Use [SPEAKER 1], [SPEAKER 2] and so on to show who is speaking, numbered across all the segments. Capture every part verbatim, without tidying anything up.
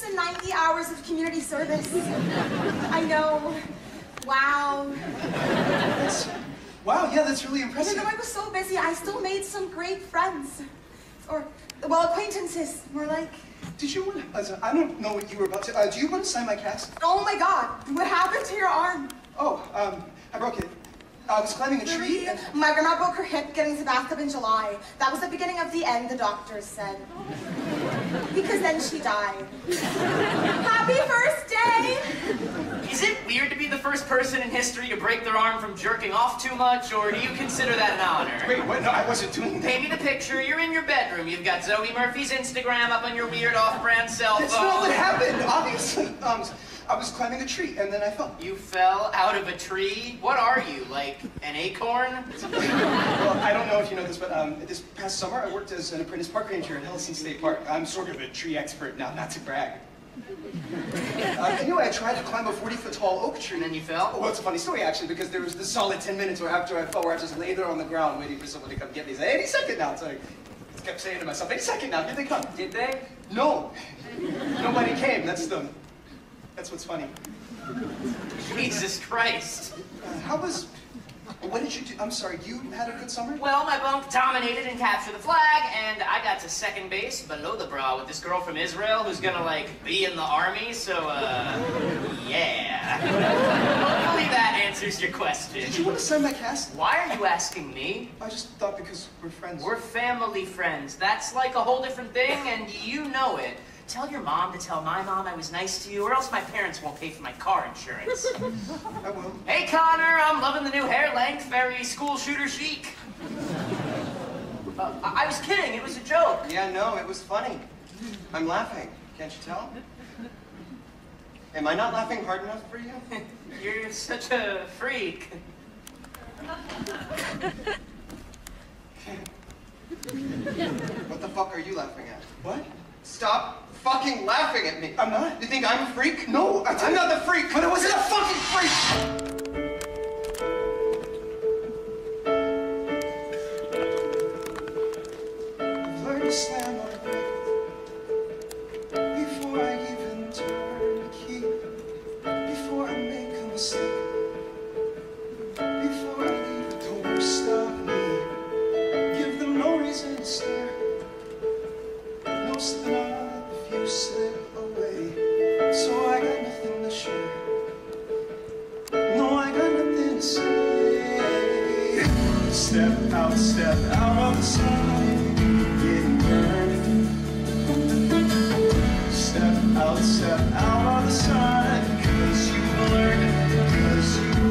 [SPEAKER 1] ninety hours of community service. I know. Wow.
[SPEAKER 2] That's, wow, yeah, that's really impressive.
[SPEAKER 1] Even though I was so busy, I still made some great friends. Or, well, acquaintances, more like.
[SPEAKER 2] Did you want to, I don't know what you were about to, uh, do you want to sign my cast?
[SPEAKER 1] Oh my God, what happened to your arm?
[SPEAKER 2] Oh, um, I broke it. I was climbing a tree and...
[SPEAKER 1] My grandma broke her hip getting to the bathtub in July. That was the beginning of the end, the doctors said. Because then she died. Happy first day!
[SPEAKER 3] Is it weird to be the first person in history to break their arm from jerking off too much, or do you consider that an honor?
[SPEAKER 2] Wait, what? No, I wasn't doing that.
[SPEAKER 3] Paint me the picture. You're in your bedroom. You've got Zoe Murphy's Instagram up on your weird off-brand cell phone.
[SPEAKER 2] That's not what happened, obviously. Um, I was climbing a tree, and then I fell.
[SPEAKER 3] You fell out of a tree? What are you, like an acorn?
[SPEAKER 2] Well, I don't know if you know this, but um, this past summer I worked as an apprentice park ranger at Hellesing State Park. I'm sort of a tree expert now, not to brag. Uh, anyway, I tried to climb a forty foot tall oak tree.
[SPEAKER 3] And then you fell?
[SPEAKER 2] Well, it's a funny story, actually, because there was this solid ten minutes where after I fell, where I just lay there on the ground waiting for someone to come get me. Say, any second now. So I kept saying to myself, any second now, here they come.
[SPEAKER 3] Did they?
[SPEAKER 2] No. Nobody came. That's the... That's what's funny.
[SPEAKER 3] Jesus Christ.
[SPEAKER 2] Uh, how was... What did you do? I'm sorry, you had a good summer?
[SPEAKER 3] Well, my bunk dominated and captured the flag, and I got to second base below the bra with this girl from Israel who's gonna, like, be in the army, so, uh, yeah. Hopefully that answers your question.
[SPEAKER 2] Did you want to sign my cast?
[SPEAKER 3] Why are you asking me?
[SPEAKER 2] I just thought because we're friends.
[SPEAKER 3] We're family friends. That's like a whole different thing, and you know it. Tell your mom to tell my mom I was nice to you, or else my parents won't pay for my car insurance.
[SPEAKER 2] I will.
[SPEAKER 3] Hey, Connor, I'm loving the new hair length, very school shooter chic. Uh, I, I was kidding, it was a joke.
[SPEAKER 2] Yeah, no, it was funny. I'm laughing, can't you tell? Am I not laughing hard enough for you?
[SPEAKER 3] You're such a freak.
[SPEAKER 2] What the fuck are you laughing at? What? Stop fucking laughing at me. I'm not. You think I'm a freak? No, I I'm not the freak, but I wasn't a fucking freak! I've learned to slam on a break before I even turn the key, before I make a mistake, before I leave the door, stop me, give them no reason to stare. No slipping up if you slip away. So I got nothing to share. No, I got nothing to say. Step out, step out of the sun, getting burned. Step out, step out of the sun, cause you learned, cause you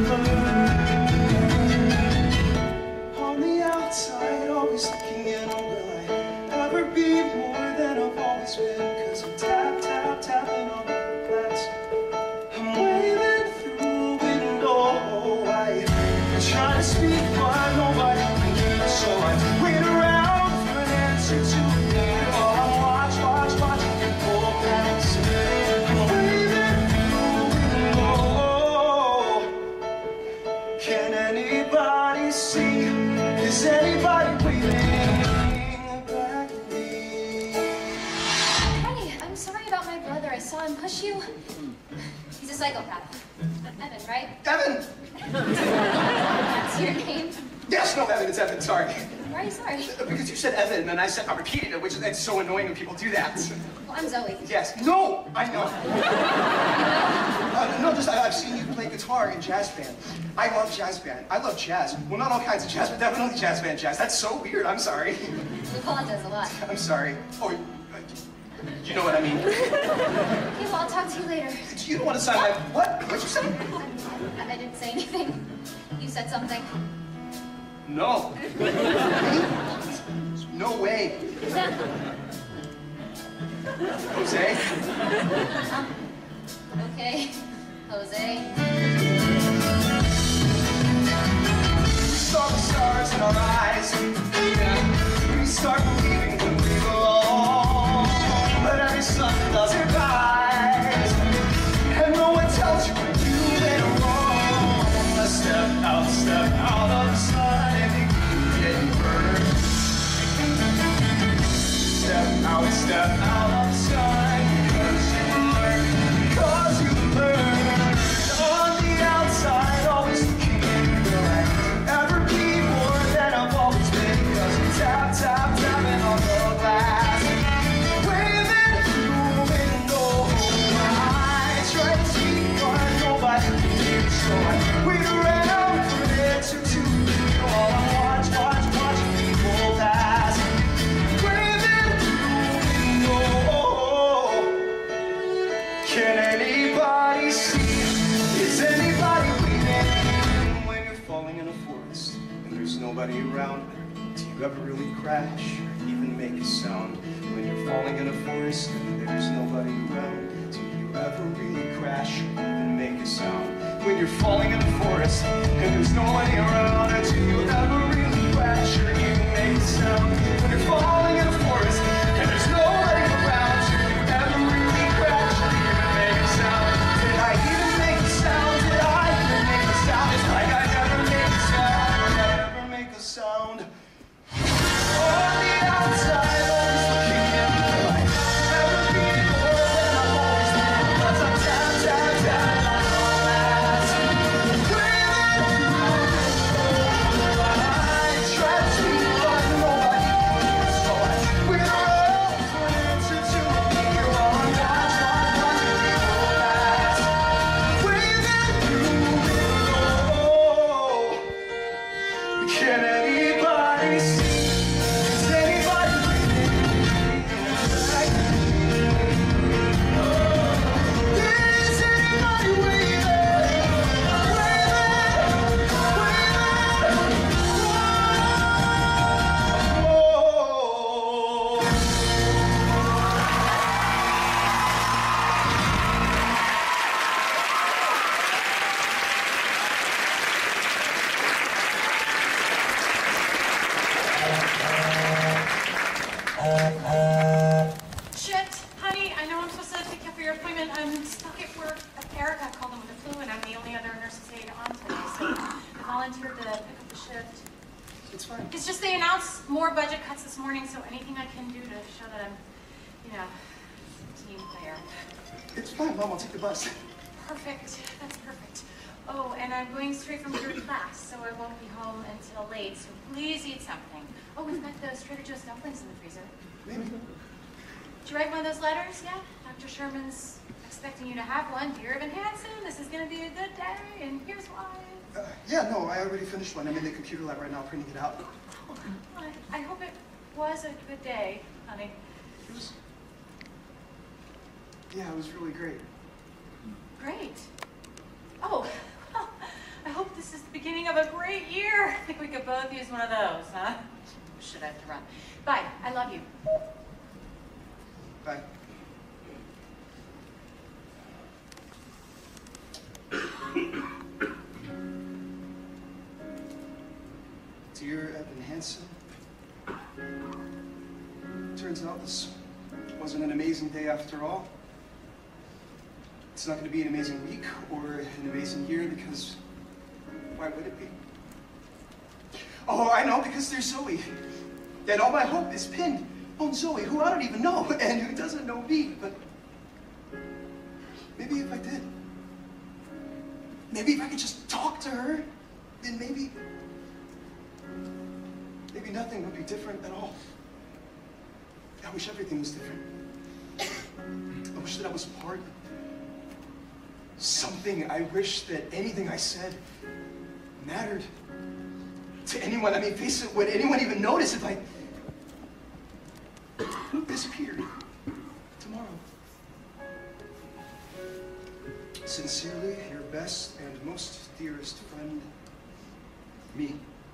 [SPEAKER 2] learned. On the outside, always looking in, oh, will I ever be more than I've always been? Cause I'm tap, tap, tapping on the glass. I'm waving through the window. I try to speak, but nobody can hear. So I wait around for an answer to me. While I watch, watch, watching you pull past. I'm waving through the window. Can anybody see? Is anybody waving?
[SPEAKER 4] I saw him push you. He's a psychopath. Evan, right?
[SPEAKER 2] Evan!
[SPEAKER 4] That's your name?
[SPEAKER 2] Yes, no, Evan, it's Evan, sorry.
[SPEAKER 4] Why are you sorry?
[SPEAKER 2] Because you said Evan, and I said, I repeated it, which is it's so annoying when people do that.
[SPEAKER 4] Well, I'm Zoe.
[SPEAKER 2] Yes. No! I know. uh, no, just, I, I've seen you play guitar in jazz band. I love jazz band. I love jazz. Well, not all kinds of jazz, but definitely jazz band jazz. That's so weird. I'm sorry.
[SPEAKER 4] You apologize a lot.
[SPEAKER 2] I'm sorry. Oh, you know what I mean.
[SPEAKER 4] Okay, well, I'll talk to you later.
[SPEAKER 2] You don't want to sign my... What? What'd you say?
[SPEAKER 4] I, I didn't say anything. You said something.
[SPEAKER 2] No. No way. Jose?
[SPEAKER 4] Um, okay. Jose.
[SPEAKER 2] We saw the stars in our eyes. We start believing when we belong. But every sun doesn't rise. And no one tells you when you went wrong. Step out, step out of the sun and you get burned. Step out, step out of the sun, cause you Can anybody see? Is anybody waiting when you're falling in a forest and there's nobody around? Do you ever really crash or even make a sound? When you're falling in a forest and there's nobody around, do you ever really crash or even make a sound? When you're falling in a forest and there's nobody around, do you ever really crash or even make a sound? When you're falling in a forest and there's nobody around, do you ever really crash or even make a sound? Did I even make a sound? Did I even make a sound? It's like I never make a sound. Did I ever make a sound? On the outside, always looking in the light. Never being more than I've always been. Cause I'm tap, tap, tap on all that. I try to speak, but nobody hears. So I withdraw for an answer to me. You're on watch, watch, watching me go past. Within you, can anybody see?
[SPEAKER 5] Shit, honey, I know I'm supposed to pick you up for your appointment. I'm stuck at work. Erica called in with the flu, and I'm the only other nurse's aide on today, so I volunteered to pick up the shift.
[SPEAKER 2] It's fine.
[SPEAKER 5] It's just they announced more budget cuts this morning, so anything I can do to show that I'm, you know, a team player.
[SPEAKER 2] It's fine, Mom. I'll take the bus.
[SPEAKER 5] Perfect. That's perfect. Oh, and I'm going straight from your class, so I won't be home until late, so please eat something. Oh, we've got those Trader Joe's dumplings in the freezer.
[SPEAKER 2] Maybe.
[SPEAKER 5] Did you write one of those letters yet? Doctor Sherman's expecting you to have one. Dear Evan Hansen, this is going to be a good day, and here's why.
[SPEAKER 2] Uh, yeah, no, I already finished one. I'm in the computer lab right now printing it out.
[SPEAKER 5] Oh, I, I hope it was a good day, honey.
[SPEAKER 2] It was... Yeah, it was really great.
[SPEAKER 5] Great. Oh, well, I hope this is the beginning of a great year. I think we could both use one of those, huh? Should I have to run? Bye. I love you.
[SPEAKER 2] Bye. Dear Evan Hansen, turns out this wasn't an amazing day after all. It's not going to be an amazing week or an amazing year because why would it be? Oh, I know, because there's Zoe. And all my hope is pinned on Zoe, who I don't even know and who doesn't know me. But maybe if I did, maybe if I could just talk to her, then maybe, maybe nothing would be different at all. I wish everything was different. I wish that I was part of something. I wish that anything I said mattered to anyone. I mean, face it, would anyone even notice if I disappeared tomorrow? Sincerely, your best and most dearest friend, me.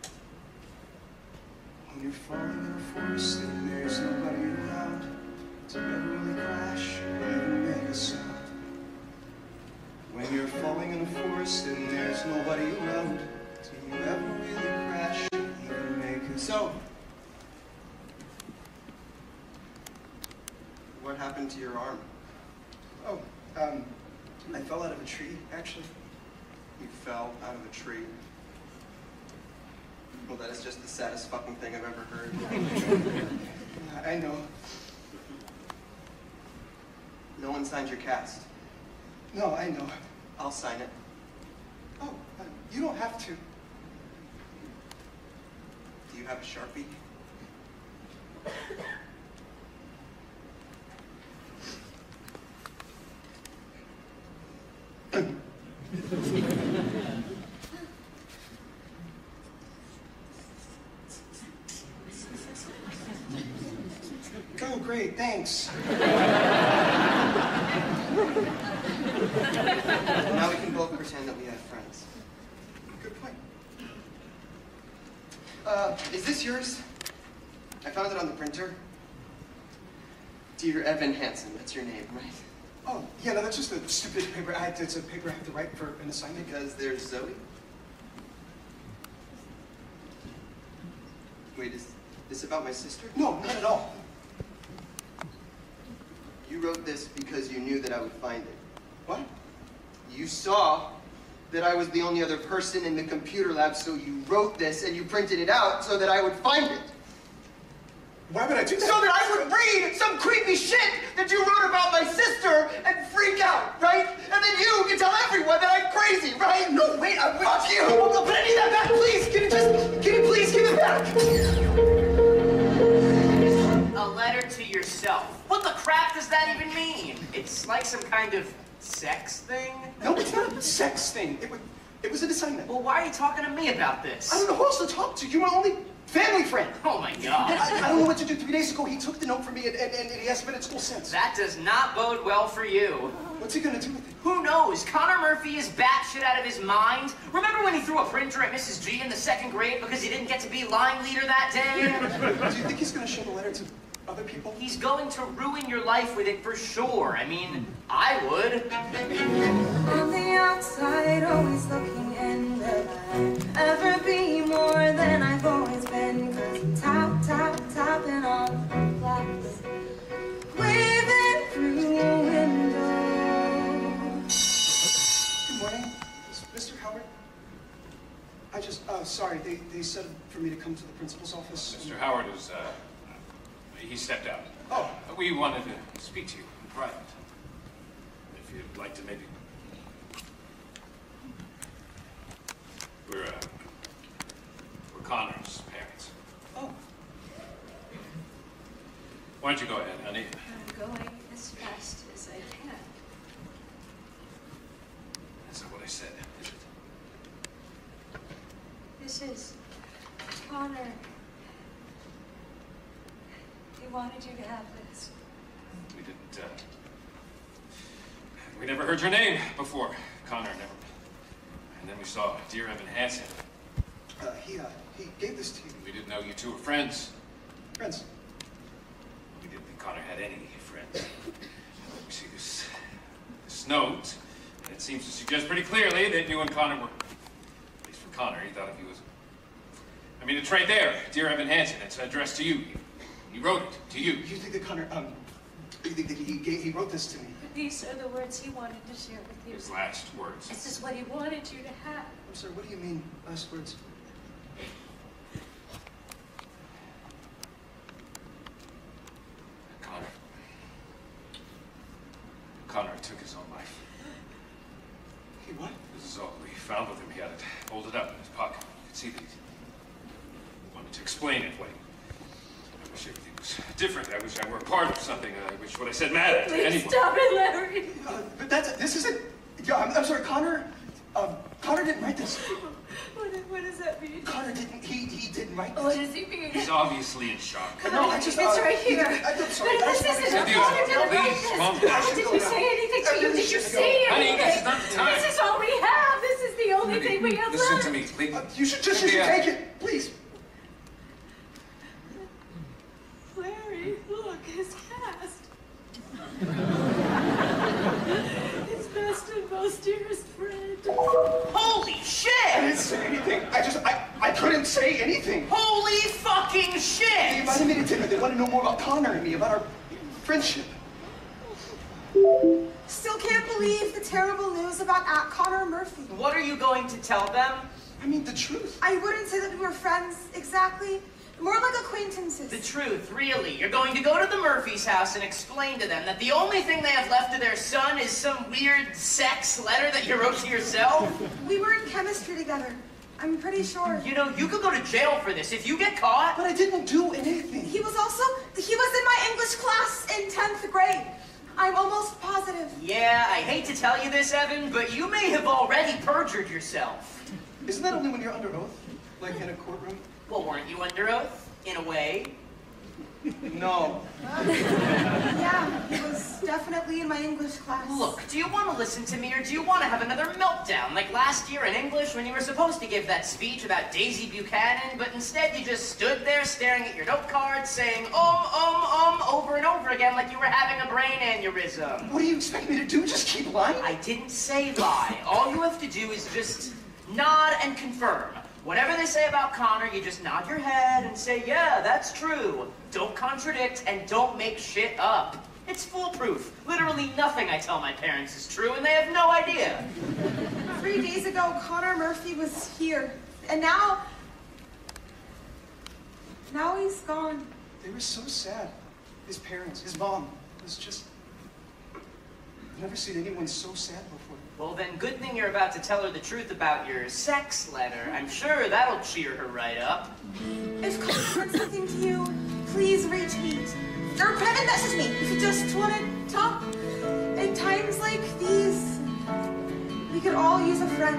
[SPEAKER 2] When you're falling in a forest and there's nobody around, do you ever really crash or even make a sound? When you're falling in a forest and there's nobody around, do you ever really crash or even make a sound?
[SPEAKER 6] What happened to your arm?
[SPEAKER 2] Oh, um, I fell out of a tree, actually.
[SPEAKER 6] You fell out of a tree. Well, that is just the saddest fucking thing I've ever heard.
[SPEAKER 2] Yeah, I know.
[SPEAKER 6] No one signed your cast.
[SPEAKER 2] No, I know.
[SPEAKER 6] I'll sign it.
[SPEAKER 2] Oh, uh, you don't have to.
[SPEAKER 6] Do you have a Sharpie?
[SPEAKER 2] Oh, great, thanks.
[SPEAKER 6] is this yours? I found it on the printer. Dear Evan Hansen, that's your name, right?
[SPEAKER 2] Oh, yeah, no, that's just a stupid paper. I had to, it's a paper I have to write for an assignment.
[SPEAKER 6] Because there's Zoe? Wait, is this about my sister?
[SPEAKER 2] No, not at all.
[SPEAKER 6] You wrote this because you knew that I would find it.
[SPEAKER 2] What?
[SPEAKER 6] You saw that I was the only other person in the computer lab, so you wrote this and you printed it out so that I would find it.
[SPEAKER 2] Why would I do that?
[SPEAKER 6] So that I would read some creepy shit that you wrote about my sister and freak out, right? And then you can tell everyone that I'm crazy, right?
[SPEAKER 2] No, wait, I...
[SPEAKER 6] Fuck you! No, put any of that back, please! Can you just, can you please give it back?
[SPEAKER 3] A letter to yourself. What the crap does that even mean? It's like some kind of sex thing?
[SPEAKER 2] No, it's not a sex thing. It was, it was an assignment.
[SPEAKER 3] Well, why are you talking to me about this?
[SPEAKER 2] I don't know who else to talk to. You're my only family friend.
[SPEAKER 3] Oh my god.
[SPEAKER 2] I, I don't know what to do. Three days ago, he took the note from me and, and, and he hasn't been at school since.
[SPEAKER 3] That does not bode well for you.
[SPEAKER 2] What's he gonna do with it?
[SPEAKER 3] Who knows? Connor Murphy is batshit out of his mind. Remember when he threw a printer at Missus G in the second grade because he didn't get to be line leader that day?
[SPEAKER 2] Do you think he's gonna show the letter to other people?
[SPEAKER 3] He's going to ruin your life with it for sure. I mean, I would.
[SPEAKER 1] On the outside, always looking in, will I ever be more than I've always been? Cause I'm tap, tap, tapping on the glass, waving through a window.
[SPEAKER 2] Good morning, Mister Howard. I just, uh, sorry, they, they said for me to come to the principal's office.
[SPEAKER 7] Mister Howard is, uh, he stepped out.
[SPEAKER 2] Oh.
[SPEAKER 7] We wanted to speak to you in private. If you'd like to maybe... We're, uh, we're Connor's parents.
[SPEAKER 2] Oh.
[SPEAKER 7] Why don't you go ahead, honey?
[SPEAKER 4] I'm going as fast as I can.
[SPEAKER 7] That's not what I said, is it?
[SPEAKER 4] This is Connor. He wanted you to have this.
[SPEAKER 7] We didn't, uh... We never heard your name before. Connor never... And then we saw Dear Evan Hansen.
[SPEAKER 2] Uh, he, uh, he gave this to you.
[SPEAKER 7] We didn't know you two were friends.
[SPEAKER 2] Friends.
[SPEAKER 7] We didn't think Connor had any friends. We see this... this note, and it seems to suggest pretty clearly that you and Connor were... At least for Connor, he thought if he was... I mean, it's right there. Dear Evan Hansen. It's addressed to you. He wrote it to you.
[SPEAKER 2] You think that Connor, um, you think that he gave, he wrote this to me?
[SPEAKER 4] But these are the words he wanted to share with you.
[SPEAKER 7] His last words.
[SPEAKER 4] This is what he wanted you to have.
[SPEAKER 2] I'm sorry, what do you mean, last words?
[SPEAKER 7] Connor. Connor took his own life.
[SPEAKER 2] He what?
[SPEAKER 7] This is all we found with him. He had it folded up in his pocket. You could see that he wanted to explain it. Like, I wish everything was different. I wish I were a part of something. I wish what I said mattered to
[SPEAKER 4] Please
[SPEAKER 7] anyone.
[SPEAKER 4] stop it, Larry.
[SPEAKER 2] Uh, but that's, this isn't, yeah, I'm, I'm sorry, Connor, um, Connor didn't write this.
[SPEAKER 4] What, what does that mean?
[SPEAKER 2] Connor didn't, he, he didn't write this.
[SPEAKER 4] What does he mean?
[SPEAKER 7] He's obviously in shock.
[SPEAKER 2] No, I just,
[SPEAKER 4] It's
[SPEAKER 2] uh,
[SPEAKER 4] right
[SPEAKER 2] he
[SPEAKER 4] here.
[SPEAKER 2] didn't- I- I'm sorry,
[SPEAKER 4] But
[SPEAKER 2] I
[SPEAKER 4] this
[SPEAKER 2] just
[SPEAKER 4] isn't
[SPEAKER 2] wanted to-
[SPEAKER 4] Connor didn't write
[SPEAKER 7] Please,
[SPEAKER 4] this.
[SPEAKER 7] calm down.
[SPEAKER 4] How did he say anything to you? Did you say
[SPEAKER 7] Honey,
[SPEAKER 4] anything?
[SPEAKER 7] this is not the time.
[SPEAKER 4] This is all we have. This is the only
[SPEAKER 7] Honey,
[SPEAKER 4] thing we have
[SPEAKER 7] listen
[SPEAKER 4] left.
[SPEAKER 7] to me, please.
[SPEAKER 2] Uh, you should just, you should
[SPEAKER 7] Cynthia.
[SPEAKER 2] take it, please.
[SPEAKER 4] Larry, look, his cast. His best and most dearest friend.
[SPEAKER 3] Holy
[SPEAKER 2] I
[SPEAKER 3] shit!
[SPEAKER 2] didn't say anything. I just, I, I couldn't say anything.
[SPEAKER 3] Holy fucking
[SPEAKER 2] They
[SPEAKER 3] shit!
[SPEAKER 2] invited me to dinner. They want to know more about Connor and me, about our friendship.
[SPEAKER 1] Still can't believe the terrible news about at Connor Murphy.
[SPEAKER 3] What are you going to tell them?
[SPEAKER 2] I mean, the truth.
[SPEAKER 1] I wouldn't say that we were friends exactly. More like acquaintances.
[SPEAKER 3] The truth, really. You're going to go to the Murphys' house and explain to them that the only thing they have left of their son is some weird sex letter that you wrote to yourself?
[SPEAKER 1] We were in chemistry together. I'm pretty sure.
[SPEAKER 3] You know, you could go to jail for this if you get caught.
[SPEAKER 2] But I didn't do anything.
[SPEAKER 1] He was also, he was in my English class in tenth grade. I'm almost positive.
[SPEAKER 3] Yeah, I hate to tell you this, Evan, but you may have already perjured yourself.
[SPEAKER 2] Isn't that only when you're under oath? Like in a courtroom?
[SPEAKER 3] Well, weren't you under oath? In a way.
[SPEAKER 6] No.
[SPEAKER 1] Yeah, he was definitely in my English class.
[SPEAKER 3] Look, do you want to listen to me or do you want to have another meltdown like last year in English when you were supposed to give that speech about Daisy Buchanan, but instead you just stood there staring at your note card saying um, um, um over and over again like you were having a brain aneurysm?
[SPEAKER 6] What do you expect me to do? Just keep lying?
[SPEAKER 3] I didn't say lie. All you have to do is just nod and confirm. Whatever they say about Connor, you just nod your head and say, yeah, that's true. Don't contradict and don't make shit up. It's foolproof. Literally nothing I tell my parents is true, and they have no idea.
[SPEAKER 1] Three days ago, Connor Murphy was here, and now... Now he's gone.
[SPEAKER 6] They were so sad. His parents, his mom, was just... I've never seen anyone so sad before.
[SPEAKER 3] Well, then, good thing you're about to tell her the truth about your sex letter. I'm sure that'll cheer her right up.
[SPEAKER 1] If Connor meant something to you, please retweet. Or private message me if you just want to talk. At times like these, we could all use a friend.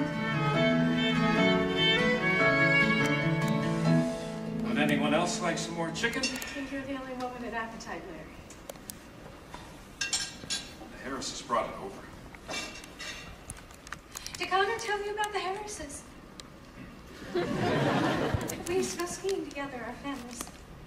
[SPEAKER 7] Would anyone else like some more chicken?
[SPEAKER 5] I think you're the only one with an appetite, Larry.
[SPEAKER 7] The Harrises brought it over.
[SPEAKER 4] Did Connor tell you about the Harrises? We used to go skiing together, our families.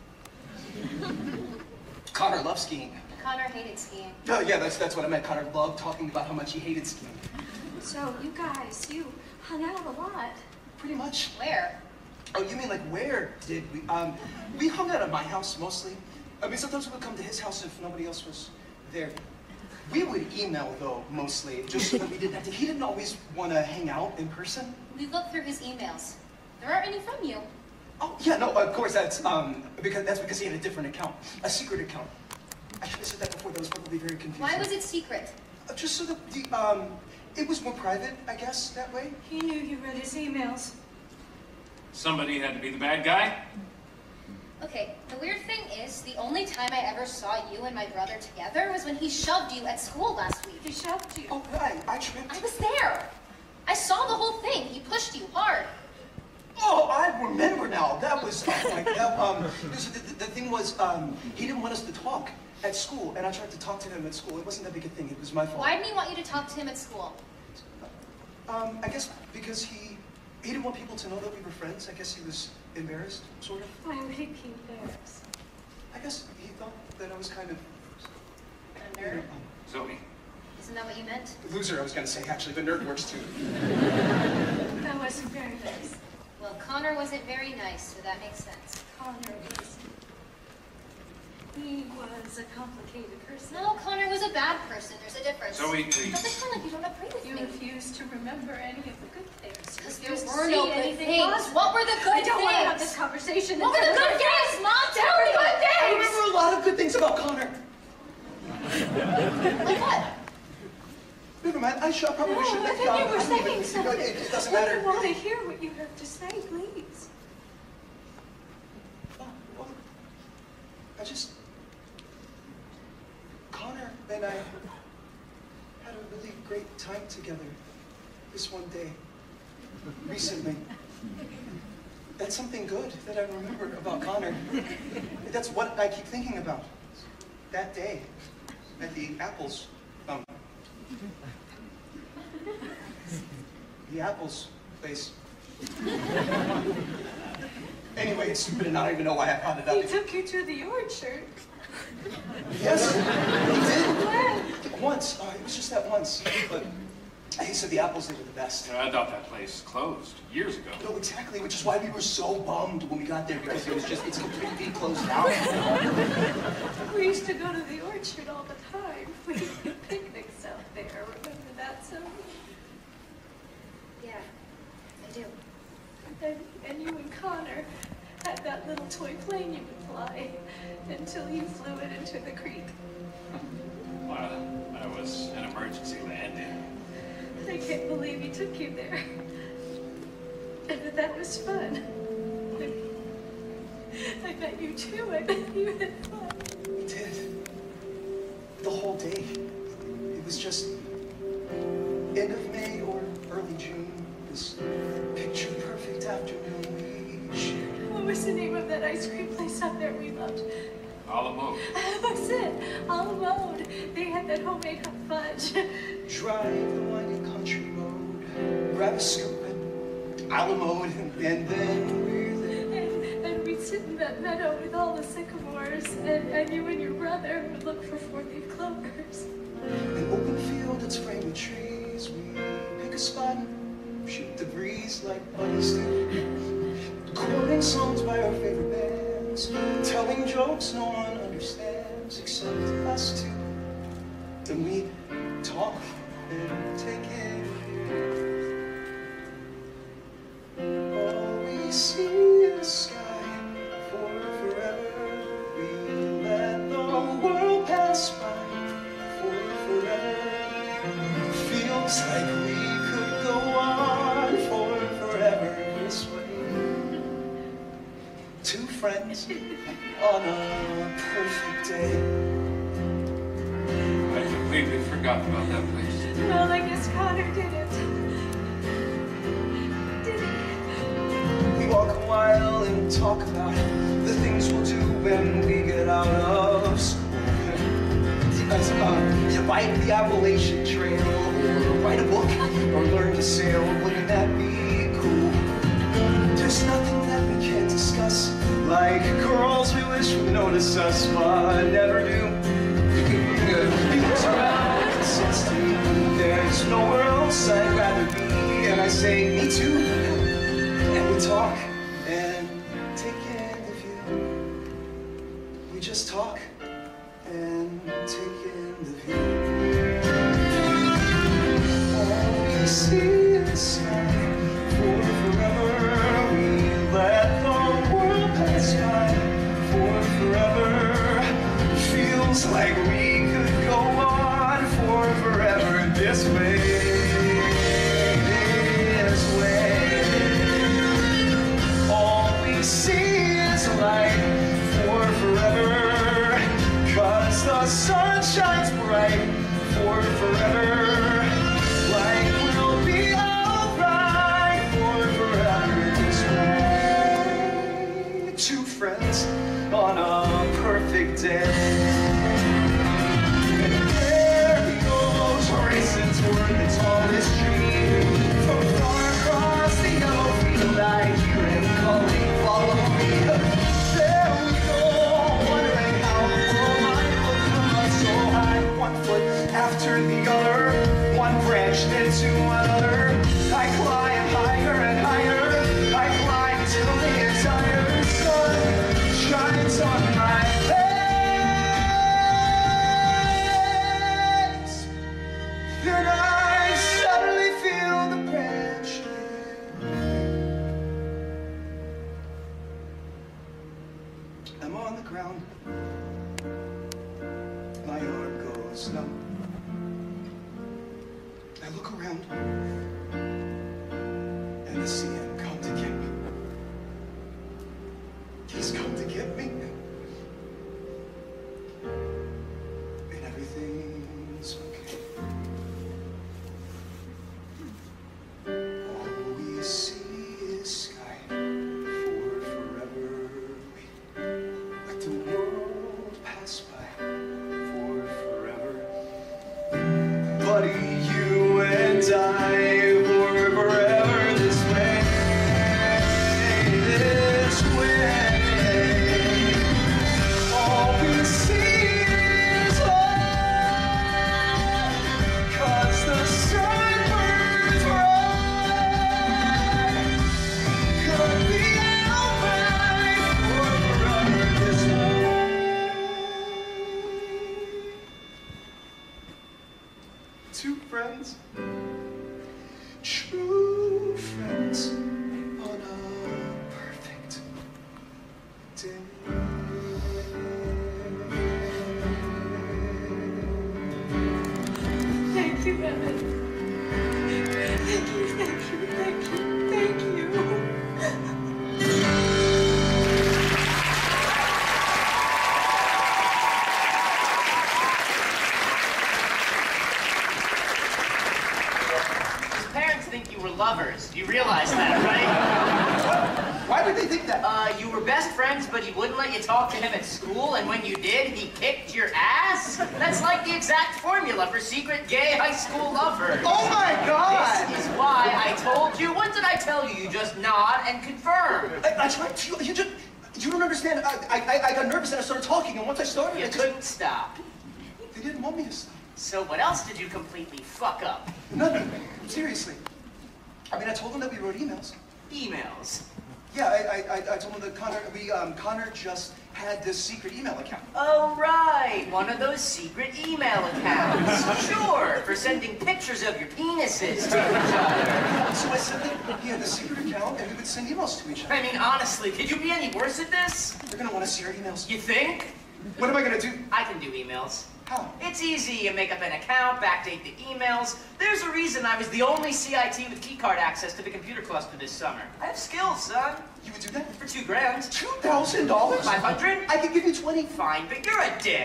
[SPEAKER 6] Connor loved skiing.
[SPEAKER 4] Connor hated skiing.
[SPEAKER 6] Oh, yeah, that's, that's what I meant. Connor loved talking about how much he hated skiing.
[SPEAKER 4] So you guys, you hung out a lot.
[SPEAKER 6] Pretty much.
[SPEAKER 4] Where?
[SPEAKER 6] Oh, you mean like where did we? Um, we hung out at my house mostly. I mean, sometimes we would come to his house if nobody else was there. We would email, though, mostly, just so that we didn't have to. He didn't always want to hang out in person.
[SPEAKER 4] We looked through his emails. There aren't any from you.
[SPEAKER 6] Oh, yeah, no, of course, that's, um, because, that's because he had a different account. A secret account. I should have said that before. That was probably very confusing.
[SPEAKER 4] Why was it secret?
[SPEAKER 6] Uh, just so that the, um, it was more private, I guess, that way.
[SPEAKER 5] He knew you read his emails.
[SPEAKER 7] Somebody had to be the bad guy?
[SPEAKER 4] Okay, the weird thing is, the only time I ever saw you and my brother together was when he shoved you at school last week.
[SPEAKER 5] He shoved you.
[SPEAKER 6] Oh, right, I tripped.
[SPEAKER 4] I was there. I saw the whole thing. He pushed you hard.
[SPEAKER 6] Oh, I remember now. That was, oh my God. Um, this- the, the, the thing was, um, he didn't want us to talk at school, and I tried to talk to him at school. It wasn't that big a thing. It was my fault.
[SPEAKER 4] Why didn't he want you to talk to him at school?
[SPEAKER 6] Um, I guess because he, he didn't want people to know that we were friends. I guess he was embarrassed, sort of.
[SPEAKER 5] Why would he be embarrassed?
[SPEAKER 6] I guess he thought that I was kind of,
[SPEAKER 4] A
[SPEAKER 6] you know,
[SPEAKER 4] nerd?
[SPEAKER 6] um,
[SPEAKER 7] Zoe.
[SPEAKER 4] Isn't that what you meant?
[SPEAKER 6] loser, I was going to say, actually, but nerd works too.
[SPEAKER 5] That wasn't very nice.
[SPEAKER 4] Well, Connor wasn't very nice, so that makes sense.
[SPEAKER 5] Connor was... He was a complicated person.
[SPEAKER 4] No, Connor was a bad person. There's a difference.
[SPEAKER 7] Zoe, please.
[SPEAKER 4] Don't pretend like you don't agree with
[SPEAKER 5] You
[SPEAKER 4] me.
[SPEAKER 5] refuse to remember any of the good things.
[SPEAKER 4] Because
[SPEAKER 5] You
[SPEAKER 4] there
[SPEAKER 5] refuse to
[SPEAKER 4] were
[SPEAKER 5] see
[SPEAKER 4] no good
[SPEAKER 5] anything
[SPEAKER 4] things.
[SPEAKER 5] positive.
[SPEAKER 4] What were the good
[SPEAKER 5] I don't
[SPEAKER 4] things?
[SPEAKER 5] want to have this conversation.
[SPEAKER 4] What were the good things? Mom, tell me. Good
[SPEAKER 6] I
[SPEAKER 4] things.
[SPEAKER 6] remember a lot of good things about Connor.
[SPEAKER 4] Like what?
[SPEAKER 6] Never mind, I, should, I probably
[SPEAKER 5] No,
[SPEAKER 6] should
[SPEAKER 5] I
[SPEAKER 6] let
[SPEAKER 5] think
[SPEAKER 6] you
[SPEAKER 5] you were
[SPEAKER 6] I don't even-
[SPEAKER 5] saying something.
[SPEAKER 6] It, it doesn't
[SPEAKER 5] I
[SPEAKER 6] matter.
[SPEAKER 5] want to hear what you have to say, please.
[SPEAKER 6] Oh, well, I just... Connor and I had a really great time together this one day, recently. That's something good that I remember about Connor. That's what I keep thinking about. That day at the Apples, um, the Apples place. Anyway, it's stupid and I don't even know why I brought it
[SPEAKER 5] He
[SPEAKER 6] up.
[SPEAKER 5] took you to the orchard.
[SPEAKER 6] Yes, he did.
[SPEAKER 5] When?
[SPEAKER 6] Once. Uh, it was just that once. But he said the apples, they were the best.
[SPEAKER 7] I thought that place closed years ago.
[SPEAKER 6] No, exactly, which is why we were so bummed when we got there, because it was just, it's completely closed down.
[SPEAKER 5] We used to go to the orchard all the time. We did picnics out there. Remember that, Zoe?
[SPEAKER 4] Yeah, I do.
[SPEAKER 5] And, and you and Connor had that little toy plane you could fly until you flew it into the creek.
[SPEAKER 7] Well, that was an emergency landing.
[SPEAKER 5] I can't believe he took you there. But that was fun. I bet you too. I bet you had fun.
[SPEAKER 6] We did. The whole day. It was just end of May or early June. This picture perfect afternoon we shared.
[SPEAKER 5] What was the name of that ice cream place out there we loved?
[SPEAKER 7] A la mode.
[SPEAKER 5] That's it. A la mode. They had that homemade hot fudge.
[SPEAKER 6] Drive the winding country road, grab a scoop and a la mode, and then we're there.
[SPEAKER 5] And, and we'd sit in that meadow with all the sycamores, and, and you and your brother would look for four-leaf clovers.
[SPEAKER 6] An open field that's framed with trees, we pick a spot, shoot the breeze like buddies do. Quoting songs by our favorite bands, telling jokes no one understands except us two. Then we talk and take it here. All we see is sky for forever. We let the world pass by for forever. Feels like we could go on for forever this way. Two friends on a perfect day.
[SPEAKER 7] I completely forgot about that place.
[SPEAKER 5] Well, I guess Connor didn't. Did he?
[SPEAKER 6] We walk a while and talk about the things we'll do when we get out of school. As, uh, to bike the Appalachian Trail, or write a book, or learn to sail. Wouldn't that be cool? There's nothing that we can't discuss, like girls we wish would notice us, but never do. Because around says to me, there's nowhere else I'd rather be, and I say, me too. And we talk and take in the view. We just talk and take in the view. All we see is sky for forever. We let the world pass by for forever. Feels like we could go on for forever this way, this way. All we see is light for forever, 'cause the sun shines bright for forever. Life will be alright for forever this way. Two friends on a perfect day. Racing toward the tallest tree. From far across the yellow field I hear him calling, follow me. There we go, wondering how the world might look from us so high. One foot after the other, one branch then to another. I climb higher and higher, I climb till the entire sun shines on my face. Then I suddenly feel the branch give. I'm on the ground. My arm goes numb. I look around and I see him come to get me. He's come to get me. And everything's okay. All we see is sky for forever. We let the world pass by for forever. Buddy, you and I were forever this way, this way. All we see is light, 'cause the sun burns bright. Could be alright for forever this way. Two friends, true friends on a perfect day.
[SPEAKER 5] Thank you, Emmett. Thank you, thank you, thank you, thank you.
[SPEAKER 3] His parents think you were lovers. You realize that, right?
[SPEAKER 6] Why would they think that?
[SPEAKER 3] Uh, you were best friends, but he wouldn't let you talk to him at school, and when you did, he kicked your ass? That's like the exact formula for secret gay high school lovers.
[SPEAKER 6] Oh my God!
[SPEAKER 3] This is why I told you. What did I tell you? You just nod and confirm.
[SPEAKER 6] I, I tried to, you just, you don't understand. I, I, I got nervous and I started talking, and once I started,
[SPEAKER 3] You
[SPEAKER 6] I just,
[SPEAKER 3] couldn't stop.
[SPEAKER 6] they didn't want me to stop.
[SPEAKER 3] So what else did you completely fuck up?
[SPEAKER 6] Nothing. Seriously. I mean, I told them that we wrote emails.
[SPEAKER 3] Emails.
[SPEAKER 6] Yeah, I, I, I told them that Connor, we, um, Connor just had this secret email account.
[SPEAKER 3] Oh, right. One of those secret email accounts. Sure, for sending pictures of your penises to each other.
[SPEAKER 6] So I said that he had this secret account, and we would send emails to each other.
[SPEAKER 3] I mean, honestly, could you be any worse at this?
[SPEAKER 6] They're gonna want to see our emails.
[SPEAKER 3] You think?
[SPEAKER 6] What am I gonna do?
[SPEAKER 3] I can do emails.
[SPEAKER 6] How?
[SPEAKER 3] It's easy. You make up an account, backdate the emails. There's a reason I was the only C I T with keycard access to the computer cluster this summer. I have skills, son.
[SPEAKER 6] You would do that?
[SPEAKER 3] For two grand.
[SPEAKER 6] Two thousand dollars?
[SPEAKER 3] Five hundred?
[SPEAKER 6] I could give you twenty.
[SPEAKER 3] Fine, but you're a dick.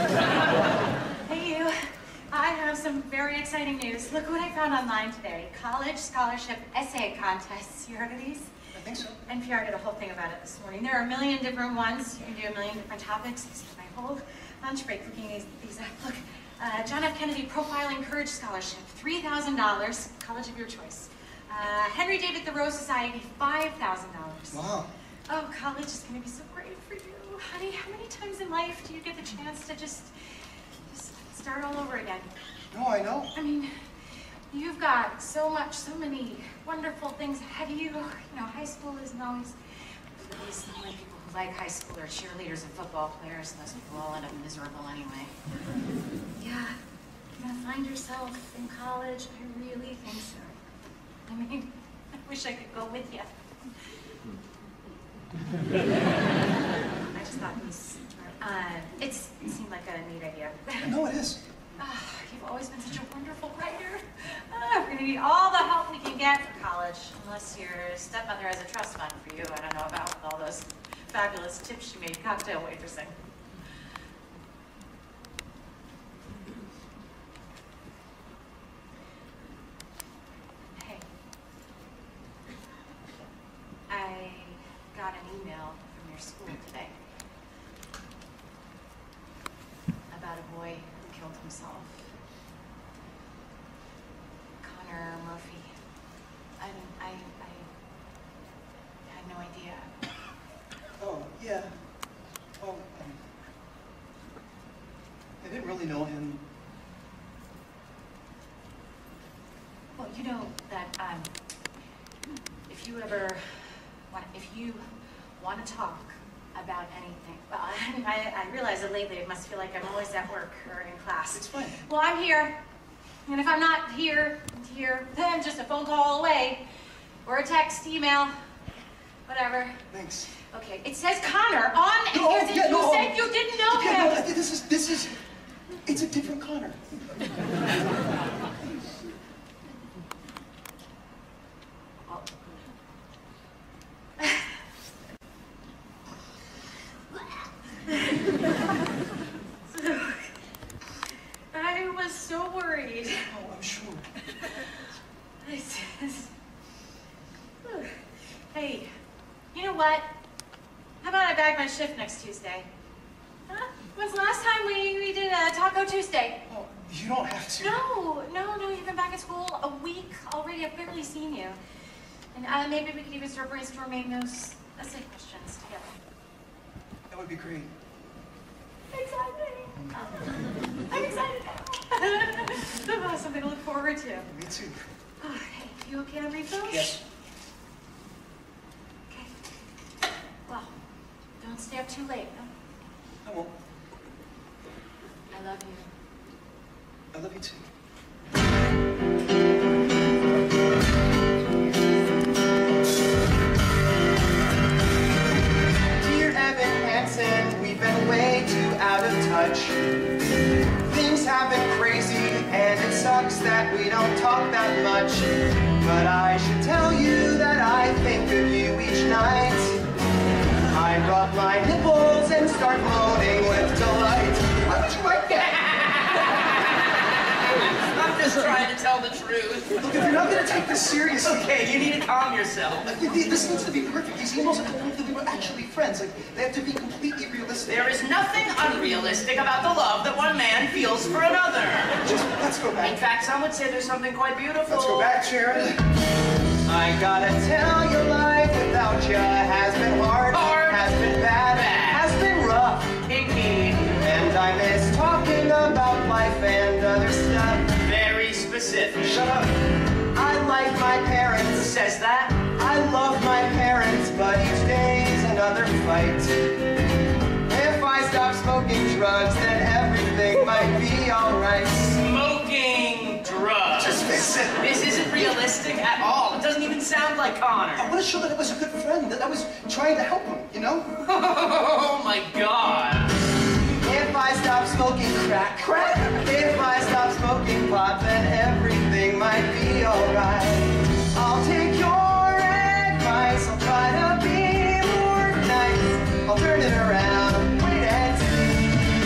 [SPEAKER 5] Hey, you. I have some very exciting news. Look what I found online today. College scholarship essay contests. You heard of these?
[SPEAKER 6] I think so.
[SPEAKER 5] N P R did a whole thing about it this morning. There are a million different ones. You can do a million different topics. I spent my whole lunch break looking these, these up. Look, uh, John F. Kennedy Profiling Courage Scholarship, three thousand dollars, college of your choice. Uh, Henry David Thoreau Society, five thousand dollars.
[SPEAKER 6] Wow.
[SPEAKER 5] Oh, college is going to be so great for you. Honey, how many times in life do you get the chance to just, just start all over again?
[SPEAKER 6] No, I know.
[SPEAKER 5] I mean, you've got so much, so many wonderful things ahead of you. You know, high school isn't always, at least the only people who like high school are cheerleaders and football players, and those people all end up miserable anyway. Yeah, you're gonna find yourself in college. I really think so. I mean, I wish I could go with you. I just thought it was, uh, it's, it seemed like a neat idea.
[SPEAKER 6] No, it is.
[SPEAKER 5] Oh, you've always been such a wonderful writer. Oh, we're gonna need all the help we can get for college, unless your stepmother has a trust fund for you. I don't know about all those fabulous tips she made cocktail waitressing. Hey, I got an email from your school today about a boy who killed himself. Connor Murphy. I, I, I had no idea.
[SPEAKER 6] Oh, yeah. Well, um, I didn't really know him.
[SPEAKER 5] Well, you know that um, if you ever want, if you want to talk about anything, well, I, I, I realize that lately it must feel like I'm always at work or in class.
[SPEAKER 6] It's fine.
[SPEAKER 5] Well, I'm here, and if I'm not here, here, then just a phone call away, or a text, email, whatever.
[SPEAKER 6] Thanks.
[SPEAKER 5] Okay, it says Connor on, and
[SPEAKER 6] No,
[SPEAKER 5] you,
[SPEAKER 6] yeah,
[SPEAKER 5] you
[SPEAKER 6] no,
[SPEAKER 5] said you didn't know
[SPEAKER 6] Yeah,
[SPEAKER 5] him.
[SPEAKER 6] no, this is, this is, it's a different Connor.
[SPEAKER 5] Well, I was so worried.
[SPEAKER 6] Oh, I'm sure.
[SPEAKER 5] This is- Hey, you know what? How about I bag my shift next Tuesday? Huh? When's the last time we, we did a Taco Tuesday?
[SPEAKER 6] Oh, you don't have to.
[SPEAKER 5] No, no, no, you've been back at school a week already. I've barely seen you. And uh, maybe we could even start brainstorming those essay questions together.
[SPEAKER 6] That would be great.
[SPEAKER 5] Exciting! I'm excited now. Something to look forward to.
[SPEAKER 6] Me too.
[SPEAKER 5] Oh, hey, you okay on refills?
[SPEAKER 6] Yes.
[SPEAKER 5] Okay. Well, don't stay up too late, no?
[SPEAKER 6] I won't.
[SPEAKER 5] I love you.
[SPEAKER 6] I love you too. Dear Evan Hansen, we've been way too out of touch. Things have been crazy, and it sucks that we don't talk that much. But I should tell you that I think of you each night. I rub my nipples and start moaning with delight. Why would you write that?
[SPEAKER 3] I'm just trying to tell the truth.
[SPEAKER 6] Look, if you're not gonna take this seriously,
[SPEAKER 3] Okay, you need to calm yourself.
[SPEAKER 6] like, this needs to be perfect. These emails have to prove that we were actually friends. Like, they have to be completely realistic.
[SPEAKER 3] There is nothing unrealistic about the love that one man feels for another.
[SPEAKER 6] Just, let's go
[SPEAKER 3] In
[SPEAKER 6] back.
[SPEAKER 3] fact, some would say there's something quite beautiful.
[SPEAKER 6] Let's go back, Sharon.
[SPEAKER 2] I gotta tell you, life without you has been hard,
[SPEAKER 3] Hard.
[SPEAKER 2] has been bad,
[SPEAKER 3] Bad.
[SPEAKER 2] has been rough.
[SPEAKER 3] Indeed.
[SPEAKER 2] And I miss talking about life and other stuff.
[SPEAKER 3] Very specific.
[SPEAKER 2] Shut up. I like my parents.
[SPEAKER 3] Says that?
[SPEAKER 2] I love my parents, but each day's another fight. If I stop smoking drugs, then everything might be alright.
[SPEAKER 3] Smoking drugs.
[SPEAKER 6] Just fix it.
[SPEAKER 3] This isn't realistic at all. It doesn't even sound like
[SPEAKER 6] I
[SPEAKER 3] Connor.
[SPEAKER 6] want to show that I was a good friend, that I was trying to help him, you know?
[SPEAKER 3] Oh my god.
[SPEAKER 2] If I stop smoking crack, crack. If I stop smoking pot, then everything might be alright. I'll take your advice, I'll try to be more nice. I'll turn it around, wait and see.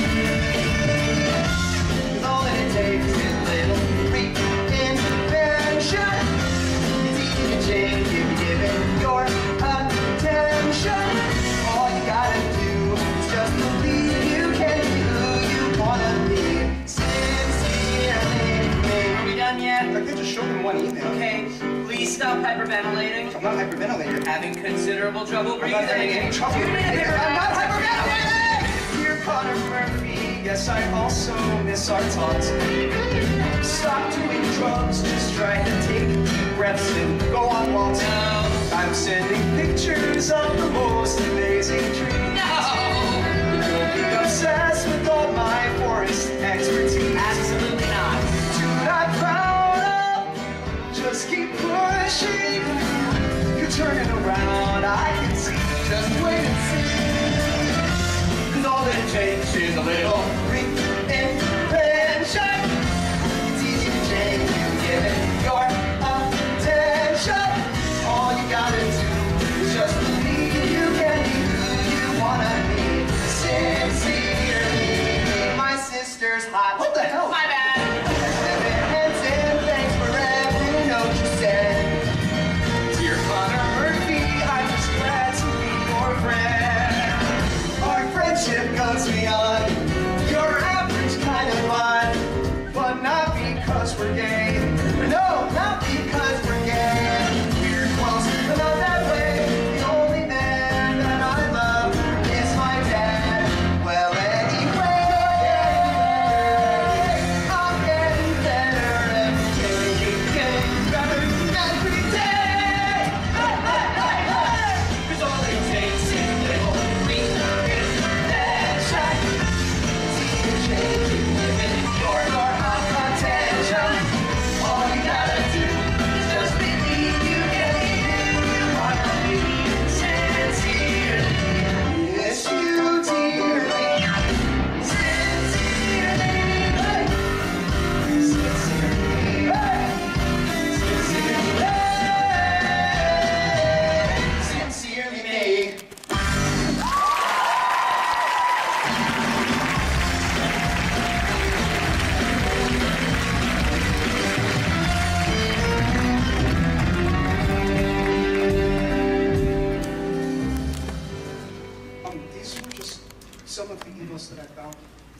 [SPEAKER 2] 'Cause all that it takes is a little reinvention. It's easy to change if you give it your attention. All you gotta do is just believe you can be who you wanna be. Sincerely.
[SPEAKER 3] Are we done yet?
[SPEAKER 6] I could just show them one email.
[SPEAKER 3] Okay, please stop hyperventilating.
[SPEAKER 6] I'm not hyperventilating.
[SPEAKER 3] Having considerable trouble
[SPEAKER 6] I'm
[SPEAKER 3] breathing.
[SPEAKER 6] not having any trouble.
[SPEAKER 3] Two minutes.
[SPEAKER 6] I'm not hyperventilating! Dear Connor Murphy, yes, I also miss our talks. Stop doing drugs, just try to take deep breaths and go on walks.
[SPEAKER 3] No.
[SPEAKER 6] I'm sending pictures of the most amazing trees.
[SPEAKER 3] No.
[SPEAKER 6] You'll be obsessed with all my forest expertise.
[SPEAKER 3] Absolutely not.
[SPEAKER 6] Do not frown up, just keep pushing. You're turning around, I can see. Just wait and see. 'Cause all it takes is a little reinvention. It's easy to change, you give it your attention. All you gotta do is just believe you can be who you wanna be. Sincerely, my sister's hot. What the hell?
[SPEAKER 3] My bad.
[SPEAKER 2] And thanks for every note you send.
[SPEAKER 6] Dear Connor Murphy, I'm just glad to be your friend. Our friendship goes beyond your average kind of fun, but not because we're gay. No, not because we're gay. We're close, but not that way. The only man that I love is my dad. Well, anyway, I'm getting better every day. Getting better every day. Hey, hey, hey, hey. 'Cause all it takes is a little reinvention. It's easy to change, you give it your, your attention. All you gotta do is just believe you can be who you wanna be. Sincerely, miss you dearly. Sincerely, hey. Sincerely, hey. Sincerely, sincerely me. Um, these were just some of the emails that I found.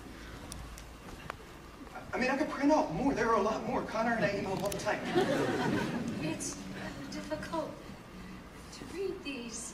[SPEAKER 6] I- I mean, I could print out more. There are a lot more. Connor and I email all the time.
[SPEAKER 5] It's difficult to read these.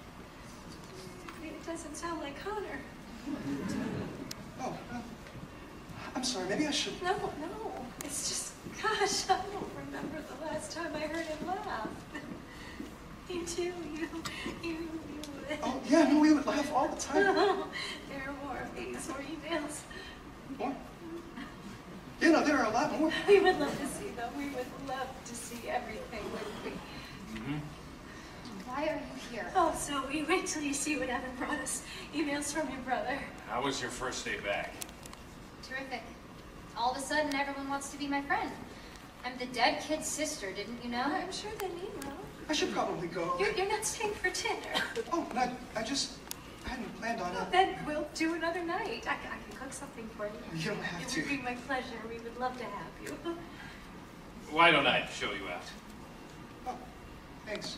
[SPEAKER 5] It doesn't sound like Connor.
[SPEAKER 6] Oh, well, I'm sorry. Maybe I should.
[SPEAKER 5] No, no. It's just, gosh, I don't remember the last time I heard him laugh. You too, you, you, you.
[SPEAKER 6] Oh, yeah, no, we would laugh all the time.
[SPEAKER 5] There are more of these, more emails.
[SPEAKER 6] More? Yeah, no, there are a lot more.
[SPEAKER 5] We would love to see them. We would love to see everything, wouldn't we?
[SPEAKER 4] Why are you here?
[SPEAKER 5] Oh, so we wait till you see what Evan brought us. Emails from your brother.
[SPEAKER 7] How was your first day back?
[SPEAKER 4] Terrific. All of a sudden, everyone wants to be my friend. I'm the dead kid's sister, didn't you know?
[SPEAKER 5] I'm sure they need one.
[SPEAKER 6] I should probably go.
[SPEAKER 5] You're, you're not staying for dinner.
[SPEAKER 6] Oh, no, I just I hadn't planned on
[SPEAKER 5] Well,
[SPEAKER 6] it.
[SPEAKER 5] then we'll do another night. I, c- I can cook something for you.
[SPEAKER 6] You don't have
[SPEAKER 5] It
[SPEAKER 6] to.
[SPEAKER 5] would be my pleasure. We would love to have you.
[SPEAKER 7] why don't I show you out?
[SPEAKER 6] Oh, thanks.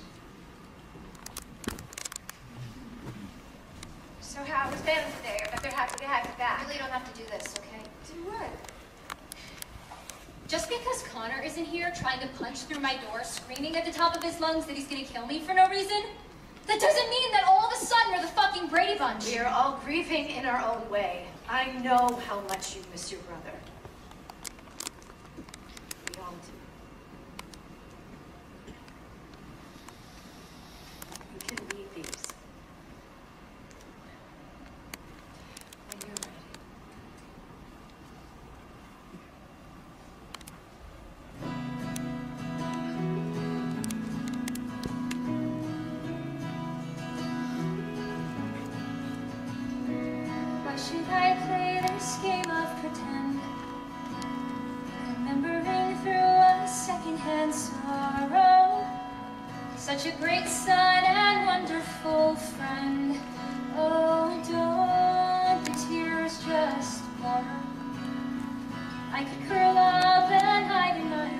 [SPEAKER 5] So how was band today? I bet they're happy to have you
[SPEAKER 4] I
[SPEAKER 5] back.
[SPEAKER 4] really don't have to do this, okay?
[SPEAKER 5] Do what?
[SPEAKER 4] Just because Connor isn't here trying to punch through my door, screaming at the top of his lungs that he's gonna kill me for no reason, that doesn't mean that all of a sudden we're the fucking Brady Bunch.
[SPEAKER 5] We are all grieving in our own way. I know how much you miss your brother. We all do. You can read these. When you're ready.
[SPEAKER 1] Why should I play this game of pretend? Remembering through a secondhand sorrow, such a great son and wonderful friend. Oh, don't the tears just pour? I could curl up and hide in my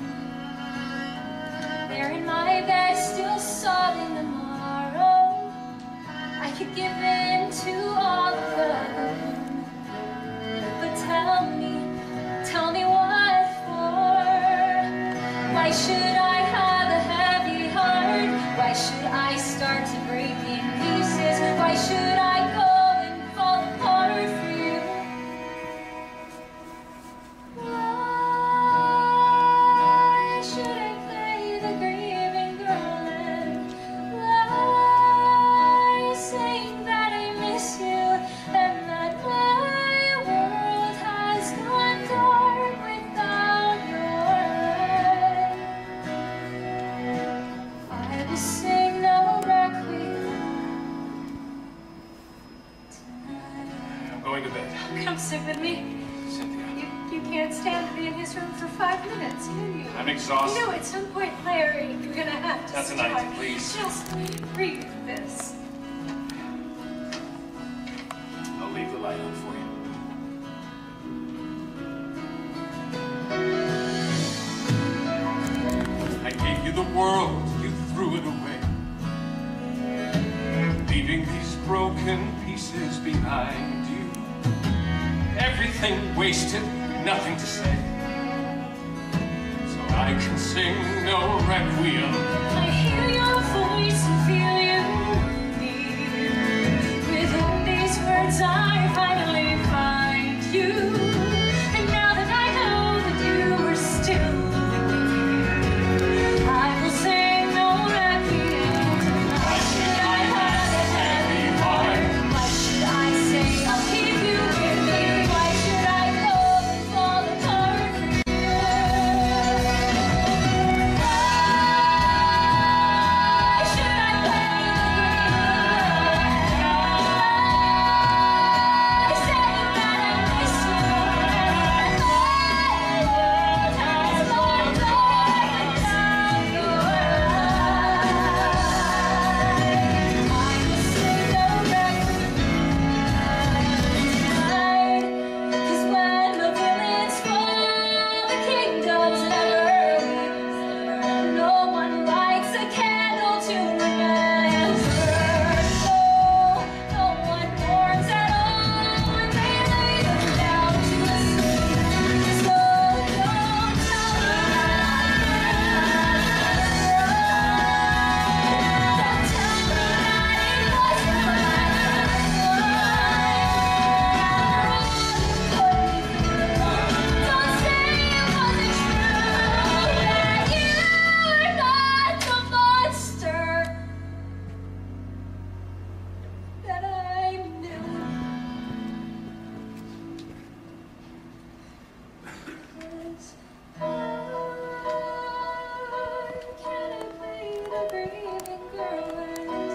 [SPEAKER 1] room, there in my bed, still sobbing the morrow. I could give in to all of the gloom, but tell me, tell me what for? Why should I have a heavy heart? Why should I start to break in pieces? Why should I go and fall apart for you? Why should I play the grieving girl and lie, saying that I miss you and that my world has gone dark without your light? I will sing no requiem tonight.
[SPEAKER 7] I'm going to bed.
[SPEAKER 5] Come sit with me.
[SPEAKER 7] Cynthia,
[SPEAKER 5] You, you can't stand to be in his room for five minutes, can you?
[SPEAKER 7] I'm exhausted.
[SPEAKER 5] You know, at some point, Larry, you're gonna have to
[SPEAKER 7] That's a
[SPEAKER 5] start.
[SPEAKER 7] night, please.
[SPEAKER 5] Just read this.
[SPEAKER 7] I'll leave the light on for you. I gave you the world, you threw it away, leaving these broken pieces behind you. Everything wasted, nothing to say, so I can sing no requiem.
[SPEAKER 1] I hear your voice and feel you near. Within these words I finally find you. And now that I know that you are still near, I will sing no requiem tonight.
[SPEAKER 7] Why should I have a heavy heart?
[SPEAKER 1] Why should I say I'll keep you with me? Why should I go and fall apart for you? Why should I play the game? Saying that I miss you and my world has gone dark without your light. I will sing no requiem tonight, 'cause when the villains fall, the kingdoms never leave. No one lights a candle to remember. No, no one mourns at all when they lay them down to sleep. So don't tell me don't tell me that it wasn't right. Don't say it wasn't true, that you're not the monster that I knew. 'Cause how can I play the grieving girl and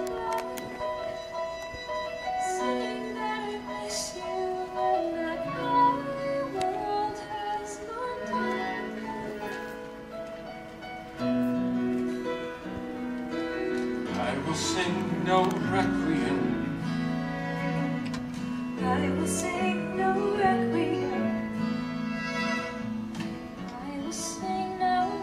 [SPEAKER 1] saying that I miss you and that my world has gone dark?
[SPEAKER 7] I will sing no requiem.
[SPEAKER 1] I will sing no requiem. I will sing no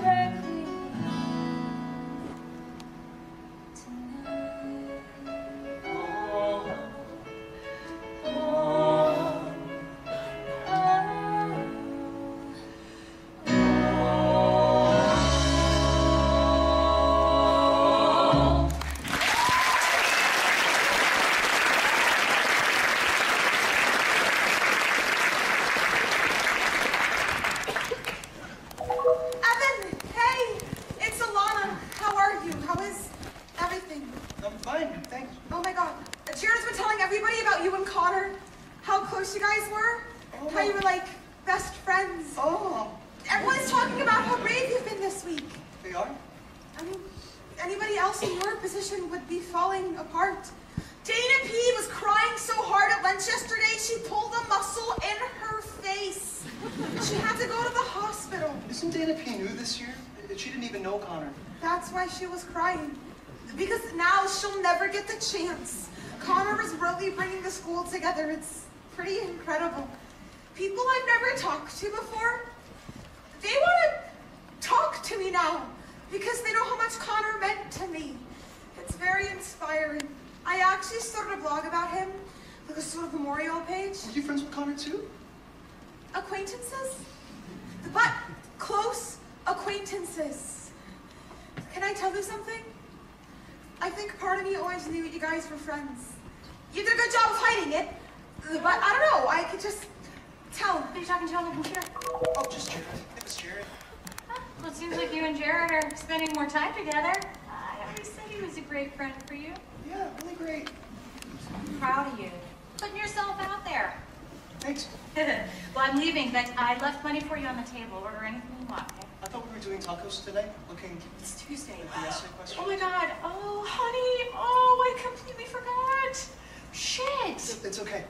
[SPEAKER 1] else in your position would be falling apart. Dana P. was crying so hard at lunch yesterday, she pulled a muscle in her face. She had to go to the hospital.
[SPEAKER 6] Isn't Dana P. new this year? She didn't even know Connor.
[SPEAKER 1] That's why she was crying. Because now she'll never get the chance. Connor is really bringing the school together. It's pretty incredible. People I've never talked to before, they want to talk to me now because they know how much Connor meant to me. It's very inspiring. I actually started a blog about him, like a sort of memorial page.
[SPEAKER 6] Were you friends with Connor too?
[SPEAKER 1] Acquaintances, but close acquaintances. Can I tell you something? I think part of me always knew you guys were friends. You did a good job of hiding it, but I don't know, I could just tell.
[SPEAKER 5] Who are you talking to on the computer?
[SPEAKER 6] Oh, just Jared. It was Jared.
[SPEAKER 5] Huh? Well, it seems like you and Jared are spending more time together. I always said he was a great friend for you.
[SPEAKER 6] Yeah, really great.
[SPEAKER 5] I'm proud of you. Putting yourself out there.
[SPEAKER 6] Thanks.
[SPEAKER 5] Well, I'm leaving, but I left money for you on the table. Order anything you want, okay?
[SPEAKER 6] I thought we were doing tacos tonight. Looking
[SPEAKER 5] It's Tuesday.
[SPEAKER 6] at the essay question.
[SPEAKER 5] Oh my god. Oh, honey. Oh, I completely forgot. Shit.
[SPEAKER 6] It's okay.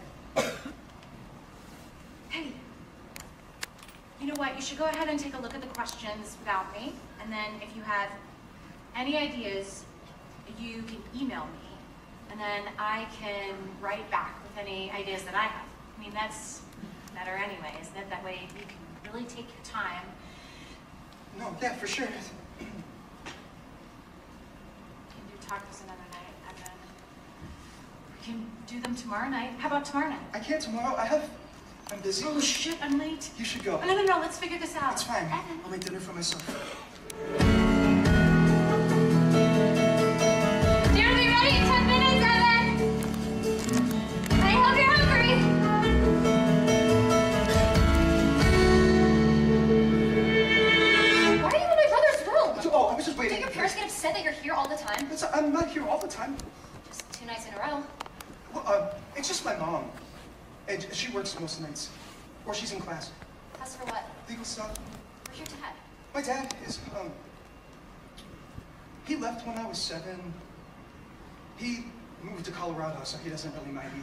[SPEAKER 5] Hey. You know what? You should go ahead and take a look at the questions without me. And then if you have any ideas, you can email me. And then I can write back with any ideas that I have. I mean, that's better anyway, isn't it? That way you can really take your time.
[SPEAKER 6] No, yeah, for sure.
[SPEAKER 5] You can do tacos another night, and then we can do them tomorrow night. How about tomorrow night?
[SPEAKER 6] I can't tomorrow. I have... I'm busy.
[SPEAKER 5] Oh shit, I'm late.
[SPEAKER 6] You should go.
[SPEAKER 5] Oh, no, no, no, let's figure this out.
[SPEAKER 6] It's fine.
[SPEAKER 5] Evan.
[SPEAKER 6] I'll make dinner for myself.
[SPEAKER 4] Dinner will be ready in ten minutes, Evan! I hope you're hungry! Why are you in my brother's room?
[SPEAKER 6] Oh, I was just waiting.
[SPEAKER 4] Don't your parents get upset that you're here all the time?
[SPEAKER 6] It's, I'm not here all the time.
[SPEAKER 4] Just two nights in a row.
[SPEAKER 6] Well, uh, it's just my mom. And she works most nights. Or she's in class.
[SPEAKER 4] Class for what?
[SPEAKER 6] Legal stuff.
[SPEAKER 4] Where's your dad?
[SPEAKER 6] My dad is, um... he left when I was seven. He moved to Colorado, so he doesn't really mind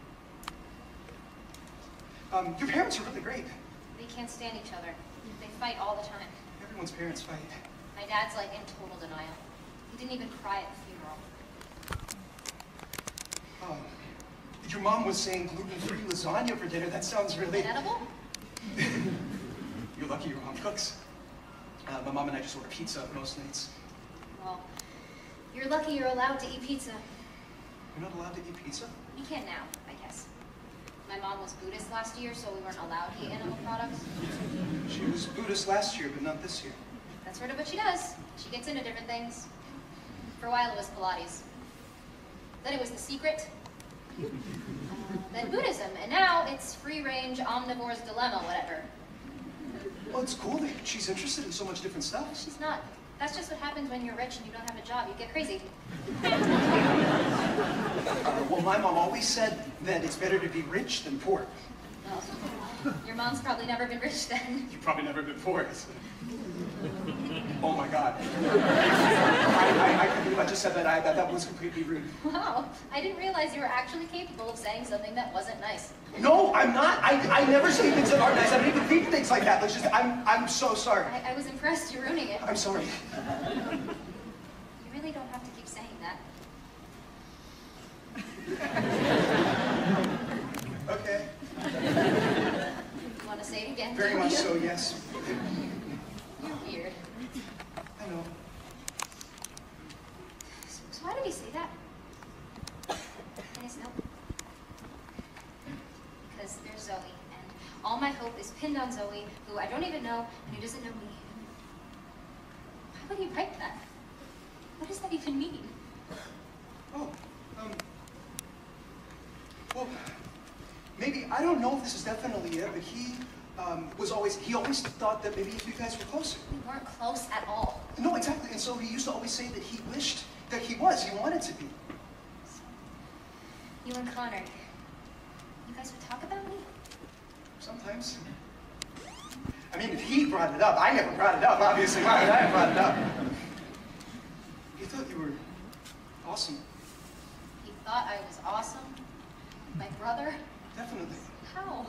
[SPEAKER 6] either. Um, your parents are really great.
[SPEAKER 4] They can't stand each other. They fight all the time.
[SPEAKER 6] Everyone's parents fight.
[SPEAKER 4] My dad's like in total denial. He didn't even cry at the funeral.
[SPEAKER 6] Um, your mom was saying gluten-free lasagna for dinner. That sounds really...
[SPEAKER 4] Inedible?
[SPEAKER 6] You're lucky your mom cooks. Uh, my mom and I just order pizza most nights.
[SPEAKER 4] Well, you're lucky you're allowed to eat pizza.
[SPEAKER 6] You're not allowed to eat pizza?
[SPEAKER 4] You can now, I guess. My mom was Buddhist last year, so we weren't allowed to eat animal products.
[SPEAKER 6] She was Buddhist last year, but not this year.
[SPEAKER 4] That's sort of what she does. She gets into different things. For a while it was Pilates. Then it was The Secret. Uh, then Buddhism, and now it's free-range omnivore's dilemma, whatever.
[SPEAKER 6] Well, it's cool that she's interested in so much different stuff.
[SPEAKER 4] She's not. That's just what happens when you're rich and you don't have a job. You get crazy.
[SPEAKER 6] Uh, well, my mom always said that it's better to be rich than poor.
[SPEAKER 4] Well, your mom's probably never been rich then.
[SPEAKER 6] You've probably never been poor. Oh my God. I, I, I can't believe I just said that. I, that. That was completely rude.
[SPEAKER 4] Wow, I didn't realize you were actually capable of saying something that wasn't nice.
[SPEAKER 6] No, I'm not. I, I never say things that aren't nice. I don't even think things like that. Let's just, I'm, I'm so sorry.
[SPEAKER 4] I, I was impressed. You're ruining it.
[SPEAKER 6] I'm sorry.
[SPEAKER 4] You really don't have to keep saying that.
[SPEAKER 6] Okay.
[SPEAKER 4] You want to say it again?
[SPEAKER 6] Very
[SPEAKER 4] don't
[SPEAKER 6] much
[SPEAKER 4] you?
[SPEAKER 6] so, yes.
[SPEAKER 4] You're weird.
[SPEAKER 6] I know.
[SPEAKER 4] So, so why did he say that? Guys, no. Because there's Zoe, and all my hope is pinned on Zoe, who I don't even know, and who doesn't know me. Why would he write that? What does that even mean?
[SPEAKER 6] Oh, um, well, maybe, I don't know if this is definitely it, but he um, was always, he always thought that maybe if you guys were closer.
[SPEAKER 4] We weren't close at all.
[SPEAKER 6] No, exactly, and so he used to always say that he wished that he was, he wanted to be.
[SPEAKER 4] So, you and Connor, you guys would talk about me?
[SPEAKER 6] Sometimes. I mean, if he brought it up, I never brought it up, obviously. Why would I have brought it up? He thought you were awesome.
[SPEAKER 4] He thought I was awesome? My brother?
[SPEAKER 6] Definitely.
[SPEAKER 4] How?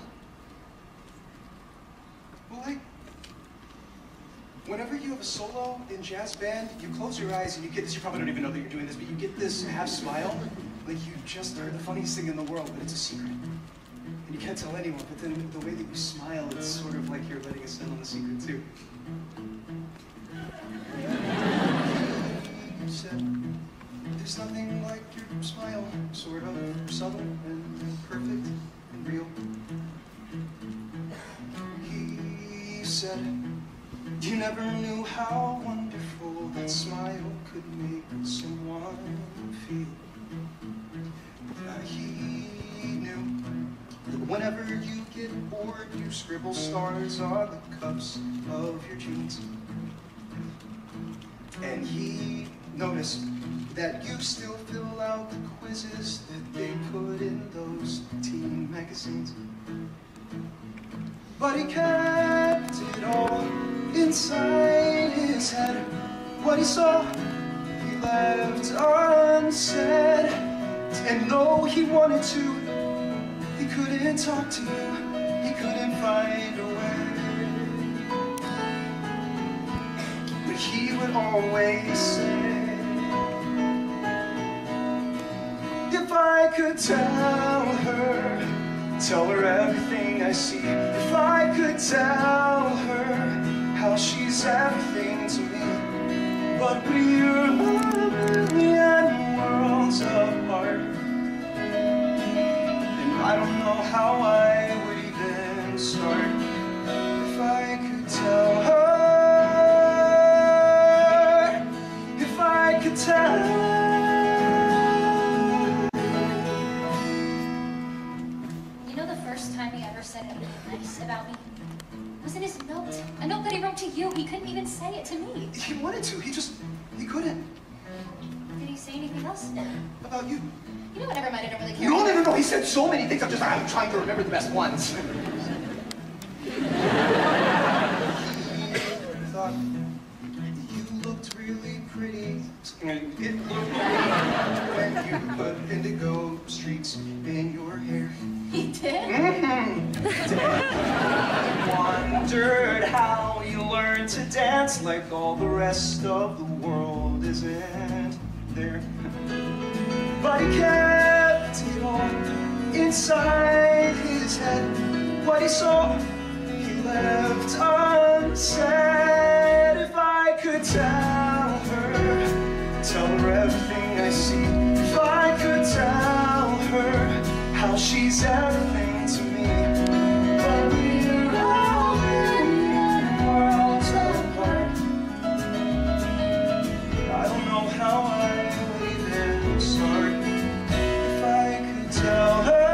[SPEAKER 6] Well, like, whenever you have a solo in jazz band, you close your eyes and you get this, you probably don't even know that you're doing this, but you get this half smile, like you just are the funniest thing in the world, but it's a secret. And you can't tell anyone, but then the way that you smile, it's sort of like you're letting us in on the secret too. He said, there's nothing like your smile, sort of subtle and perfect and real. He said, you never knew how wonderful that smile could make someone feel. Uh, he knew that whenever you get bored, you scribble stars on the cuffs of your jeans. And he noticed that you still fill out the quizzes that they put in those teen magazines. But he kept it all inside his head. What he saw, he left unsaid. And though he wanted to, he couldn't talk to you, he couldn't find a way. But he would always say, if I could tell her, tell her everything I see. If I could tell her how she's everything to me. But we're a million worlds apart, and I don't know how I would even start. If I could tell her, if I could tell her.
[SPEAKER 4] First time he ever said anything nice about me was in his note. A note that he wrote to you. He couldn't even say it to me.
[SPEAKER 6] He wanted to. He just, he couldn't.
[SPEAKER 4] Did he say anything else?
[SPEAKER 6] About you.
[SPEAKER 4] You know what, never mind. I don't really care.
[SPEAKER 6] No, no, no, no. He said so many things. I'm just, I'm trying to remember the best ones. He thought you looked really pretty. It looked pretty when you put indigo streaks in your hair.
[SPEAKER 4] He did?
[SPEAKER 6] Mm-hmm. He wondered how you learned to dance like all the rest of the world isn't there. But he kept it all inside his head. What he saw, he left unsaid. If I could tell her, tell her everything I see. If I could tell her how she's everything to me. But we're all million worlds apart. I don't know how I would even start. If I could tell her,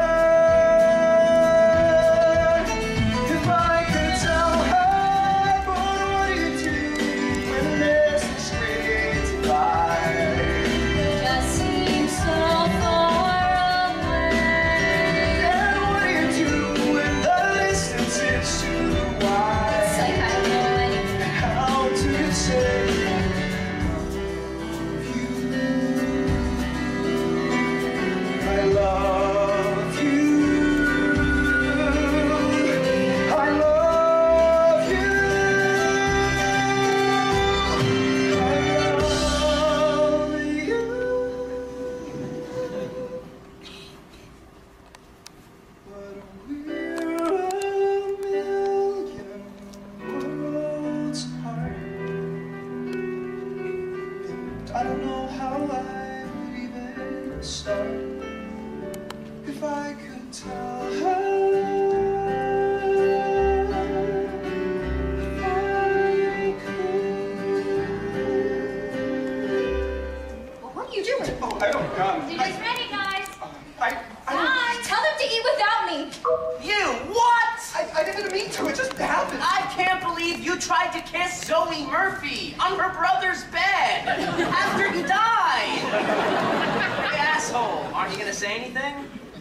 [SPEAKER 6] if I could tell her, but what do you do when there's this great divide?
[SPEAKER 4] It just seems so far.
[SPEAKER 6] I don't know how I would even start. If I could tell her, if I could.
[SPEAKER 4] Well, what are you doing?
[SPEAKER 6] Oh, I don't know.
[SPEAKER 5] Dinner's ready, guys.
[SPEAKER 6] I, I,
[SPEAKER 4] Guys, tell them to eat without me.
[SPEAKER 3] You, what?
[SPEAKER 6] I, I didn't mean to, it just happened.
[SPEAKER 3] I can't believe you tried to kiss Zoe Murphy on her brother's bed after he died. You asshole. Aren't you gonna say anything?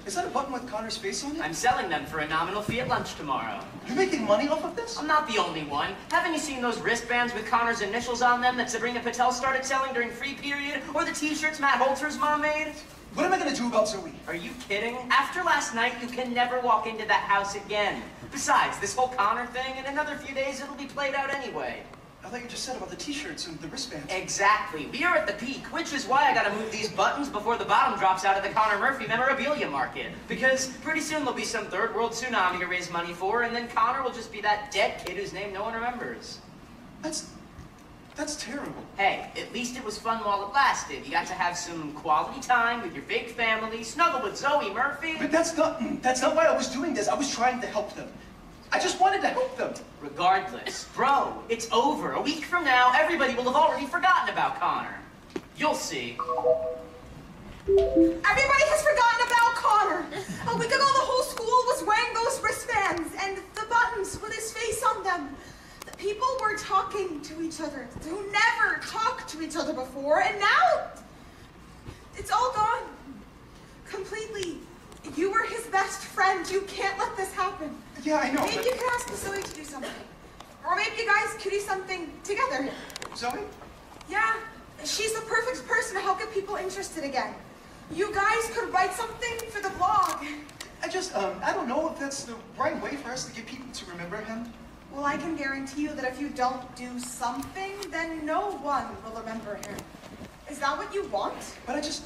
[SPEAKER 6] Is that a button with Connor's face on it?
[SPEAKER 3] I'm selling them for a nominal fee at lunch tomorrow.
[SPEAKER 6] You're making money off of this?
[SPEAKER 3] I'm not the only one. Haven't you seen those wristbands with Connor's initials on them that Sabrina Patel started selling during Free Period? Or the t-shirts Matt Holter's mom made?
[SPEAKER 6] What am I gonna do about Zoe?
[SPEAKER 3] Are you kidding? After last night, you can never walk into that house again. Besides, this whole Connor thing, in another few days, it'll be played out anyway.
[SPEAKER 6] I thought you just said about the t-shirts and the wristbands.
[SPEAKER 3] Exactly. We are at the peak, which is why I gotta move these buttons before the bottom drops out of the Connor Murphy memorabilia market. Because pretty soon there'll be some third world tsunami to raise money for, and then Connor will just be that dead kid whose name no one remembers.
[SPEAKER 6] That's... that's terrible.
[SPEAKER 3] Hey, at least it was fun while it lasted. You got to have some quality time with your fake family, snuggle with Zoe Murphy.
[SPEAKER 6] But that's not... that's not why I was doing this. I was trying to help them. I just wanted to help them.
[SPEAKER 3] Regardless, bro, it's over. A week from now, everybody will have already forgotten about Connor. You'll see.
[SPEAKER 1] Everybody has forgotten about Connor. A week ago, the whole school was wearing those wristbands and the buttons with his face on them. The people were talking to each other who never talked to each other before, and now it's all gone. Completely. You were his best friend. You can't let this happen.
[SPEAKER 6] Yeah, I know.
[SPEAKER 1] Maybe
[SPEAKER 6] but...
[SPEAKER 1] you can ask Zoe to do something. Or maybe you guys could do something together.
[SPEAKER 6] Zoe?
[SPEAKER 1] Yeah, she's the perfect person to help get people interested again. You guys could write something for the blog.
[SPEAKER 6] I just, um, I don't know if that's the right way for us to get people to remember him.
[SPEAKER 1] Well, I can guarantee you that if you don't do something, then no one will remember him. Is that what you want?
[SPEAKER 6] But I just...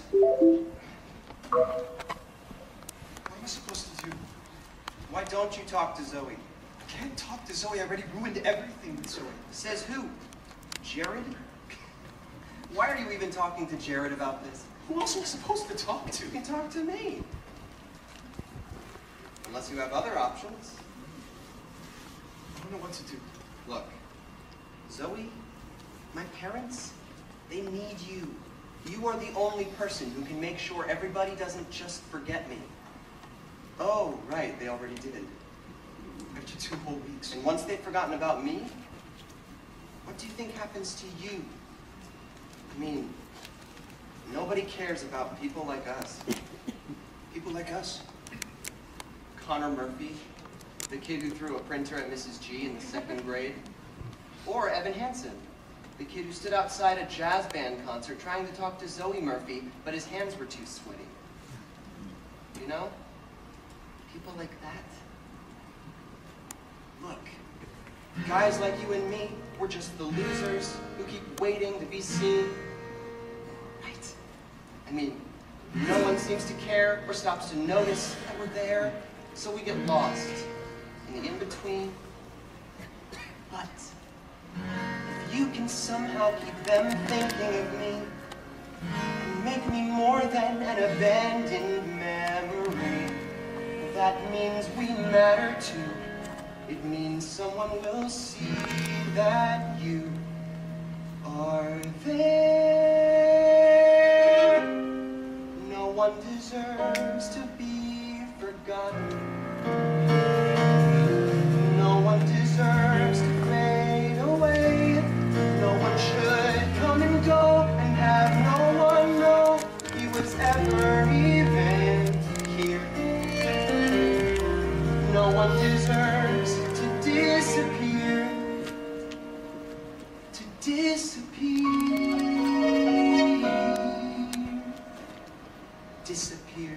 [SPEAKER 6] What am I supposed to do?
[SPEAKER 8] Why don't you talk to Zoe?
[SPEAKER 6] I can't talk to Zoe. I already ruined everything with Zoe.
[SPEAKER 8] Says who? Jared? Why are you even talking to Jared about this?
[SPEAKER 6] Who else am I supposed to talk to?
[SPEAKER 8] You can talk to me. Unless you have other options.
[SPEAKER 6] I don't know what to do.
[SPEAKER 8] Look, Zoe, my parents, they need you. You are the only person who can make sure everybody doesn't just forget me. Oh, right, they already did.
[SPEAKER 6] After two whole weeks.
[SPEAKER 8] And once they've forgotten about me, what do you think happens to you? I mean, nobody cares about people like us.
[SPEAKER 6] People like us.
[SPEAKER 8] Connor Murphy, the kid who threw a printer at Missus G in the second grade. Or Evan Hansen, the kid who stood outside a jazz band concert trying to talk to Zoe Murphy, but his hands were too sweaty. You know? People like that. Look, guys like you and me, we're just the losers who keep waiting to be seen. Right? I mean, no one seems to care or stops to notice that we're there, so we get lost in the in-between. But if you can somehow keep them thinking of me and make me more than an abandoned memory, that means we matter too. It means someone will see that you are there. No one deserves to be forgotten. No one deserves to fade away. No one should come and go and have no one know he was ever even here. No one deserves to disappear, to disappear, disappear.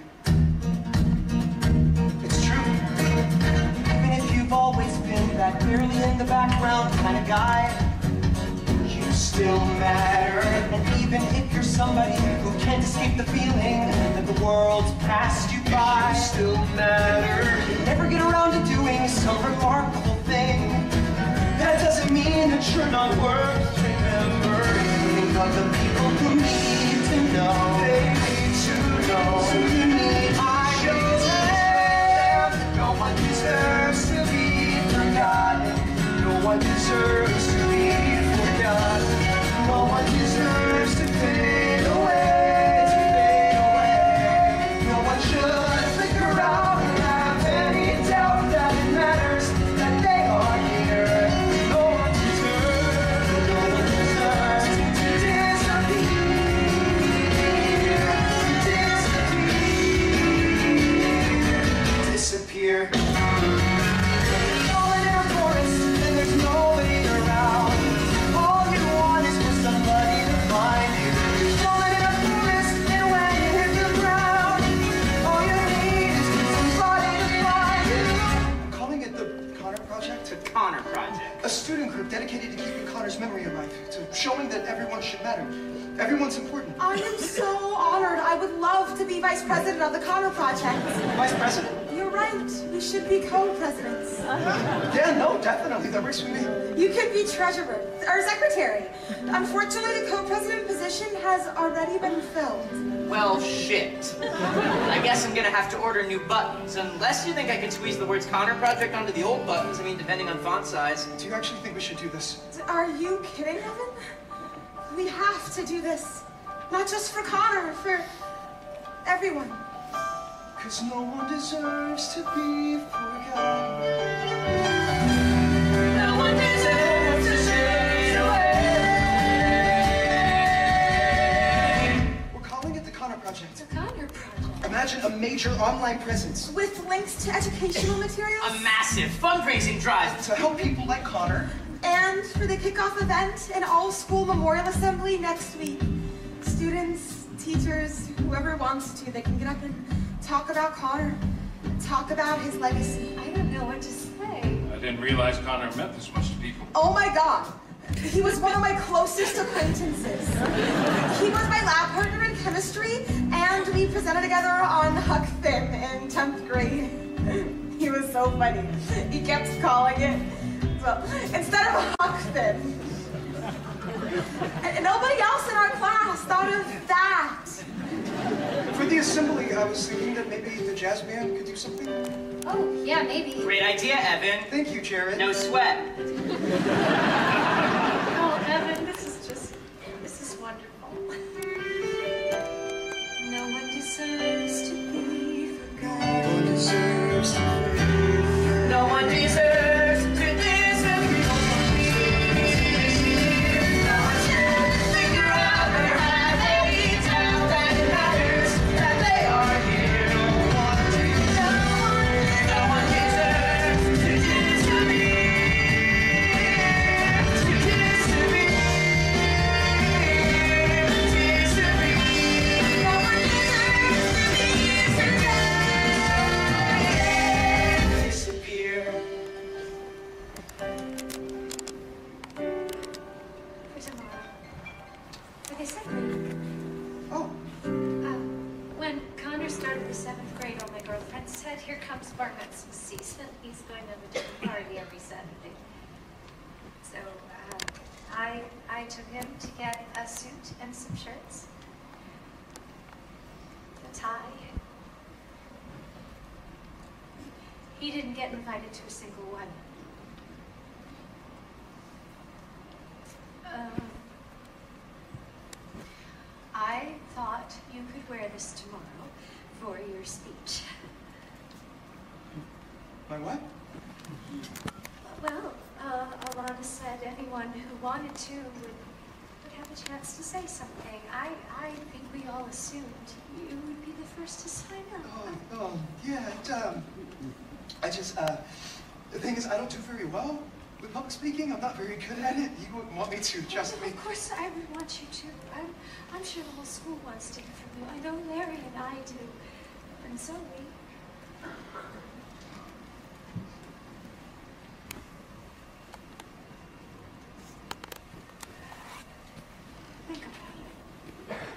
[SPEAKER 8] It's true, even if you've always been that clearly in the background kind of guy, you still matter. And even if you're somebody who can't escape the feeling that the world's passed you by, you still matter. You never get around to doing some remarkable thing. That doesn't mean that you're not worth remembering. Think of the people who need to know. They need to know. So you need I show them. No one deserves to be forgotten. No one deserves to be forgotten. No one deserves to fade away, to fade away. No one should figure out or have any doubt that it matters that they are here. No one deserves, no one
[SPEAKER 6] to showing that everyone should matter. Everyone's important.
[SPEAKER 1] I am so honored. I would love to be vice president of the Connor Project.
[SPEAKER 6] Vice president?
[SPEAKER 1] You're right. We should be co-presidents.
[SPEAKER 6] Yeah, no, definitely. That works for me.
[SPEAKER 1] You could be treasurer or secretary. Unfortunately, the co-president position has already been filled.
[SPEAKER 3] Well, shit. I guess I'm gonna have to order new buttons, unless you think I can squeeze the words Connor Project onto the old buttons. I mean, depending on font size.
[SPEAKER 6] Do you actually think we should do this?
[SPEAKER 1] Are you kidding, Evan? We have to do this. Not just for Connor, for everyone.
[SPEAKER 6] Cause no one deserves to be forgotten.
[SPEAKER 3] No one deserves to fade away.
[SPEAKER 6] We're calling it the Connor Project.
[SPEAKER 4] The Connor Project.
[SPEAKER 6] Imagine a major online presence
[SPEAKER 1] With links to educational materials.
[SPEAKER 3] A massive fundraising drive.
[SPEAKER 6] to help people like Connor.
[SPEAKER 1] And for the kickoff event and all-school memorial assembly next week. Students, teachers, whoever wants to, they can get up and talk about Connor. Talk about his legacy.
[SPEAKER 5] I don't know what to say.
[SPEAKER 7] I didn't realize Connor meant this much to people.
[SPEAKER 1] Oh my God. He was one of my closest acquaintances. He was my lab partner in chemistry, and we presented together on Huck Finn in tenth grade. He was so funny. He kept calling it, well, instead of Huck Finn. And nobody else in our class thought of that.
[SPEAKER 6] For the assembly, I was thinking that maybe the jazz band could do something.
[SPEAKER 4] Oh, yeah, maybe.
[SPEAKER 3] Great idea, Evan.
[SPEAKER 6] Thank you, Jared.
[SPEAKER 3] No sweat.
[SPEAKER 5] Oh, Evan, this is just, this is wonderful. No one deserves to be forgotten.
[SPEAKER 6] No one deserves to be.
[SPEAKER 3] No one deserves to disagree. No one should figure out or have any doubt that it matters that they are here. No one, no one deserves to disagree. To disagree. Disagree. No one deserves to be disappear.
[SPEAKER 5] For tomorrow. For the second.
[SPEAKER 6] Oh,
[SPEAKER 5] Uh, when Connor started the seventh grade, all my girlfriends said, here comes bar mitzvah season. He's going to have a different party every Saturday. So uh, I, I took him to get a suit and some shirts, a tie. He didn't get invited to a single one. Um, I thought you could wear this tomorrow for your speech.
[SPEAKER 6] my what?
[SPEAKER 5] Well, uh, Alana said anyone who wanted to would, would have a chance to say something. I, I think we all assumed you would be the first to sign up.
[SPEAKER 6] Oh, oh, yeah, it, um, I just, uh, the thing is, I don't do very well with public speaking. I'm not very good at it. You wouldn't want me to, trust me.
[SPEAKER 5] Of course, I would want you to. I'm, I'm sure the whole school wants to hear from you. I know Larry and I do, and Zoe. Think about it.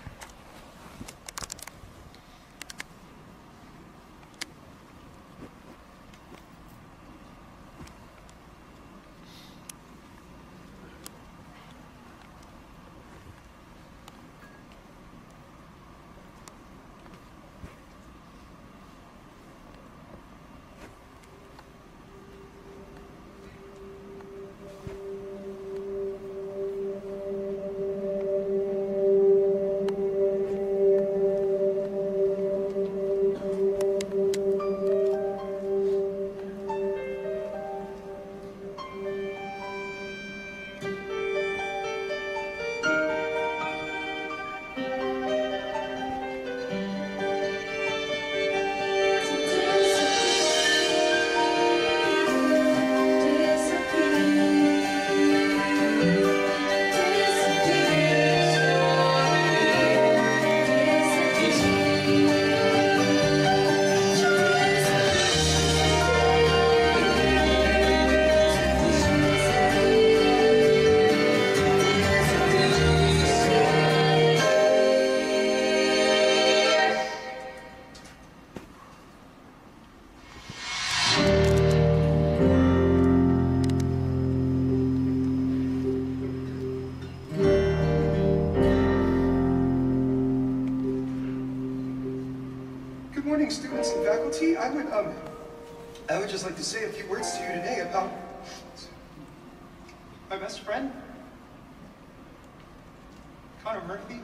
[SPEAKER 6] morning, students and faculty. I would, um, I would just like to say a few words to you today about my best friend, Connor Murphy.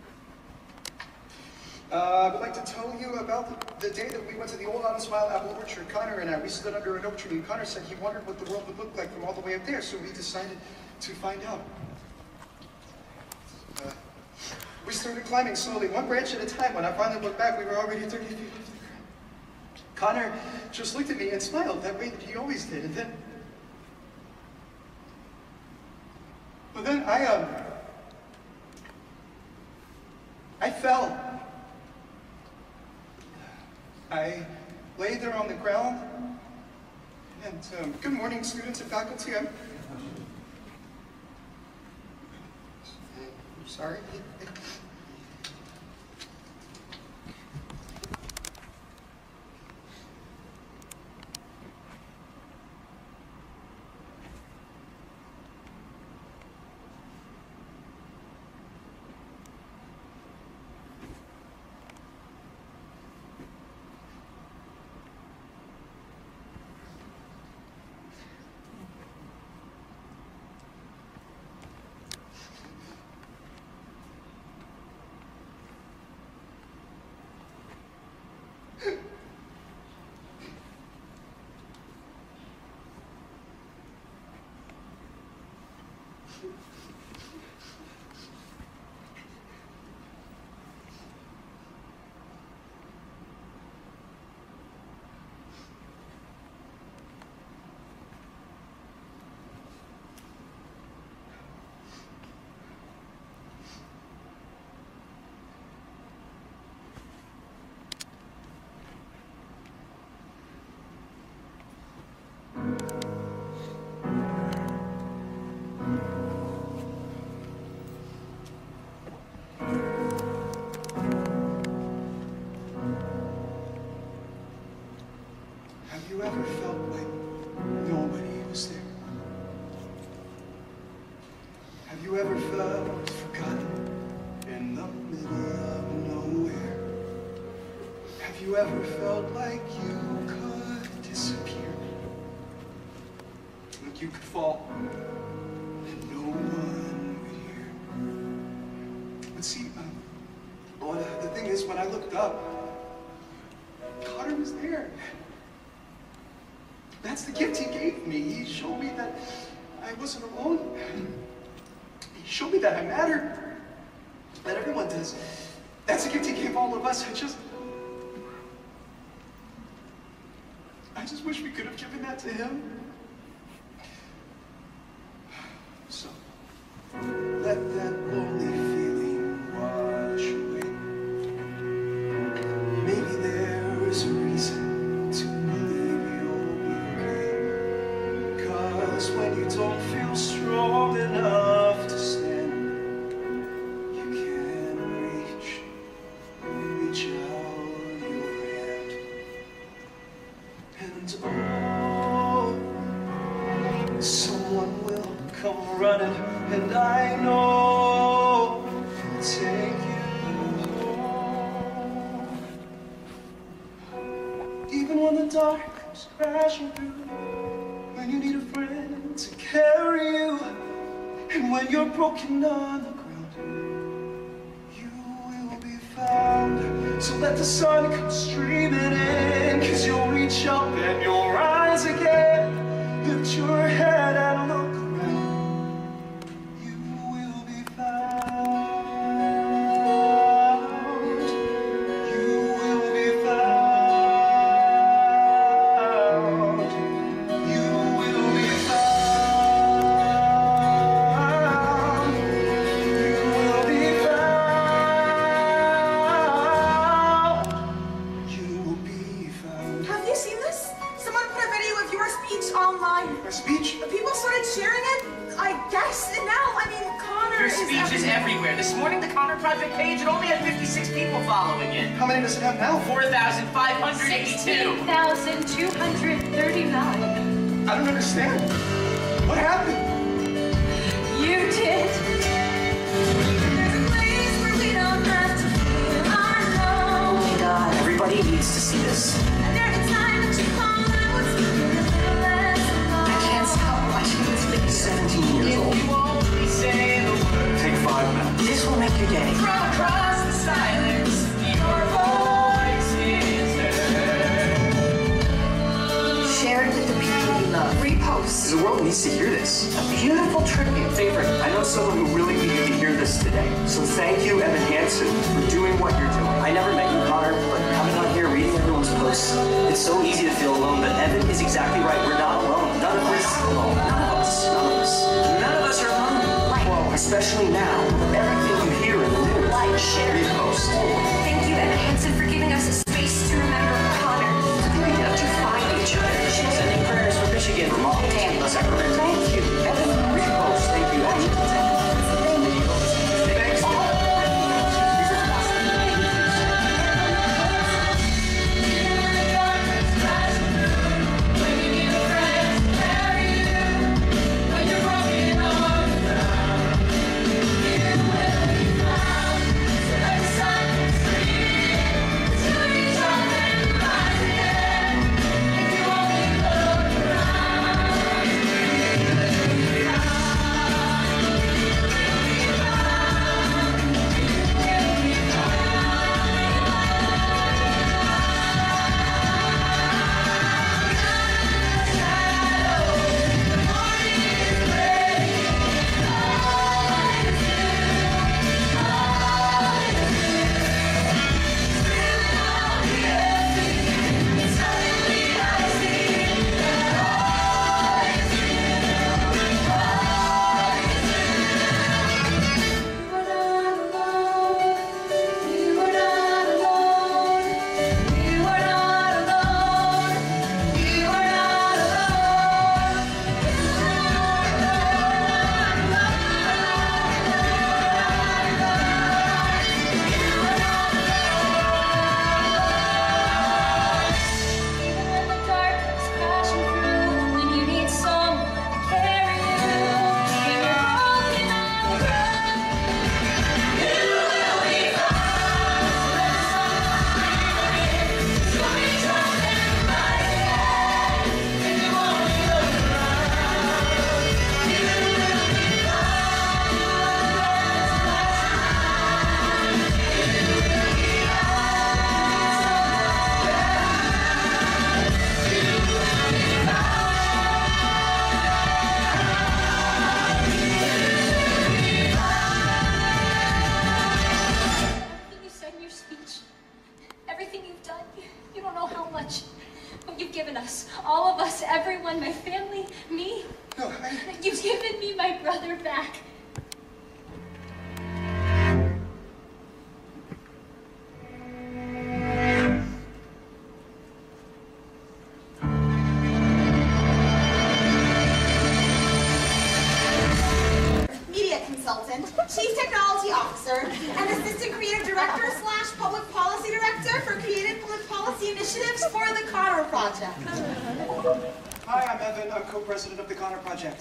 [SPEAKER 6] Uh, I would like to tell you about the, the day that we went to the old Honest Mile Apple Orchard. Connor and I, we stood under an oak tree, and Connor said he wondered what the world would look like from all the way up there, so we decided to find out. Uh, we started climbing slowly, one branch at a time. When I finally looked back, we were already thirty feet off the ground. Connor just looked at me and smiled that way that he always did, and then... But then I, um... I fell. I lay there on the ground, and um, good morning, students and faculty. I'm, I'm sorry. Have you ever felt like nobody was there? Have you ever felt forgotten in the middle of nowhere? Have you ever felt like you could disappear? Like you could fall and no one would hear? But see, um, well, the thing is, when I looked up, Connor was there. That's the gift he gave me. He showed me that I wasn't alone. He showed me that I mattered. That everyone does. That's the gift he gave all of us. I just... I just wish we could have given that to him. So, let that lonely feeling wash away. Maybe there is a reason to believe you'll be okay. Cause when you don't feel strong enough to stand, you can reach, reach out your hand. And oh, someone will come running, and I know it'll take you home. Even when the dark comes crashing through, when you need a friend to carry you, and when you're broken on the ground, you will be found. So let the sun come streaming in, cause you'll reach up and you'll rise again. Lift your head and look around. You will be found. You will be found. You will be found. You will be found. You will be found.
[SPEAKER 1] Have you seen this? Someone put a video of your speech online.
[SPEAKER 6] My speech?
[SPEAKER 1] People started sharing it, I guess, and now, I mean, Connor
[SPEAKER 3] Your
[SPEAKER 1] is
[SPEAKER 3] speech is everywhere. This morning, the Connor Project page, it only had fifty-six people following it.
[SPEAKER 6] How many does it have now?
[SPEAKER 3] four thousand five hundred eighty-two.
[SPEAKER 5] sixteen thousand two hundred thirty-nine.
[SPEAKER 6] I don't understand. What happened?
[SPEAKER 5] You did.
[SPEAKER 1] There's a place where we don't have to feel, I know.
[SPEAKER 8] God, everybody needs to see this.
[SPEAKER 1] And every time that you call out, you're a little less alone.
[SPEAKER 8] I can't stop watching this video. seventeen years old.
[SPEAKER 3] If you only say the word,
[SPEAKER 8] Take five minutes. This will make your day.
[SPEAKER 3] from across the silence, your voice is heard.
[SPEAKER 8] Share it with the people you love. Repost.
[SPEAKER 9] The world needs to hear this.
[SPEAKER 8] A beautiful tribute.
[SPEAKER 9] Favorite, I know someone who really needed to hear this today. So thank you, Evan Hansen, for doing what you're doing. I never met you, Connor, but coming out here reading everyone's posts, it's so easy to feel alone, but Evan is exactly right. We're not alone. None of us are alone. None of us. None of us. None of us are alone.
[SPEAKER 8] Like.
[SPEAKER 9] Well, especially now. Everything you hear in the news.
[SPEAKER 8] Like, share.
[SPEAKER 9] Repost.
[SPEAKER 10] Thank you, Evan Hansen, for giving us a space to remember Connor.
[SPEAKER 8] We have to find each other.
[SPEAKER 9] Sending prayers for Michigan, Vermont,
[SPEAKER 8] Damn.
[SPEAKER 9] Sacramento.
[SPEAKER 8] Thank you, Evan.
[SPEAKER 9] Repost. Thank you, Evan. Thanks.
[SPEAKER 4] Everything you've done, you don't know how much. What you've given us, all of us, everyone, my family, me.
[SPEAKER 6] No, I...
[SPEAKER 4] You've given me my brother back.
[SPEAKER 1] Media consultant, chief technology officer, and assistant creative director slash public policy director for creative public policy initiatives for the Connor Project.
[SPEAKER 6] Hi, I'm Evan. I'm co-president of the Connor Project.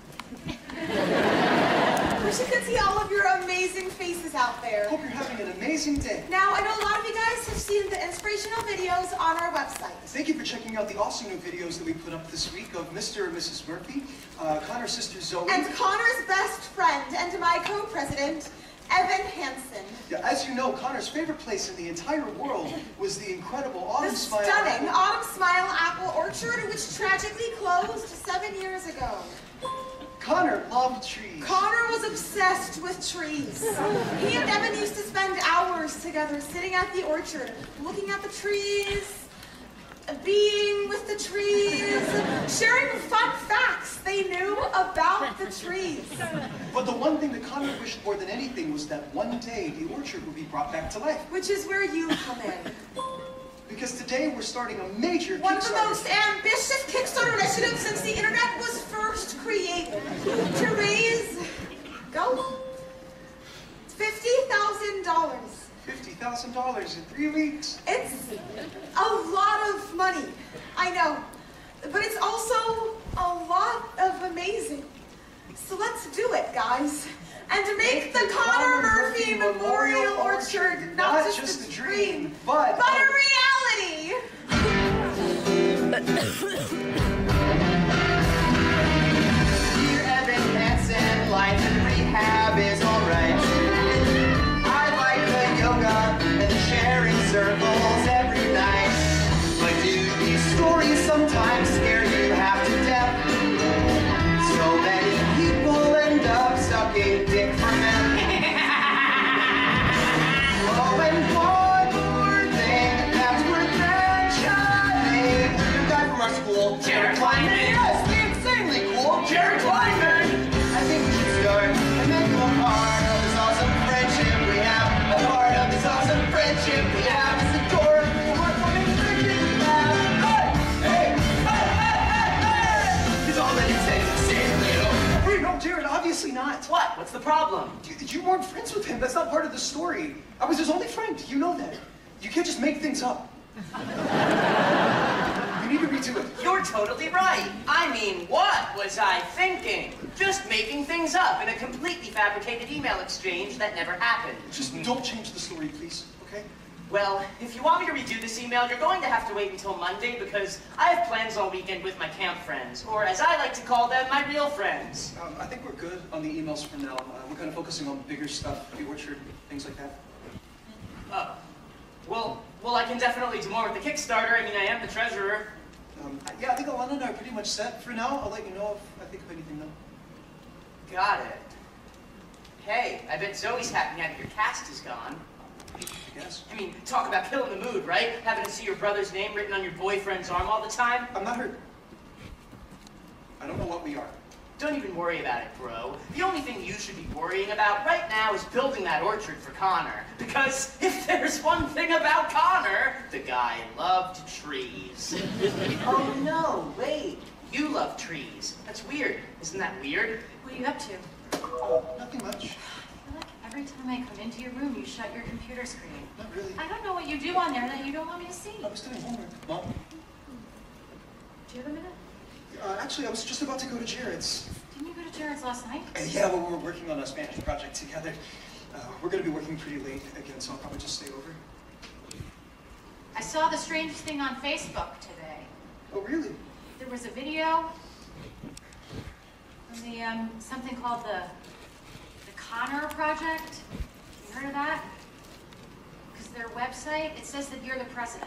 [SPEAKER 1] Wish you could see all of your amazing faces out there.
[SPEAKER 6] Hope you're having an amazing day.
[SPEAKER 1] Now, I know a lot of you guys have seen the inspirational videos on our website.
[SPEAKER 6] Thank you for checking out the awesome new videos that we put up this week of Mister and Missus Murphy, uh, Connor's sister Zoe,
[SPEAKER 1] And Connor's best friend and my co-president, Evan Hansen.
[SPEAKER 6] Yeah, as you know, Connor's favorite place in the entire world was the incredible Autumn
[SPEAKER 1] The
[SPEAKER 6] Smile.
[SPEAKER 1] stunning Autumn Smile Apple Orchard, which tragically closed seven years ago.
[SPEAKER 6] Connor loved trees.
[SPEAKER 1] Connor was obsessed with trees. He and Evan used to spend hours together sitting at the orchard, looking at the trees, being with the trees, sharing fun facts they knew about the trees.
[SPEAKER 6] But the one thing that Connor wished more than anything was that one day the orchard would be brought back to life.
[SPEAKER 1] Which is where you come in.
[SPEAKER 6] Because today we're starting a major
[SPEAKER 1] One of the
[SPEAKER 6] Kickstarter.
[SPEAKER 1] most ambitious Kickstarter initiatives since the internet was first created. To raise, go, fifty thousand dollars.
[SPEAKER 6] fifty thousand dollars in three weeks.
[SPEAKER 1] It's a lot of money, I know, but it's also a lot of amazing. So let's do it, guys. And to make the Connor Murphy Memorial Orchard not just a dream,
[SPEAKER 6] but
[SPEAKER 1] but a reality.
[SPEAKER 6] friends with him. That's not part of the story. I was his only friend. You know that. You can't just make things up. You need to redo it.
[SPEAKER 3] You're totally right. I mean, what was I thinking? Just making things up in a completely fabricated email exchange that never happened.
[SPEAKER 6] Just don't change the story, please, okay?
[SPEAKER 3] Well, if you want me to redo this email, you're going to have to wait until Monday because I have plans all weekend with my camp friends, or as I like to call them, my real friends.
[SPEAKER 6] Um, I think we're good on the emails for now. Uh, we're kind of focusing on bigger stuff, the orchard, things like that.
[SPEAKER 3] Oh. Well, well, I can definitely do more with the Kickstarter. I mean, I am the treasurer.
[SPEAKER 6] Um, yeah, I think Alana and I are pretty much set for now. I'll let you know if I think of anything, though.
[SPEAKER 3] Got it. Hey, I bet Zoe's happy now that your cast is gone.
[SPEAKER 6] Yes.
[SPEAKER 3] I mean, talk about killing the mood, right? Having to see your brother's name written on your boyfriend's arm all the time.
[SPEAKER 6] I'm not hurt. I don't know what we are.
[SPEAKER 3] Don't even worry about it, bro. The only thing you should be worrying about right now is building that orchard for Connor. Because if there's one thing about Connor, the guy loved trees. Oh no, wait. You love trees. That's weird. Isn't that weird?
[SPEAKER 5] What are you up to?
[SPEAKER 6] Oh, nothing much.
[SPEAKER 5] I feel like every time I come into your room, you shut your computer screen.
[SPEAKER 6] Not really.
[SPEAKER 5] I don't know what you do on there that you don't want me to see.
[SPEAKER 6] I was doing homework, Mom.
[SPEAKER 5] Do you have a minute?
[SPEAKER 6] Uh, actually, I was just about to go to Jared's.
[SPEAKER 5] Didn't you go to Jared's last night?
[SPEAKER 6] Uh, yeah, well, we were working on a Spanish project together. Uh, we're going to be working pretty late again, so I'll probably just stay over.
[SPEAKER 5] I saw the strangest thing on Facebook today.
[SPEAKER 6] Oh, really?
[SPEAKER 5] There was a video from the, um, something called the, the Connor Project. You heard of that? Because their website, it says that you're the president.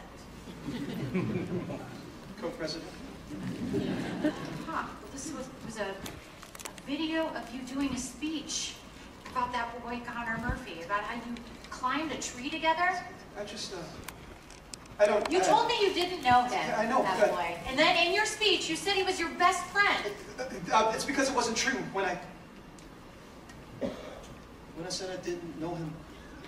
[SPEAKER 6] Co-president?
[SPEAKER 5] Huh. Well, this was, was a, a video of you doing a speech about that boy Connor Murphy, about how you climbed a tree together.
[SPEAKER 6] I just, uh, I don't...
[SPEAKER 5] You
[SPEAKER 6] I,
[SPEAKER 5] told me you didn't know him,
[SPEAKER 6] Yeah, I know,
[SPEAKER 5] that
[SPEAKER 6] but-
[SPEAKER 5] boy. And then in your speech, you said he was your best friend.
[SPEAKER 6] Uh, uh, it's because it wasn't true when I... When I said I didn't know him.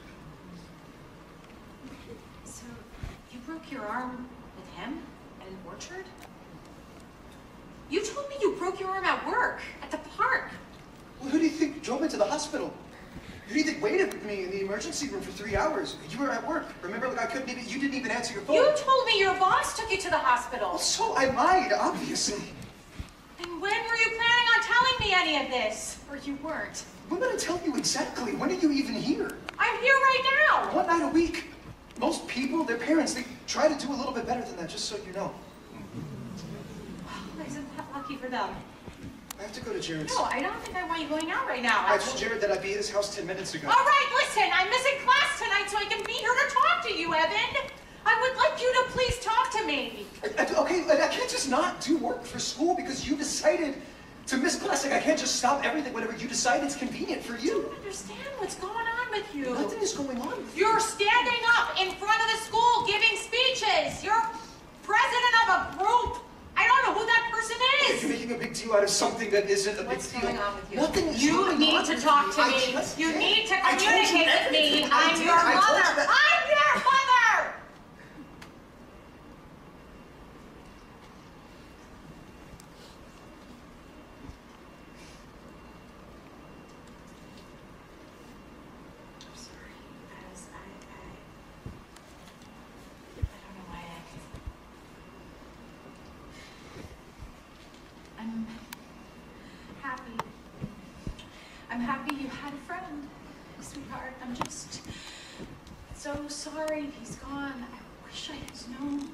[SPEAKER 5] So, you broke your arm with him at an orchard? You told me you broke your arm at work, at the park.
[SPEAKER 6] Well, who do you think drove me to the hospital? Who do you think waited with me in the emergency room for three hours? You were at work. Remember, like I couldn't even, you didn't even answer your phone.
[SPEAKER 5] You told me your boss took you to the hospital.
[SPEAKER 6] Well, so I lied, obviously.
[SPEAKER 5] And when were you planning on telling me any of this? Or you weren't?
[SPEAKER 6] When did I tell you exactly? When are you even here?
[SPEAKER 5] I'm here right now.
[SPEAKER 6] One night a week. Most people, their parents, they try to do a little bit better than that, just so you know.
[SPEAKER 5] Isn't that lucky for them?
[SPEAKER 6] I have to go to Jared's.
[SPEAKER 5] No, I don't think I want you going out right now.
[SPEAKER 6] I
[SPEAKER 5] actually.
[SPEAKER 6] told Jared that I'd be at his house ten minutes ago.
[SPEAKER 5] All right, listen, I'm missing class tonight, so I can be here to talk to you, Evan. I would like you to please talk to me.
[SPEAKER 6] I, I, okay, I, I can't just not do work for school because you decided to miss class. Like, I can't just stop everything whenever you decide it's convenient for
[SPEAKER 5] I
[SPEAKER 6] you.
[SPEAKER 5] don't understand what's going on with you.
[SPEAKER 6] Nothing is going on with you.
[SPEAKER 5] You're standing up in front of the school giving speeches. You're president of a group. I don't know who that person is.
[SPEAKER 6] You're making a big deal out of something that isn't a
[SPEAKER 5] What's
[SPEAKER 6] big deal.
[SPEAKER 5] going on with you?
[SPEAKER 6] Nothing is
[SPEAKER 5] You
[SPEAKER 6] going
[SPEAKER 5] need
[SPEAKER 6] on
[SPEAKER 5] to
[SPEAKER 6] with
[SPEAKER 5] talk to
[SPEAKER 6] I
[SPEAKER 5] me.
[SPEAKER 6] just
[SPEAKER 5] You
[SPEAKER 6] did.
[SPEAKER 5] need to
[SPEAKER 6] I told you
[SPEAKER 5] communicate with me.
[SPEAKER 6] everything. I
[SPEAKER 5] I'm
[SPEAKER 6] did.
[SPEAKER 5] your
[SPEAKER 6] I told you
[SPEAKER 5] mother.
[SPEAKER 6] that-
[SPEAKER 5] I'm your mother. I'm sorry, as I, I, I don't know why I. I'm happy. I'm happy you had a friend, sweetheart. I'm just so sorry he's gone. I wish I had known.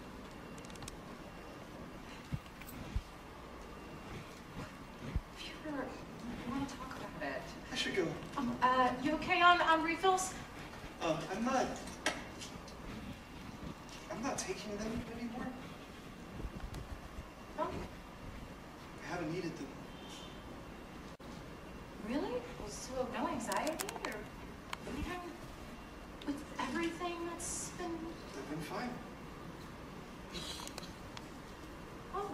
[SPEAKER 5] If you ever you want to talk about it.
[SPEAKER 6] I should go.
[SPEAKER 5] Um, uh, you okay on, on refills?
[SPEAKER 6] Uh, I'm not... I'm not taking them anymore.
[SPEAKER 5] No?
[SPEAKER 6] I haven't needed them.
[SPEAKER 5] Really? Well, so no anxiety or anything with everything that's been.
[SPEAKER 6] They've been fine.
[SPEAKER 5] Oh.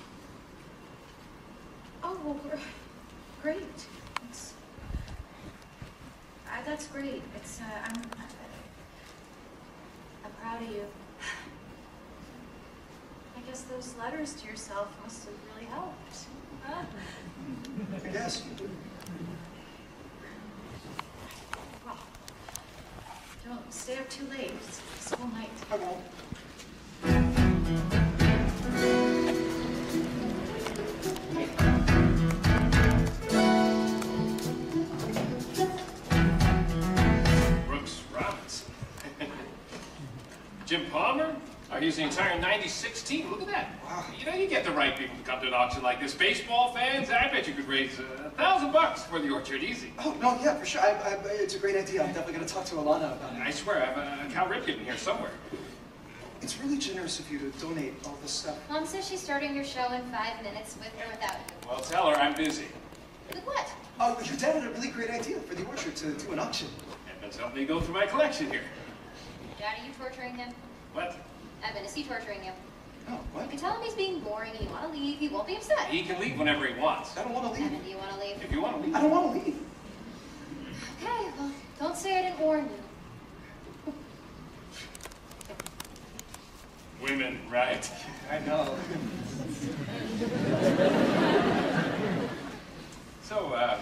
[SPEAKER 5] Oh, well, we're great. It's, uh, that's great. It's, uh, I'm, I'm proud of you. I guess those letters to yourself must have really helped. Huh?
[SPEAKER 6] I guess.
[SPEAKER 5] stay up too late. It's school night.
[SPEAKER 6] I won't.
[SPEAKER 7] Brooks Robinson. Jim Palmer? Are you using the entire ninety-six team? Look at that. Wow. You know, you get the right people to come to an auction like this. Baseball fans, I bet you could raise a thousand bucks for the orchard, easy.
[SPEAKER 6] Oh, no, yeah, for sure. I, I, it's a great idea. I'm definitely going to talk to Alana about it.
[SPEAKER 7] I swear, I have a Cal Ripken here somewhere.
[SPEAKER 6] It's really generous of you to donate all this stuff.
[SPEAKER 4] Mom says she's starting your show in five minutes with or without you.
[SPEAKER 7] Well, tell her I'm busy.
[SPEAKER 4] With what?
[SPEAKER 6] Oh, your dad had a really great idea for the orchard to do an auction.
[SPEAKER 7] Edmund's helped me go through my collection here.
[SPEAKER 4] Dad, are you torturing him?
[SPEAKER 7] What?
[SPEAKER 4] Evan, is he torturing you?
[SPEAKER 6] Oh, what?
[SPEAKER 4] You can tell him he's being boring and you want to leave. He won't be upset.
[SPEAKER 7] He can leave whenever he wants.
[SPEAKER 6] I don't want to leave.
[SPEAKER 4] Evan, do you want to leave?
[SPEAKER 7] If you want to leave.
[SPEAKER 6] I don't want to leave.
[SPEAKER 4] Okay, well, don't say I didn't warn you.
[SPEAKER 7] Women, right?
[SPEAKER 6] I know.
[SPEAKER 7] So, uh...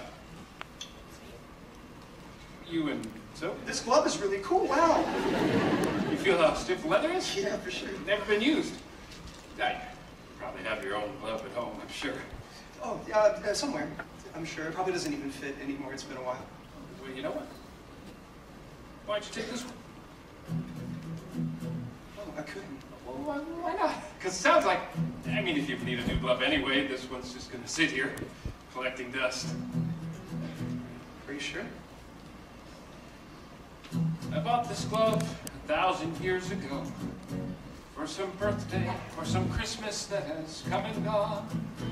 [SPEAKER 7] you and so?
[SPEAKER 6] This glove is really cool. Wow.
[SPEAKER 7] You feel how stiff the leather is?
[SPEAKER 6] Yeah, for sure.
[SPEAKER 7] Never been used. I probably have your own glove at home, I'm sure.
[SPEAKER 6] Oh, yeah, uh, somewhere. I'm sure. It probably doesn't even fit anymore. It's been a while.
[SPEAKER 7] Well, you know what? Why don't you take this one?
[SPEAKER 6] Oh, I couldn't.
[SPEAKER 7] Well, why, why not? Because it sounds like, I mean, if you need a new glove anyway, this one's just going to sit here, collecting dust.
[SPEAKER 6] Are you sure?
[SPEAKER 7] I bought this glove a thousand years ago for some birthday or some Christmas that has come and gone.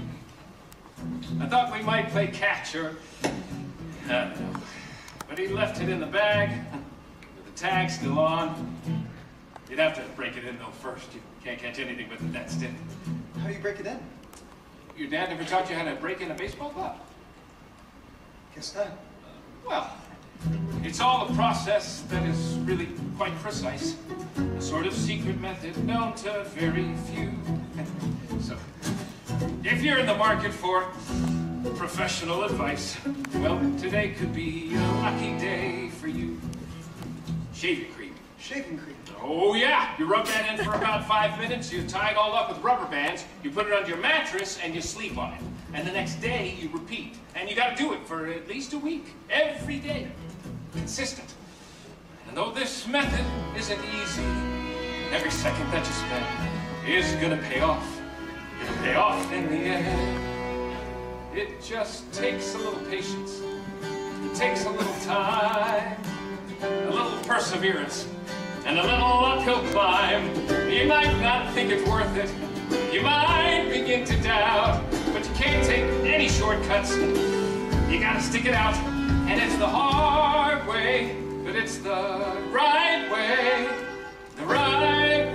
[SPEAKER 7] I thought we might play catch or, I don't know, but he left it in the bag with the tag still on. You'd have to break it in though first. You can't catch anything with it that stiff.
[SPEAKER 6] How do you break it in?
[SPEAKER 7] Your dad never taught you how to break in a baseball glove?
[SPEAKER 6] Guess not.
[SPEAKER 7] Well, it's all a process that is really quite precise. A sort of secret method known to very few. So, if you're in the market for professional advice, well, today could be a lucky day for you. Shaving cream.
[SPEAKER 6] Shaving cream.
[SPEAKER 7] Oh yeah, you rub that in for about five minutes, you tie it all up with rubber bands, you put it on your mattress, and you sleep on it. And the next day, you repeat. And you gotta do it for at least a week, every day. Consistent. And though this method isn't easy, every second that you spend is gonna pay off. It'll pay off in the end. It just takes a little patience. It takes a little time, a little perseverance, and a little uphill climb. You might not think it's worth it. You might begin to doubt, but you can't take any shortcuts. You gotta stick it out, and it's the hard way, but it's the right way, the right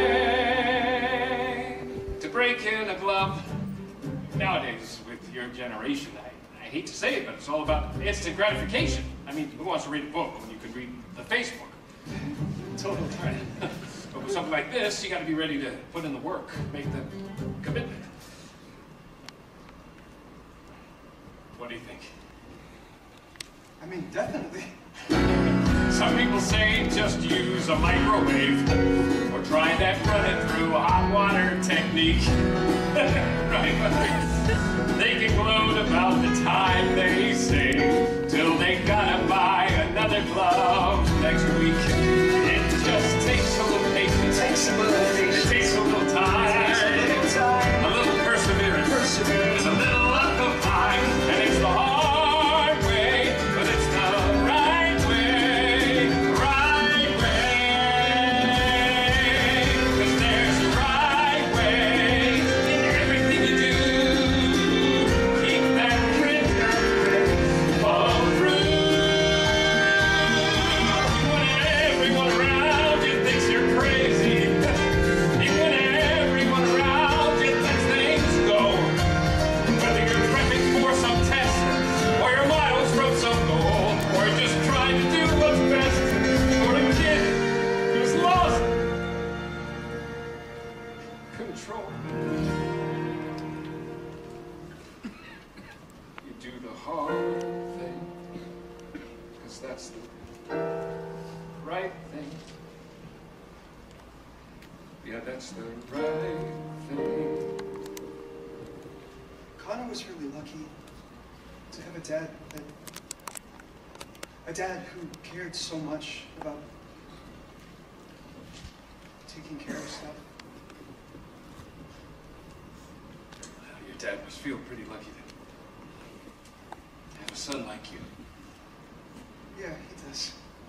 [SPEAKER 7] way to break in a glove. Nowadays, with your generation, I, I hate to say it, but it's all about instant gratification. I mean, who wants to read a book when you can read the Facebook?
[SPEAKER 6] Totally.
[SPEAKER 7] Right. But with something like this, you got to be ready to put in the work, make the commitment. What do you think?
[SPEAKER 6] I mean, definitely.
[SPEAKER 7] Some people say just use a microwave or try that run it through hot water technique. Right? They can gloat about the time they save till they gotta buy another glove next week. It just takes a little patience.
[SPEAKER 6] It takes a little patience.
[SPEAKER 7] It takes a little time.
[SPEAKER 6] It takes a little time.
[SPEAKER 7] A little perseverance.
[SPEAKER 6] Perseverance.
[SPEAKER 7] And a little luck of time. And it's the hard way, but it's the right way. Right way. 'Cause there's a right way in everything you do. Keep that print, follow through. When everyone around you thinks you're crazy, even when everyone around you lets things go, whether you're prepping for some test, or you're miles from some goal, or you're just trying to do what's best for a kid who's lost control. You do the hard thing, 'cause that's the right thing. Yeah, that's the right thing.
[SPEAKER 6] Connor was really lucky to have a dad that, a dad who cared so much about taking care of stuff.
[SPEAKER 7] Well, your dad must feel pretty lucky to have a son like you.
[SPEAKER 6] Yeah, he does.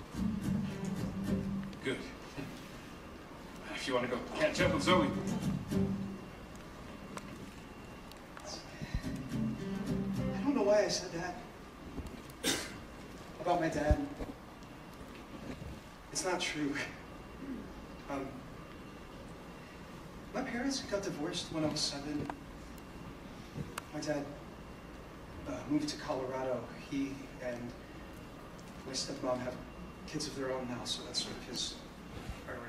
[SPEAKER 7] Good. If you want to go catch up with Zoe.
[SPEAKER 6] I don't know why I said that. About my dad. It's not true. Um, my parents got divorced when I was seven. My dad uh, moved to Colorado. He and my stepmom have kids of their own now, so that's sort of his priority.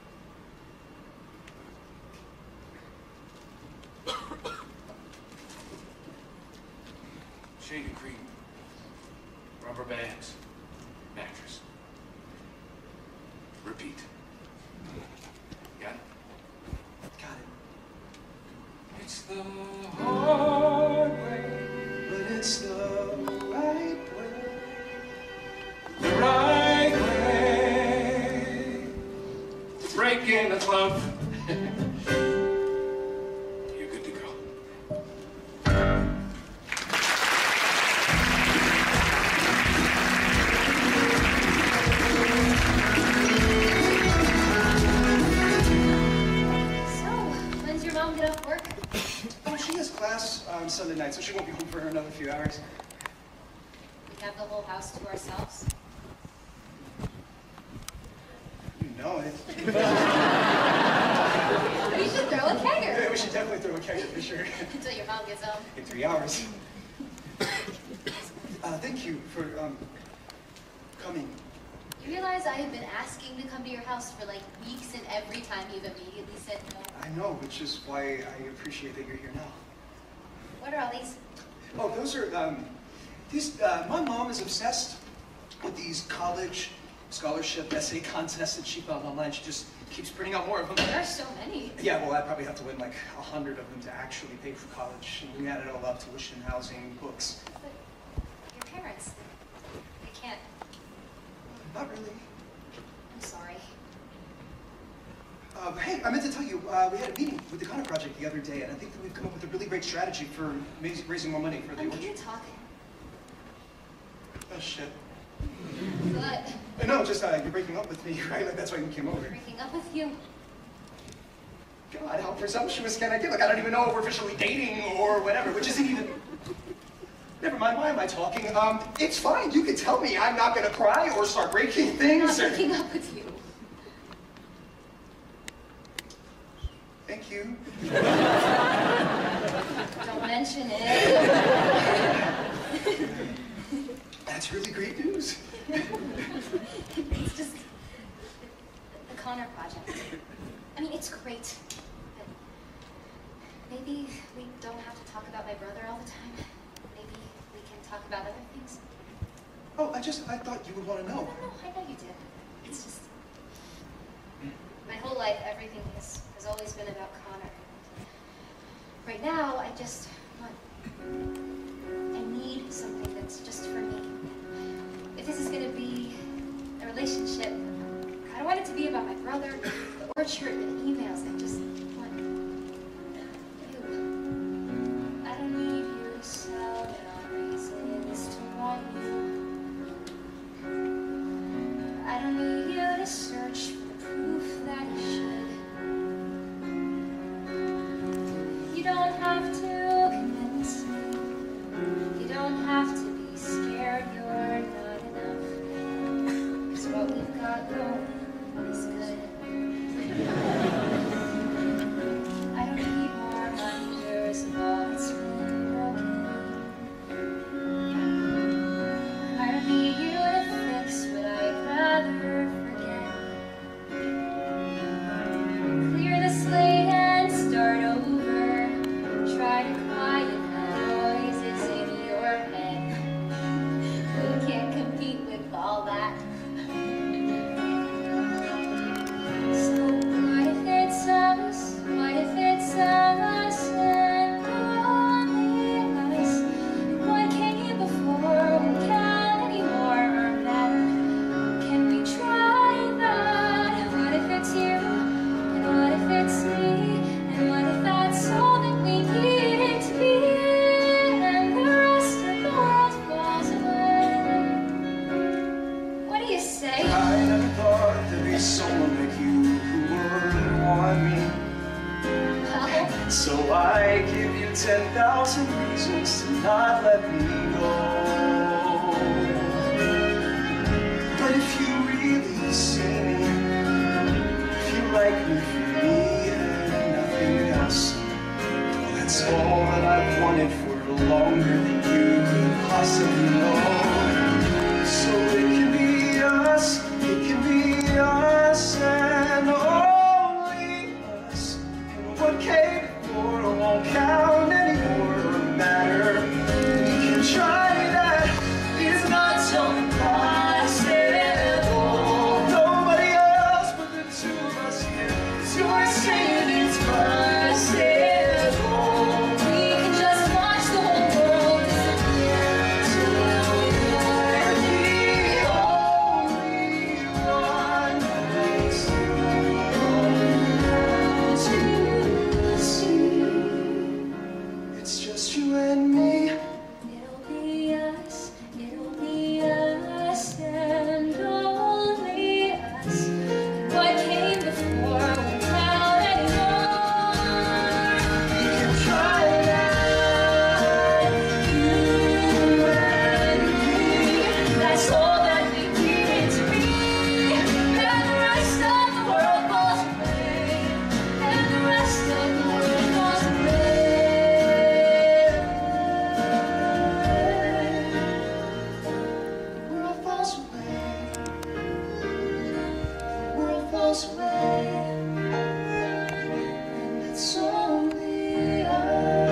[SPEAKER 7] Shade of cream. Rubber bands. Mattress. Repeat. Got it?
[SPEAKER 6] Got it.
[SPEAKER 7] It's the hard way.
[SPEAKER 6] But it's the right way.
[SPEAKER 7] The right way. Breaking the glove. You're good to go.
[SPEAKER 4] So, when's your mom get off work?
[SPEAKER 6] Oh, she has class on Sunday night, so she won't be home for another few hours.
[SPEAKER 4] We have the whole house to ourselves.
[SPEAKER 6] You know it.
[SPEAKER 4] We should throw a kegger.
[SPEAKER 6] Yeah, we should definitely throw a kegger for sure.
[SPEAKER 4] Until your mom gets home.
[SPEAKER 6] In three hours. Uh, thank you for um, coming.
[SPEAKER 4] You realize I have been asking to come to your house for like weeks, and every time you've immediately said no.
[SPEAKER 6] I know, which is why I appreciate that you're here now.
[SPEAKER 4] What are all these?
[SPEAKER 6] Oh, those are, um, these, uh, my mom is obsessed with these college scholarship essay contests that she found online. She just keeps printing out more of them.
[SPEAKER 4] There are so many.
[SPEAKER 6] Yeah, well, I probably have to win like a hundred of them to actually pay for college. And we add it all up, tuition, housing, books.
[SPEAKER 4] But your parents, they can't.
[SPEAKER 6] Not really.
[SPEAKER 4] I'm sorry.
[SPEAKER 6] Uh, hey, I meant to tell you, uh, we had a meeting with the Connor Project the other day, and I think that we've come up with a really great strategy for raising more money for the
[SPEAKER 4] Um, can
[SPEAKER 6] orchard.
[SPEAKER 4] you talk?
[SPEAKER 6] Oh, shit.
[SPEAKER 4] But
[SPEAKER 6] Uh, No, just, uh, you're breaking up with me, right? Like, that's why you came over.
[SPEAKER 4] breaking up with you.
[SPEAKER 6] God, how presumptuous can I get? Like, I don't even know if we're officially dating or whatever, which isn't even... Never mind, why am I talking? Um, it's fine, you can tell me. I'm not gonna cry or start breaking
[SPEAKER 4] I'm
[SPEAKER 6] things.
[SPEAKER 4] not
[SPEAKER 6] or-
[SPEAKER 4] breaking up with you.
[SPEAKER 6] Thank you.
[SPEAKER 4] Don't mention it.
[SPEAKER 6] That's really great news.
[SPEAKER 4] It's just the Connor Project. I mean, it's great, but maybe we don't have to talk about my brother all the time. Maybe we can talk about other things.
[SPEAKER 6] Oh, I just, I thought you would want to
[SPEAKER 4] No,
[SPEAKER 6] know.
[SPEAKER 4] no, I know you did. It's just my whole life, everything has has always been about Connor. Right now, I just want, I need something that's just for me. If this is going to be a relationship, I don't want it to be about my brother, the orchard, and emails. I just want you. I don't need you to sell it on reasons to want you. I don't need you to search for the proof that you should. You don't have to convince me. You don't have to be scared you're not enough. 'Cause what we've got going is good.
[SPEAKER 6] there's someone like you who would want me.
[SPEAKER 4] Well,
[SPEAKER 6] So I give you ten thousand reasons to not let me go. But if you really see me, if you like me for me and nothing else, well, that's all that I've wanted for longer than you could possibly know. So it can be us, it can be us and only us. And what came before won't count anymore or matter. We can try that, it's not so impossible. Nobody else but the two of us here. So I say it's possible.
[SPEAKER 4] we can just watch the whole world disappear till
[SPEAKER 6] We're the only one that's to see. It's just you and me.
[SPEAKER 4] It'll be us, it'll be us, and only us. What came before won't count anymore.
[SPEAKER 6] We can try that.
[SPEAKER 4] You and me, that's all that we need to be. And the rest of the world falls away. And the rest of the world falls away.
[SPEAKER 6] World falls away. World falls away. And it's only us.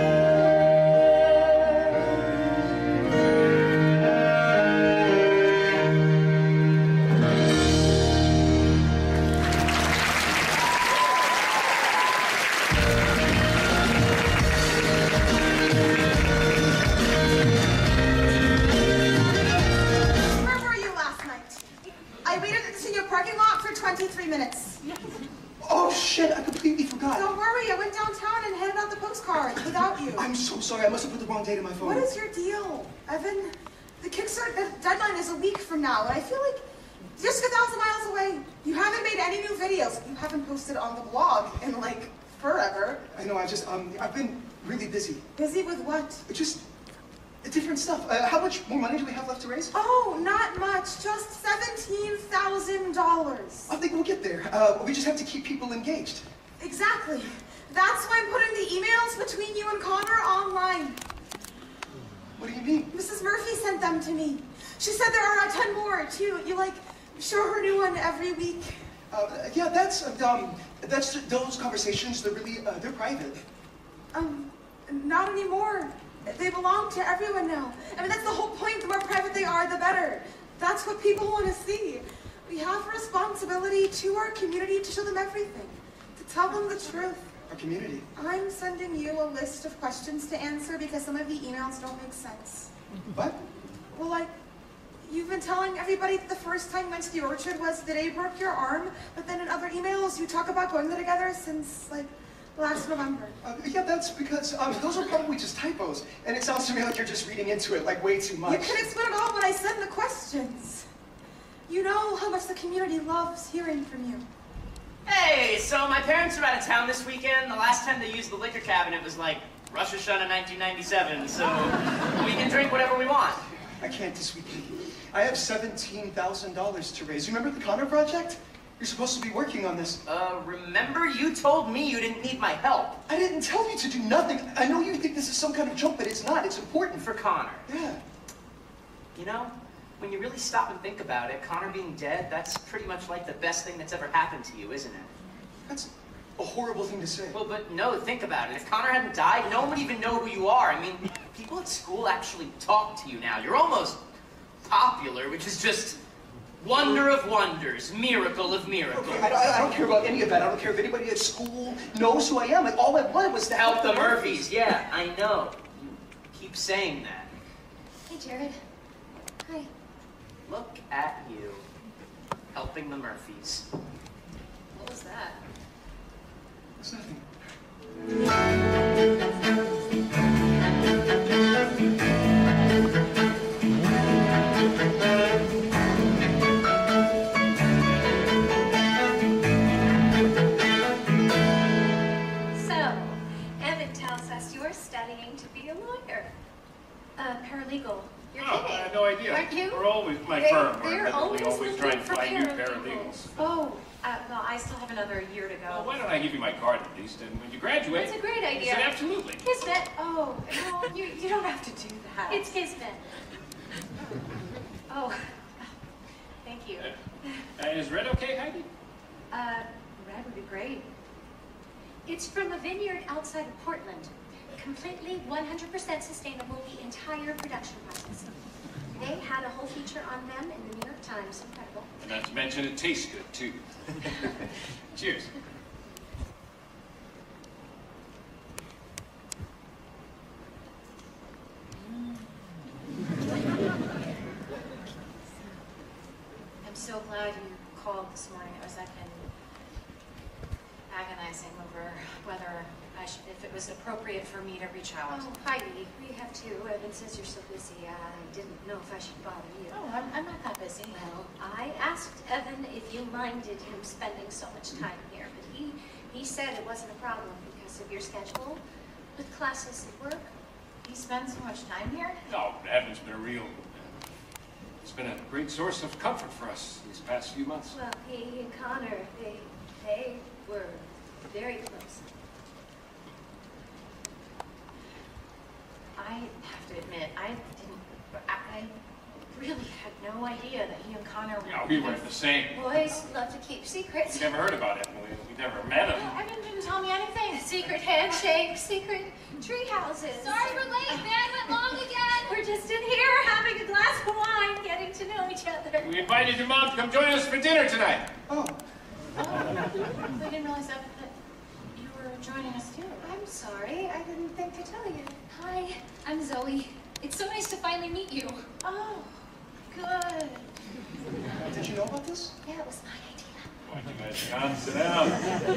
[SPEAKER 1] Where were you last night? I waited in your parking lot for twenty-three minutes.
[SPEAKER 6] Oh shit, I completely forgot.
[SPEAKER 1] Don't worry, I went downtown and handed out the postcard without you.
[SPEAKER 6] I'm so sorry, I must have put the wrong date in my phone.
[SPEAKER 1] What is your deal, Evan? The Kickstarter deadline is a week from now, and I feel like you're just a thousand miles away. You haven't made any new videos. You haven't posted on the blog in like forever.
[SPEAKER 6] I know, I just, um, I've been really busy.
[SPEAKER 1] Busy with what?
[SPEAKER 6] Just different stuff. Uh, how much more money do we have left to raise?
[SPEAKER 1] Oh, not much. Just seventeen thousand dollars.
[SPEAKER 6] I think we'll get there. Uh, we just have to keep people engaged.
[SPEAKER 1] Exactly. That's why I'm putting the emails between you and Connor online.
[SPEAKER 6] What do you mean?
[SPEAKER 1] Missus Murphy sent them to me. She said there are a ton more, too. You, like, show her a new one every week.
[SPEAKER 6] Uh, yeah, that's, uh, um, that's, those conversations, they're really, uh, they're private.
[SPEAKER 1] Um, not anymore. They belong to everyone now. I mean, that's the whole point. The more private they are, the better. That's what people want to see. We have a responsibility to our community to show them everything, to tell them the truth.
[SPEAKER 6] Our community.
[SPEAKER 1] I'm sending you a list of questions to answer because some of the emails don't make sense.
[SPEAKER 6] What?
[SPEAKER 1] Well, like, you've been telling everybody that the first time you went to the orchard was the day you broke your arm, but then in other emails you talk about going there together since, like, last November.
[SPEAKER 6] Uh, yeah, that's because, um, those are probably just typos, and it sounds to me like you're just reading into it, like, way too much.
[SPEAKER 1] You can explain it all when I send the questions. You know how much the community loves hearing from you.
[SPEAKER 3] Hey, so my parents are out of town this weekend. The last time they used the liquor cabinet was like Rosh Hashanah nineteen ninety-seven, so we can drink whatever we want.
[SPEAKER 6] I can't this weekend. I have seventeen thousand dollars to raise. You remember the Connor project? You're supposed to be working on this.
[SPEAKER 3] Uh, remember you told me you didn't need my help.
[SPEAKER 6] I didn't tell you to do nothing. I know you think this is some kind of joke, but it's not. It's important.
[SPEAKER 3] For Connor.
[SPEAKER 6] Yeah.
[SPEAKER 3] You know, when you really stop and think about it, Connor being dead, that's pretty much like the best thing that's ever happened to you, isn't it?
[SPEAKER 6] That's a horrible thing to say.
[SPEAKER 3] Well, but no, think about it. If Connor hadn't died, no one would even know who you are. I mean, people at school actually talk to you now. You're almost popular, which is just wonder of wonders, miracle of miracles.
[SPEAKER 6] Okay, I, don't- I don't care about any of that. I don't care if anybody at school knows who I am. Like, all I wanted was to
[SPEAKER 3] Help the Murphys. Yeah, I know. You keep saying that.
[SPEAKER 4] Hey, Jared. Hi.
[SPEAKER 3] Look at you, helping the Murphys.
[SPEAKER 4] What was that?
[SPEAKER 6] It's nothing.
[SPEAKER 7] always try and find new paralegals.
[SPEAKER 5] Oh, uh, well, I still have another year to go.
[SPEAKER 7] Well, why don't I give you my card at least, and when you graduate...
[SPEAKER 5] That's a great idea.
[SPEAKER 7] You said absolutely.
[SPEAKER 5] Kismet. Oh, no, you, you don't have to do that.
[SPEAKER 4] It's Kismet.
[SPEAKER 5] Oh, thank you.
[SPEAKER 7] Uh, uh, is red okay, Heidi?
[SPEAKER 5] Uh, red would be great.
[SPEAKER 11] It's from a vineyard outside of Portland. Completely one hundred percent sustainable, the entire production process. They had a whole feature on them in the New York Times. Incredible.
[SPEAKER 7] And not to mention it tastes good, too. Cheers.
[SPEAKER 5] I'm so glad you called this morning. As I've been agonizing over whether I should, if it was appropriate for me to reach out.
[SPEAKER 11] Oh, Heidi, we have to. Evan says you're so busy. I didn't know if I should bother you.
[SPEAKER 5] Oh, I'm, I'm not that busy.
[SPEAKER 11] Well, I asked Evan if you minded him spending so much time here, but he, he said it wasn't a problem because of your schedule with classes and work.
[SPEAKER 5] He spends so much time here?
[SPEAKER 7] No, Evan's been a real... It's been a great source of comfort for us these past few months.
[SPEAKER 11] Well, he and Connor, they, they were very close.
[SPEAKER 5] I have to admit, I didn't, I, I really had no idea that he and Connor were...
[SPEAKER 7] No, we weren't the same.
[SPEAKER 11] Boys love to keep secrets.
[SPEAKER 7] We never heard about it. We, we never met him.
[SPEAKER 5] Evan didn't tell me anything.
[SPEAKER 11] Secret handshakes, secret tree houses.
[SPEAKER 4] Sorry we're late, van went long again.
[SPEAKER 11] We're just in here having a glass of wine, getting to know each other.
[SPEAKER 7] We invited your mom to come join us for dinner tonight.
[SPEAKER 6] Oh,
[SPEAKER 5] Oh, I didn't realize that, that you were joining us too.
[SPEAKER 11] I'm sorry, I didn't think to tell you.
[SPEAKER 4] Hi, I'm Zoe. It's so nice to finally meet you.
[SPEAKER 5] Oh, good.
[SPEAKER 6] did you know about this?
[SPEAKER 11] Yeah, it was my idea.
[SPEAKER 7] Why don't you guys come sit down?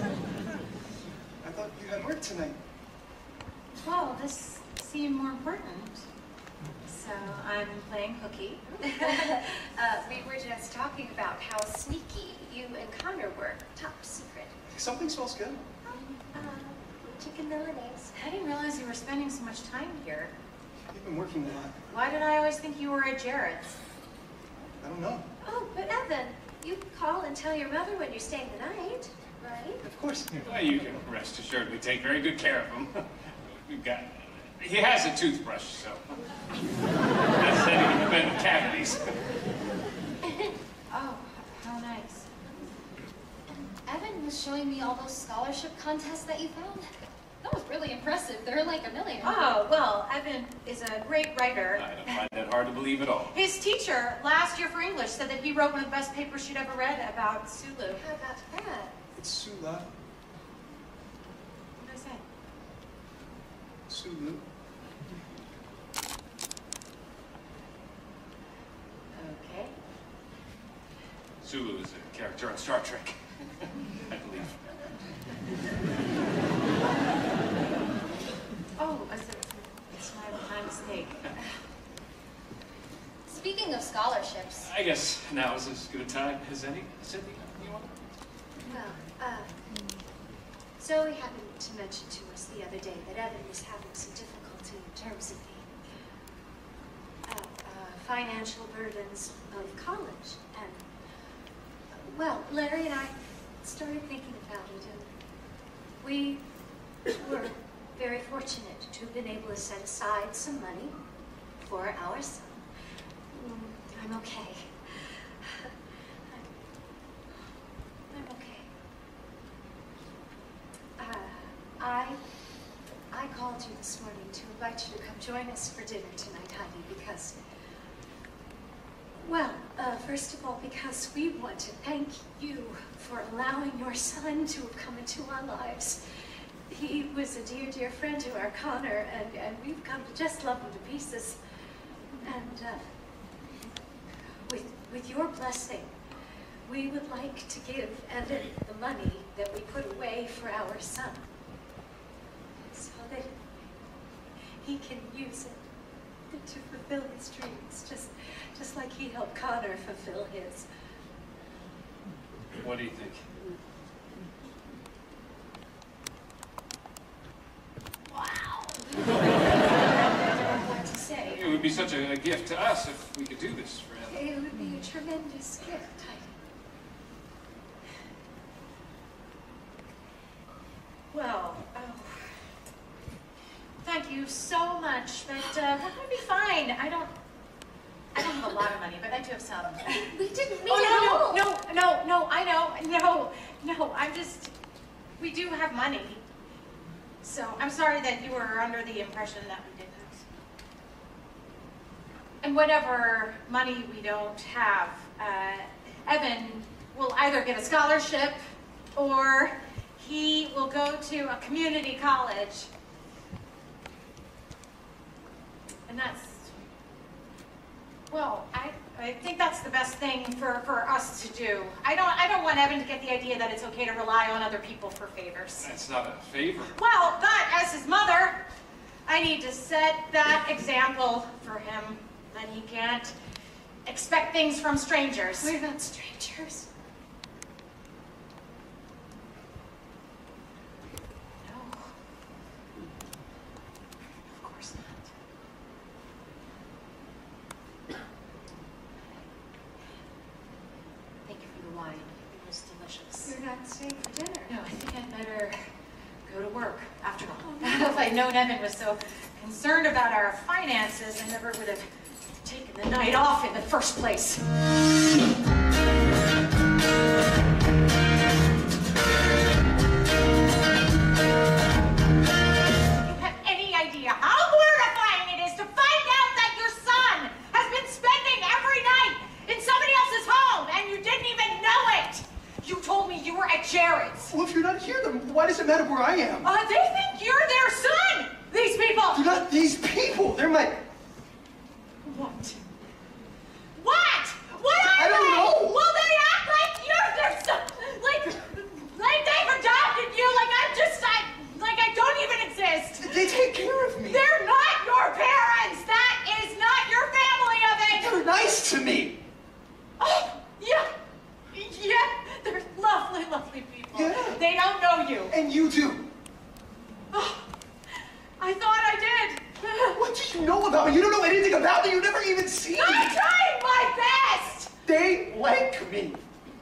[SPEAKER 6] I thought you had work tonight.
[SPEAKER 5] Well, this seemed more important. So I'm playing hooky.
[SPEAKER 11] uh, we were just talking about how sneaky you and Connor were. Top secret.
[SPEAKER 6] Something smells good.
[SPEAKER 11] Uh, chicken milanese.
[SPEAKER 5] I didn't realize you were spending so much time here.
[SPEAKER 6] You've been working a lot.
[SPEAKER 5] Why did I always think you were at Jared's?
[SPEAKER 6] I don't know.
[SPEAKER 11] Oh, but Evan, you call and tell your mother when you're staying the night, right?
[SPEAKER 6] Of course.
[SPEAKER 7] Well, you can rest assured we take very good care of him. We've got... He has a toothbrush, so... That's setting him to prevent cavities.
[SPEAKER 5] Oh, how nice.
[SPEAKER 4] Evan was showing me all those scholarship contests that you found. That was really impressive. There are like a million.
[SPEAKER 5] Oh, well, Evan is a great writer.
[SPEAKER 7] I don't find that hard to believe at all.
[SPEAKER 5] His teacher, last year for English, said that he wrote one of the best papers she'd ever read about Sulu.
[SPEAKER 11] How about that?
[SPEAKER 6] It's Sula.
[SPEAKER 5] What did I say?
[SPEAKER 6] Sulu.
[SPEAKER 5] Okay.
[SPEAKER 7] Sulu is a character on Star Trek, I believe.
[SPEAKER 5] Oh, it's, it's my, my mistake.
[SPEAKER 4] Speaking of scholarships,
[SPEAKER 7] I guess now is as good a time as any. Cynthia, you want?
[SPEAKER 11] Well, uh, Zoe happened to mention to us the other day that Evan is having some difficulty in terms of the uh, uh, financial burdens of college. And, uh, well, Larry and I started thinking about it, and we were very fortunate to have been able to set aside some money for our son. Mm, I'm okay. I'm okay. Uh, I, I called you this morning to invite you to come join us for dinner tonight, Heidi, because, well, uh, first of all, because we want to thank you for allowing your son to have come into our lives. He was a dear, dear friend to our Connor, and, and we've come to just love him to pieces. And uh, with, with your blessing, we would like to give Evan the money that we put away for our son, so that he can use it to fulfill his dreams, just, just like he helped Connor fulfill his.
[SPEAKER 7] What do you think?
[SPEAKER 11] Wow! I don't know what to say.
[SPEAKER 7] It would be such a, a gift to us if we could do this for Evan.
[SPEAKER 11] It would be tremendous gift. I...
[SPEAKER 5] Well, oh, thank you so much, but uh, we're gonna be fine. I don't, I don't have a lot of money, but I do have some.
[SPEAKER 11] We didn't mean
[SPEAKER 5] Oh,
[SPEAKER 11] it at all.
[SPEAKER 5] no, no, no, no, I know, no, no, I'm just, we do have money. So I'm sorry that you were under the impression that we didn't. And whatever money we don't have, uh, Evan will either get a scholarship or he will go to a community college. And that's, well, I, I think that's the best thing for, for us to do. I don't, I don't want Evan to get the idea that it's okay to rely on other people for favors.
[SPEAKER 7] That's not a favor.
[SPEAKER 5] Well, but as his mother, I need to set that example for him, that he can't expect things from strangers.
[SPEAKER 11] We're not strangers.
[SPEAKER 5] No. Of course not. Thank you for the wine. It was delicious.
[SPEAKER 11] You're not staying for dinner.
[SPEAKER 5] No, I think I'd better go to work, after all. If I'd known Evan was so concerned about our finances, I never would have taken the night off in the first place. You have any idea how mortifying it is to find out that your son has been spending every night in somebody else's home and you didn't even know it? You told me you were at Jared's.
[SPEAKER 6] Well, if you're not here, then why does it matter where I am?
[SPEAKER 5] Uh, they think you're their son, these people.
[SPEAKER 6] They're not these people. They're my...
[SPEAKER 5] What? What? What are
[SPEAKER 6] I don't
[SPEAKER 5] they?
[SPEAKER 6] know.
[SPEAKER 5] Well, they act like you're their son. Like, like they've adopted you. Like I'm just, I, like I don't even exist.
[SPEAKER 6] They take care of me.
[SPEAKER 5] They're not your parents. That is not your family of it.
[SPEAKER 6] They're nice to me.
[SPEAKER 5] Oh, yeah, yeah. They're lovely, lovely people.
[SPEAKER 6] Yeah.
[SPEAKER 5] They don't know you.
[SPEAKER 6] And you do.
[SPEAKER 5] Oh, I thought I did.
[SPEAKER 6] What do you know about me? You don't know anything about me. You never even seen me.
[SPEAKER 5] I'm trying my best.
[SPEAKER 6] They like me.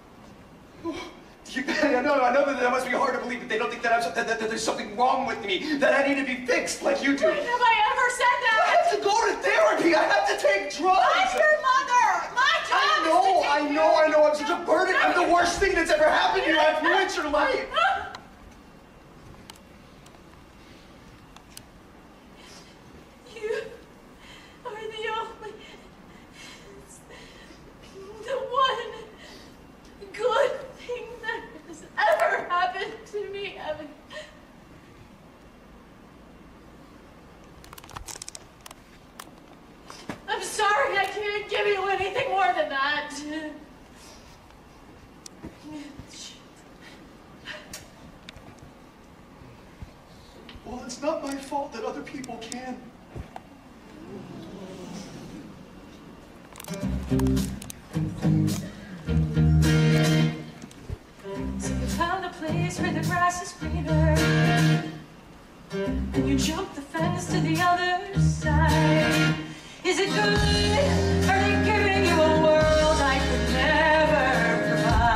[SPEAKER 6] You, I know, I know that that must be hard to believe, but they don't think that, I'm, that, that, that there's something wrong with me, that I need to be fixed like you do.
[SPEAKER 5] Have I ever said
[SPEAKER 6] I
[SPEAKER 5] that?
[SPEAKER 6] have to go to therapy. I have to take drugs.
[SPEAKER 5] I'm your mother. My job
[SPEAKER 6] I
[SPEAKER 5] is
[SPEAKER 6] know,
[SPEAKER 5] to take
[SPEAKER 6] I
[SPEAKER 5] care
[SPEAKER 6] know,
[SPEAKER 5] of
[SPEAKER 6] I know. I'm such a burden. I'm the worst thing that's ever happened to you. I've ruined your life.
[SPEAKER 5] You are the only, the one good thing that has ever happened to me, Evan. I'm sorry I can't give you anything more than that.
[SPEAKER 6] Well, it's not my fault that other people can.
[SPEAKER 5] So you found a place where the grass is greener, and you jump the fence to the other side. Is it good? Are they giving you a world I could never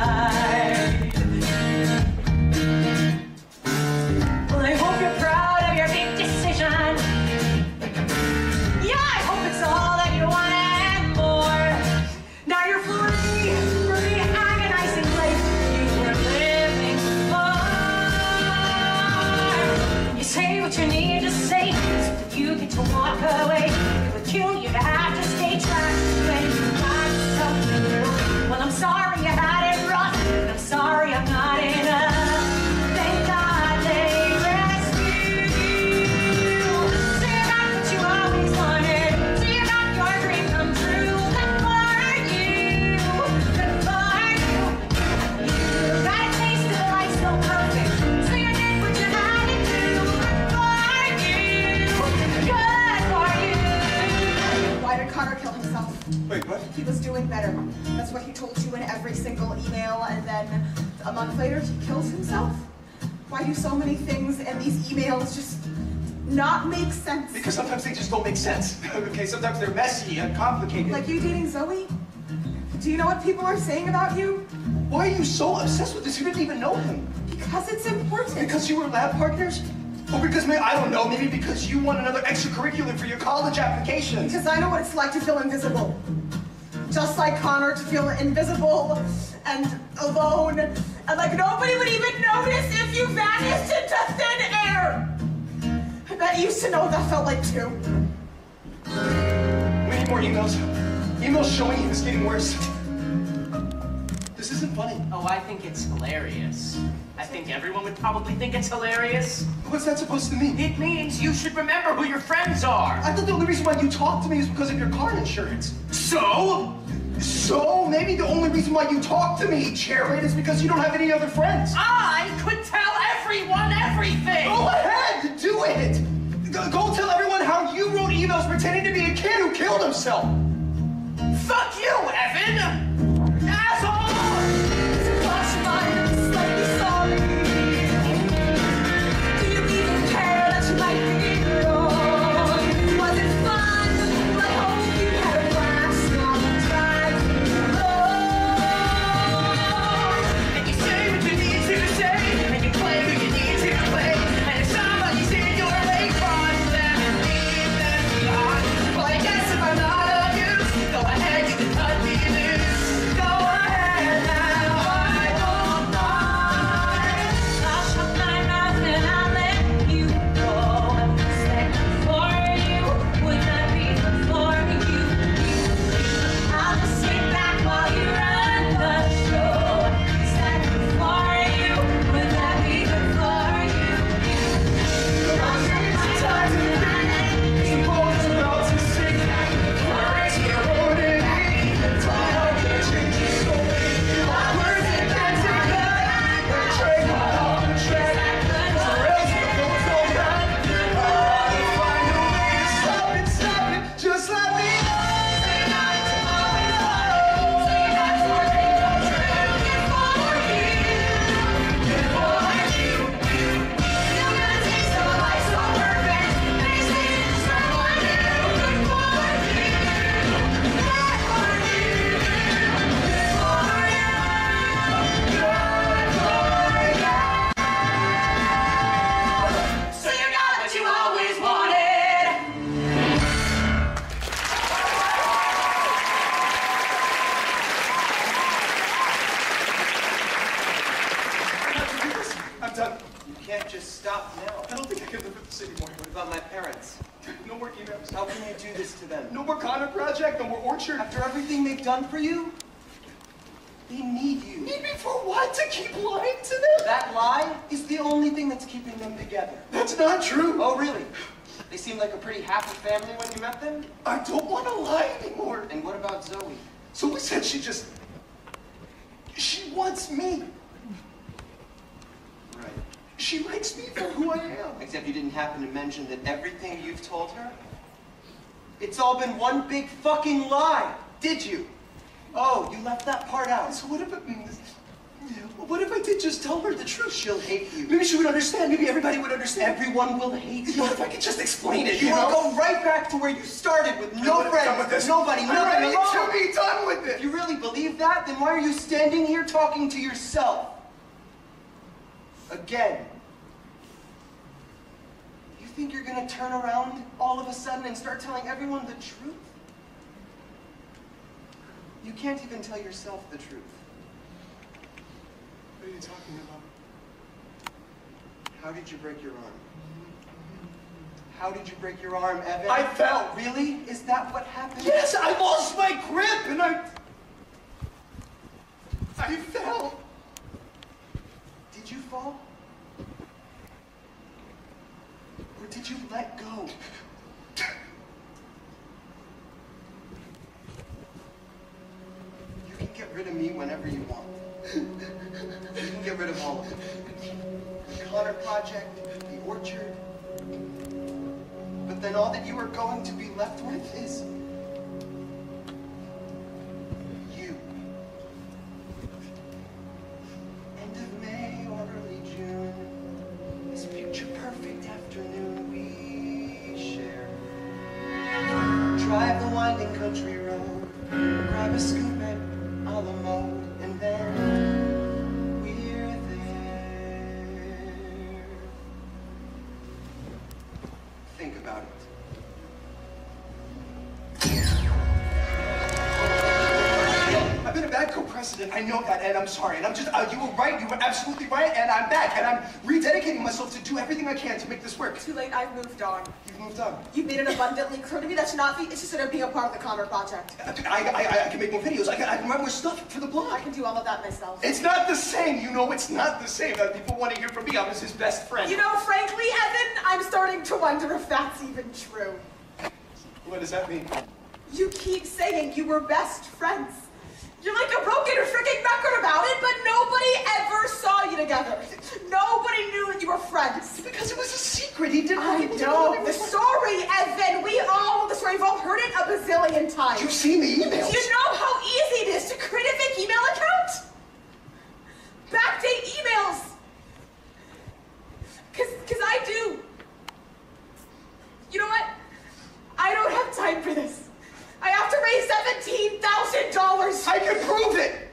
[SPEAKER 5] provide? Well, I hope you're proud of your big decision. Yeah, I hope it's all that you want and more. Now you're free from the agonizing life you were living for. You say what you need to say so that you get to walk away. It would kill you to have to stay trapped when you got something new. Well, I'm sorry you had it rough, and I'm sorry I'm not enough. Thank God they rescued you. So you got what you always wanted. So you got your dream come true. Good for you. Good for you. You got a taste of a life so perfect. So you did what you had to do. Good for you. Good for you.
[SPEAKER 12] Why did Connor kill himself?
[SPEAKER 6] Wait, what?
[SPEAKER 12] He was doing better. That's what he told you in every single email, and then a month later he kills himself? Why do so many things in these emails just not make sense?
[SPEAKER 6] Because sometimes they just don't make sense. Okay, sometimes they're messy and complicated.
[SPEAKER 12] Like you dating Zoe? Do you know what people are saying about you?
[SPEAKER 6] Why are you so obsessed with this? You didn't even know him.
[SPEAKER 12] Because it's important.
[SPEAKER 6] Because you were lab partners? Or because, maybe, I don't know, maybe because you want another extracurricular for your college applications.
[SPEAKER 12] Because I know what it's like to feel invisible. Just like Connor, to feel invisible and alone. And like nobody would even notice if you vanished into thin air. I bet you used to know what that felt like too.
[SPEAKER 6] We need more emails. Emails showing he was getting worse. This isn't funny.
[SPEAKER 3] Oh, I think it's hilarious. I think everyone would probably think it's hilarious.
[SPEAKER 6] What's that supposed to mean?
[SPEAKER 3] It means you should remember who your friends are.
[SPEAKER 6] I thought the only reason why you talked to me is because of your car insurance.
[SPEAKER 3] So?
[SPEAKER 6] So, maybe the only reason why you talk to me, Jared, is because you don't have any other friends.
[SPEAKER 3] I could tell everyone everything!
[SPEAKER 6] Go ahead, do it! Go, go tell everyone how you wrote emails pretending to be a kid who killed himself.
[SPEAKER 3] Fuck you, Evan! Asshole!
[SPEAKER 1] Do you even care that you might be wrong? Was it fun? I hope you had a blast on the drive home.
[SPEAKER 3] And you say what you need to say, and you play what you need to play, and if somebody's in your way, cross them and leave them behind. Well, I guess if I'm not of use, go ahead, you can cut me loose. Go ahead now, I won't mind.
[SPEAKER 1] I'll shut my mouth and I'll let you go. Stay for you, would that be for you? I'll just sit back while you run the show. Stay for you, would that be good for you? I'll shut my mouth and I'll let you go.
[SPEAKER 6] About to sing, words you wrote in me, that's why I can't change your soul. Words that can't take back, they train my heart to track, or else it goes all back. I wanna find a way to stop it, stop it, just let me know.
[SPEAKER 1] Say not to always follow. Say not to make no true. Good for you. Good for you. You're gonna taste of a life so perfect. Makes me just want you. Good for you. Good for you. Good for you. Good for you. So you got what you always wanted.
[SPEAKER 6] I'm done.
[SPEAKER 8] You can't just stop now.
[SPEAKER 6] I don't think I can live with this anymore.
[SPEAKER 8] What about my parents?
[SPEAKER 6] No more emails.
[SPEAKER 8] How can you do this to them?
[SPEAKER 6] No more Connor Project, no more Orchard.
[SPEAKER 8] After everything they've done for you, they need you.
[SPEAKER 6] Need me for what? To keep lying to them?
[SPEAKER 8] That lie is the only thing that's keeping them together.
[SPEAKER 6] That's not true.
[SPEAKER 8] Oh, really? They seemed like a pretty happy family when you met them?
[SPEAKER 6] I don't want to lie anymore.
[SPEAKER 8] And what about Zoe?
[SPEAKER 6] So we said she just... She wants me.
[SPEAKER 8] Right.
[SPEAKER 6] She likes me for who I am.
[SPEAKER 8] Except you didn't happen to mention that everything you've told her, it's all been one big fucking lie, did you? Oh, you left that part out.
[SPEAKER 6] So what if it... What if I did just tell her the truth?
[SPEAKER 8] She'll hate you.
[SPEAKER 6] Maybe she would understand. Maybe everybody would understand.
[SPEAKER 8] Everyone will hate you.
[SPEAKER 6] What if I could just explain it,
[SPEAKER 8] You
[SPEAKER 6] you
[SPEAKER 8] will
[SPEAKER 6] know?
[SPEAKER 8] go right back to where you started with no
[SPEAKER 6] I'm
[SPEAKER 8] friends,
[SPEAKER 6] done with this.
[SPEAKER 8] nobody,
[SPEAKER 6] I'm
[SPEAKER 8] nothing
[SPEAKER 6] ready
[SPEAKER 8] alone.
[SPEAKER 6] to be done with it.
[SPEAKER 8] If you really believe that, then why are you standing here talking to yourself? Again. You think you're gonna turn around all of a sudden and start telling everyone the truth? You can't even tell yourself the truth.
[SPEAKER 6] What are you talking about?
[SPEAKER 8] How did you break your arm? How did you break your arm, Evan?
[SPEAKER 6] I fell.
[SPEAKER 8] Really? Is that what happened?
[SPEAKER 6] Yes, I lost my grip and I... I fell.
[SPEAKER 8] Did you fall? Or did you let go? You can get rid of me whenever you want. You can get rid of all of it. The Connor Project, the Orchard. But then all that you are going to be left with is you. End of May or early June, this picture perfect afternoon we share. Drive the winding country road, grab a scoop and
[SPEAKER 6] I know that, and I'm sorry. And I'm just, uh, you were right. You were absolutely right, and I'm back. And I'm rededicating myself to do everything I can to make this work.
[SPEAKER 12] Too late, I've moved on.
[SPEAKER 6] You've moved on. You've
[SPEAKER 12] made it abundantly clear to me that you're not interested in being a part of the Connor project.
[SPEAKER 6] I, I, I, I can make more videos. I can, I can write more stuff for the blog.
[SPEAKER 12] I can do all of that myself.
[SPEAKER 6] It's not the same. You know it's not the same. Uh, people want to hear from me. I was his best friend.
[SPEAKER 12] You know, frankly, Evan, I'm starting to wonder if that's even true.
[SPEAKER 6] What does that mean?
[SPEAKER 12] You keep saying you were best friends. You're like a broken freaking record about it, but nobody ever saw you together. Nobody knew that you were friends.
[SPEAKER 6] Because it was a secret. He didn't
[SPEAKER 12] I know. The story, Evan. We all know the story. We've all heard it a bazillion times.
[SPEAKER 6] You've seen the emails.
[SPEAKER 12] Do you know how easy it is to create a fake email account? Backdate emails. Cause, cause I do. You know what? I don't have time for this. I have to raise seventeen thousand dollars.
[SPEAKER 6] I can prove it.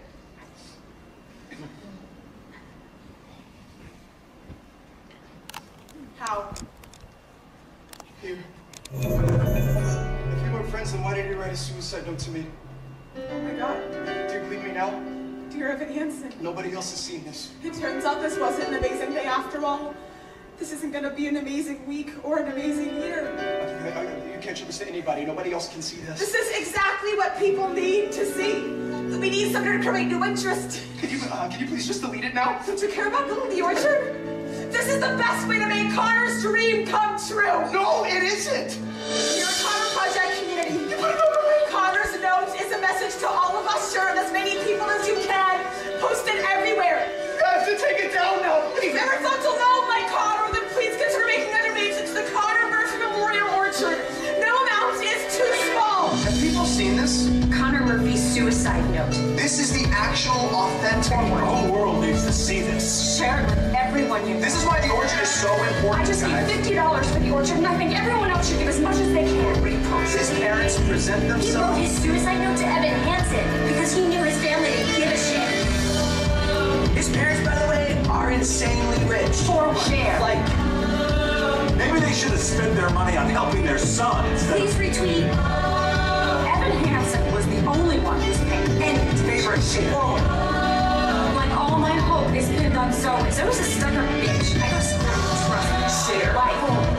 [SPEAKER 12] How?
[SPEAKER 6] Here. If we weren't friends, then why did you write a suicide note to me?
[SPEAKER 12] Oh my God.
[SPEAKER 6] Do you believe me now?
[SPEAKER 12] Dear Evan Hansen.
[SPEAKER 6] Nobody else has seen this.
[SPEAKER 12] It turns out this wasn't an amazing day after all. This isn't gonna be an amazing week or an amazing year.
[SPEAKER 6] I, I, you can't show this to anybody. Nobody else can see this.
[SPEAKER 12] This is exactly what people need to see. We need something to create new interest.
[SPEAKER 6] Can you, uh, can you please just delete it now?
[SPEAKER 12] Don't you care about building the orchard? This is the best way to make Connor's dream come true.
[SPEAKER 6] No, it isn't.
[SPEAKER 12] You're a Connor Project community. You put it over me. Connor's note is a message to all of us. Share it as many people as you can. Post it everywhere.
[SPEAKER 6] You have to take it down now, please.
[SPEAKER 12] If you ever felt alone like Connor, then please consider making a donation to the Connor Murphy Memorial Orchard. No amount is too small.
[SPEAKER 8] Have people seen this?
[SPEAKER 10] Connor Murphy's suicide note.
[SPEAKER 8] This is the actual, authentic one.
[SPEAKER 9] The whole world needs to see this.
[SPEAKER 10] Share it with everyone you know.
[SPEAKER 8] This is why the orchard is so important,
[SPEAKER 10] I just
[SPEAKER 8] guys.
[SPEAKER 10] need fifty dollars for the orchard, and I think everyone else should give as much as they can.
[SPEAKER 8] Repost. His parents present
[SPEAKER 10] He wrote
[SPEAKER 8] themselves.
[SPEAKER 10] his suicide note to Evan Hansen because he knew his family didn't give a shit.
[SPEAKER 8] His parents, by the way, are insanely rich.
[SPEAKER 10] For share.
[SPEAKER 8] Like,
[SPEAKER 9] Maybe they should have spent their money on helping their son instead
[SPEAKER 10] Please
[SPEAKER 9] of...
[SPEAKER 10] retweet. Evan Hansen was the only one who's paying any
[SPEAKER 8] favorite shit.
[SPEAKER 10] Like all my hope is pinned on Zoe. Zoe's a stuck-up bitch. I just trust me.
[SPEAKER 8] Share.
[SPEAKER 10] Right.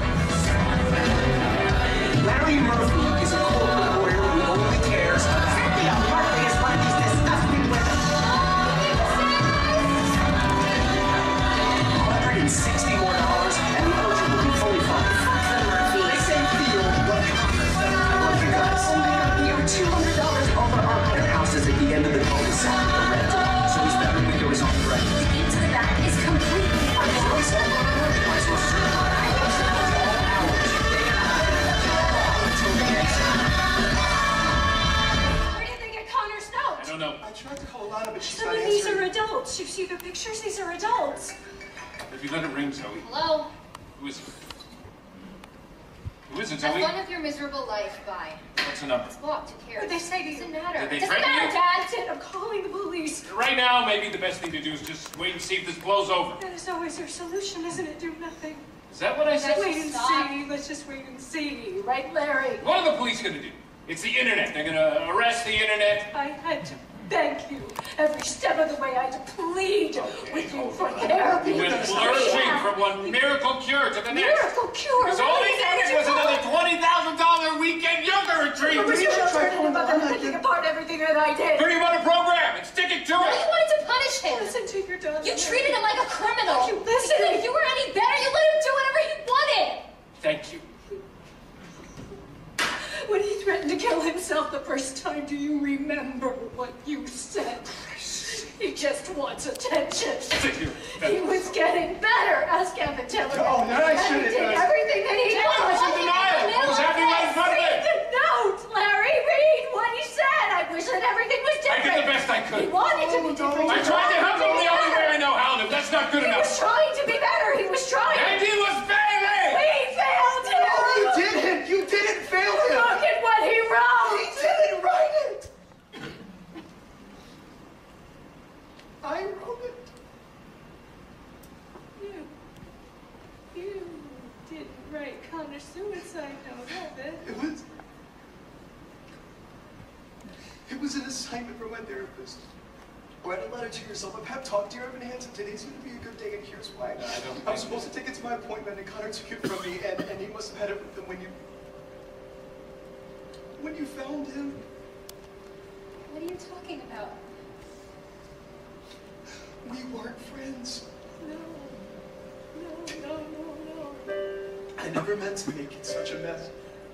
[SPEAKER 8] Larry Murphy is a corporate lawyer who only cares. Cynthia Murphy is one of these disgusting women. one hundred sixty more dollars and the orchard will be fully funded. Listen, feel what Connor's done. I love you guys. You're two hundred dollars over our their house is at the end of the cul-de-sac with the rent. So he's better we go his own rent.
[SPEAKER 10] The gate to the back is completely unlocked.
[SPEAKER 8] Might as well serve our hours. All hours. Until the next time.
[SPEAKER 11] Where did they get Connor's note?
[SPEAKER 7] I don't know.
[SPEAKER 6] I tried to call Alana, but she's
[SPEAKER 11] Some
[SPEAKER 6] not
[SPEAKER 11] of these
[SPEAKER 6] answering.
[SPEAKER 11] are adults. You see the pictures? These are adults.
[SPEAKER 7] If you let it ring, Zoe.
[SPEAKER 4] Hello?
[SPEAKER 7] Who is it? Who is it,
[SPEAKER 4] Have
[SPEAKER 7] Zoe?
[SPEAKER 4] fun of your miserable life. Bye.
[SPEAKER 7] What's the number?
[SPEAKER 4] It's blocked. Who cares?
[SPEAKER 11] What'd they say to you?
[SPEAKER 4] Doesn't matter.
[SPEAKER 7] Did they
[SPEAKER 4] Doesn't
[SPEAKER 7] threaten
[SPEAKER 4] matter,
[SPEAKER 7] you?
[SPEAKER 4] Dad.
[SPEAKER 11] That's it. I'm calling the police.
[SPEAKER 7] Right now, maybe the best thing to do is just wait and see if this blows over.
[SPEAKER 11] That is always your solution, isn't it? Do nothing.
[SPEAKER 7] Is that what I said?
[SPEAKER 11] Wait and
[SPEAKER 4] Stop.
[SPEAKER 11] see. Let's just wait and see. Right, Larry?
[SPEAKER 7] What are the police going to do? It's the internet. They're going to arrest the internet.
[SPEAKER 11] I had to beg you every step of the way. I had to plead
[SPEAKER 7] Okay,
[SPEAKER 11] with you
[SPEAKER 7] hold
[SPEAKER 11] for
[SPEAKER 7] on.
[SPEAKER 11] therapy.
[SPEAKER 7] You went flourishing from one miracle cure to the next.
[SPEAKER 11] Miracle cure.
[SPEAKER 7] Because all they needed was another twenty thousand dollar weekend yoga retreat.
[SPEAKER 11] It was
[SPEAKER 6] We
[SPEAKER 11] your
[SPEAKER 6] should try
[SPEAKER 11] children
[SPEAKER 6] calling
[SPEAKER 11] about them
[SPEAKER 6] Alana
[SPEAKER 11] picking
[SPEAKER 6] again.
[SPEAKER 11] apart everything that I did.
[SPEAKER 7] Who do you want to program and stick it to
[SPEAKER 4] No, you
[SPEAKER 7] it?
[SPEAKER 4] wanted to punish him.
[SPEAKER 11] Listen to your daughter.
[SPEAKER 4] You treated him like a criminal.
[SPEAKER 11] You listen.
[SPEAKER 4] If you were any better, you let him do whatever he wanted.
[SPEAKER 7] Thank you.
[SPEAKER 11] When he threatened to kill himself the first time, do you remember what you said? He just wants attention.
[SPEAKER 7] Sit here.
[SPEAKER 11] He was getting better. Ask Evan Taylor.
[SPEAKER 6] Oh, no, I
[SPEAKER 11] And
[SPEAKER 6] shouldn't
[SPEAKER 11] he did
[SPEAKER 6] have.
[SPEAKER 11] everything that he
[SPEAKER 7] I was in
[SPEAKER 11] wanted.
[SPEAKER 7] denial. I was happy right in front of
[SPEAKER 11] Read
[SPEAKER 7] it.
[SPEAKER 11] the note, Larry. Read what he said. I wish that everything was
[SPEAKER 7] I
[SPEAKER 11] different.
[SPEAKER 7] did the best I
[SPEAKER 11] He
[SPEAKER 7] could.
[SPEAKER 11] wanted to be different.
[SPEAKER 7] I
[SPEAKER 11] He
[SPEAKER 7] tried to
[SPEAKER 11] wanted
[SPEAKER 7] help him
[SPEAKER 11] be
[SPEAKER 7] the only way I
[SPEAKER 11] better.
[SPEAKER 7] know how to. That's not good
[SPEAKER 11] He
[SPEAKER 7] enough.
[SPEAKER 11] was trying to be better. He was trying.
[SPEAKER 7] And he was failing.
[SPEAKER 11] We failed him.
[SPEAKER 6] No, you didn't. You didn't fail him.
[SPEAKER 11] Look at what he wrote.
[SPEAKER 6] He didn't write it. I wrote it.
[SPEAKER 11] You, you didn't write Connor's suicide note, Evan.
[SPEAKER 6] It was. It was an assignment from my therapist. Write a letter to yourself, a pep talk. Dear Evan Hansen, today's going to be a good day, and here's why.
[SPEAKER 7] I don't
[SPEAKER 6] I was supposed to take it to my appointment, and Connor took it from me, and, and he must have had it with him when you... when you found him.
[SPEAKER 4] What are you talking about?
[SPEAKER 6] We weren't friends.
[SPEAKER 11] No. No, no, no, no.
[SPEAKER 6] I never meant to make it such a mess.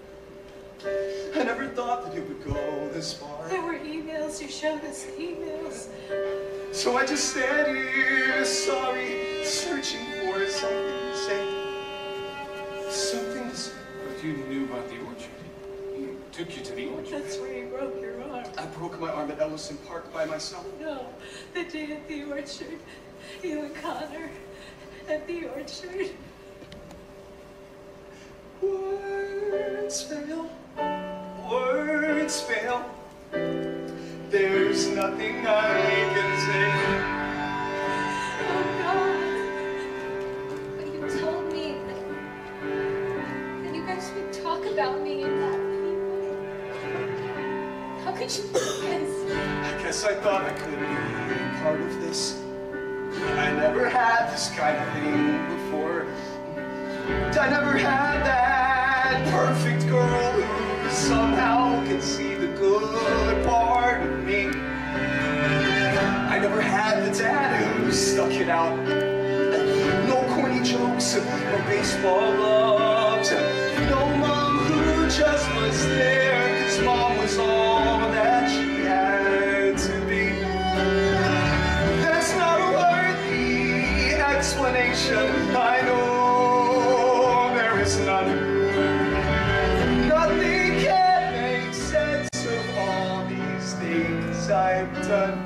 [SPEAKER 6] I never thought that it would go this far.
[SPEAKER 11] There were emails, you showed us emails.
[SPEAKER 6] So I just stand here, sorry, searching for something to say. Something to say.
[SPEAKER 7] But you knew about the orchard. He took you to the orchard.
[SPEAKER 11] That's where you broke your arm.
[SPEAKER 6] I broke my arm at Ellison Park by myself.
[SPEAKER 11] No, the day at the orchard. You and Connor at the orchard.
[SPEAKER 6] Words fail, words fail. There's nothing I can say.
[SPEAKER 11] Oh God.
[SPEAKER 4] But you told me that, that you guys would talk about me in that way. How could you do this?
[SPEAKER 6] I guess I thought I could be part of this. I never had this kind of thing before. I never had that perfect girl who somehow can see the good part of me. I never had the dad who stuck it out. No corny jokes or baseball gloves. No mom who just was there, 'cause mom was all that she had to be. That's not a worthy explanation, I know. None. Nothing can make sense of all these things I've done.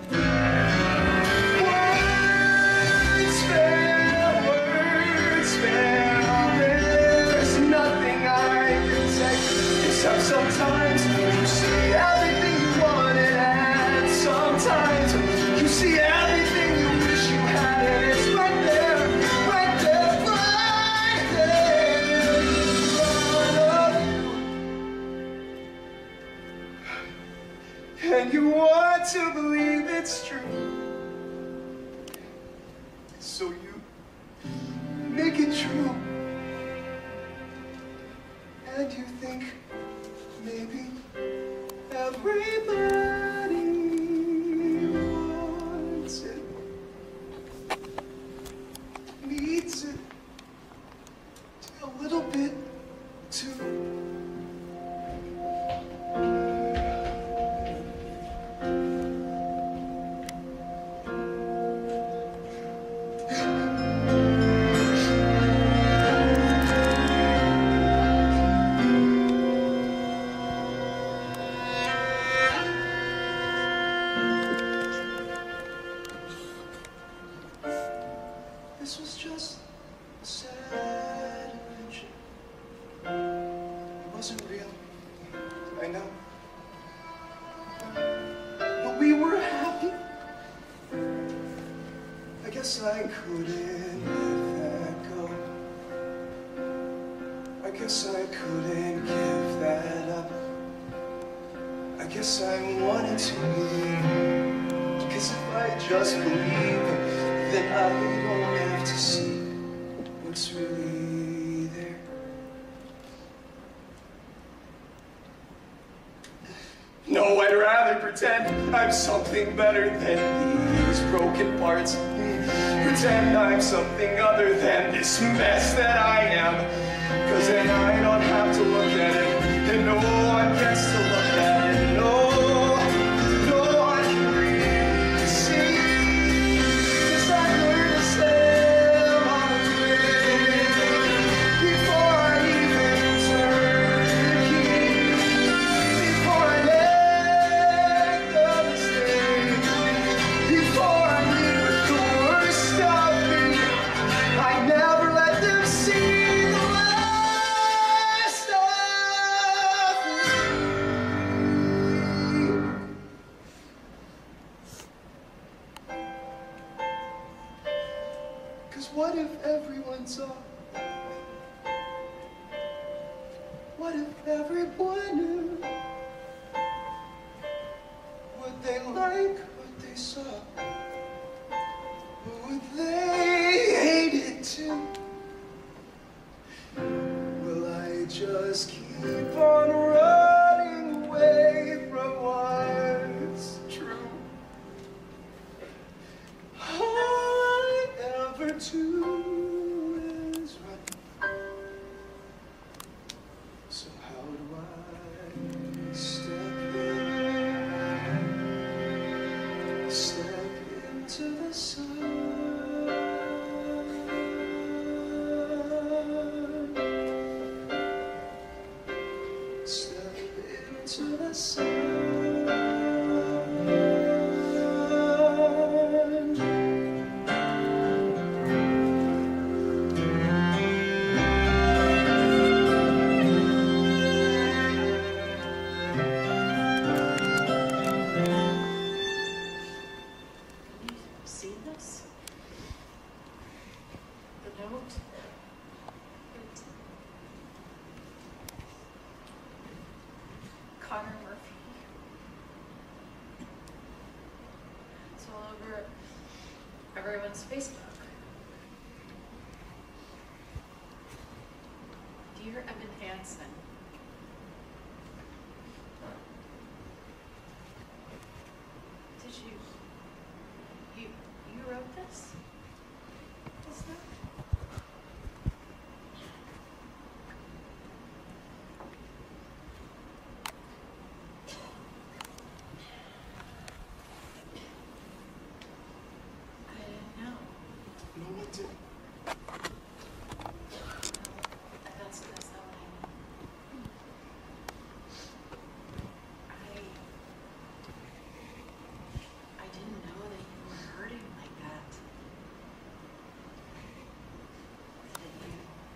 [SPEAKER 6] Words fail, words fail. There's nothing I can say, except sometimes you see everything you wanted, and sometimes you see everything you wish you had, and it's right there, right there, right there in front of you. And you want to believe it's true, so you make it true. And you think maybe everybody wants it, needs it a little bit too. This was just a sad adventure. It wasn't real, I know. But we were happy. I guess I couldn't let that go. I guess I couldn't give that up. I guess I wanted to believe. Because if I just believe, then I don't have to see what's really there. No, I'd rather pretend I'm something better than these broken parts. Pretend I'm something other than this mess that I am. 'Cause then I don't have to look at it, and no one gets to look at it. No, no one can really see. 'Cause I learned to slam on the brake before I even turned the key. Before I make the mistake, before I leave with the worst of me, I never let them see the worst of me. 'Cause what if everyone saw? What if everyone knew? Would they like what they saw, would they hate it too? Will I just keep on running away from what's true? All I ever do is run. So how do I step in, step into the sun? Step into the sun.
[SPEAKER 5] See this? The note? It... Connor Murphy. It's all over everyone's Facebook. Dear Evan Hansen. Did you... You, you wrote this? This note? I didn't know.
[SPEAKER 6] No one did.
[SPEAKER 5] That's, that's not what I mean. I... I didn't know that you were hurting like that. That you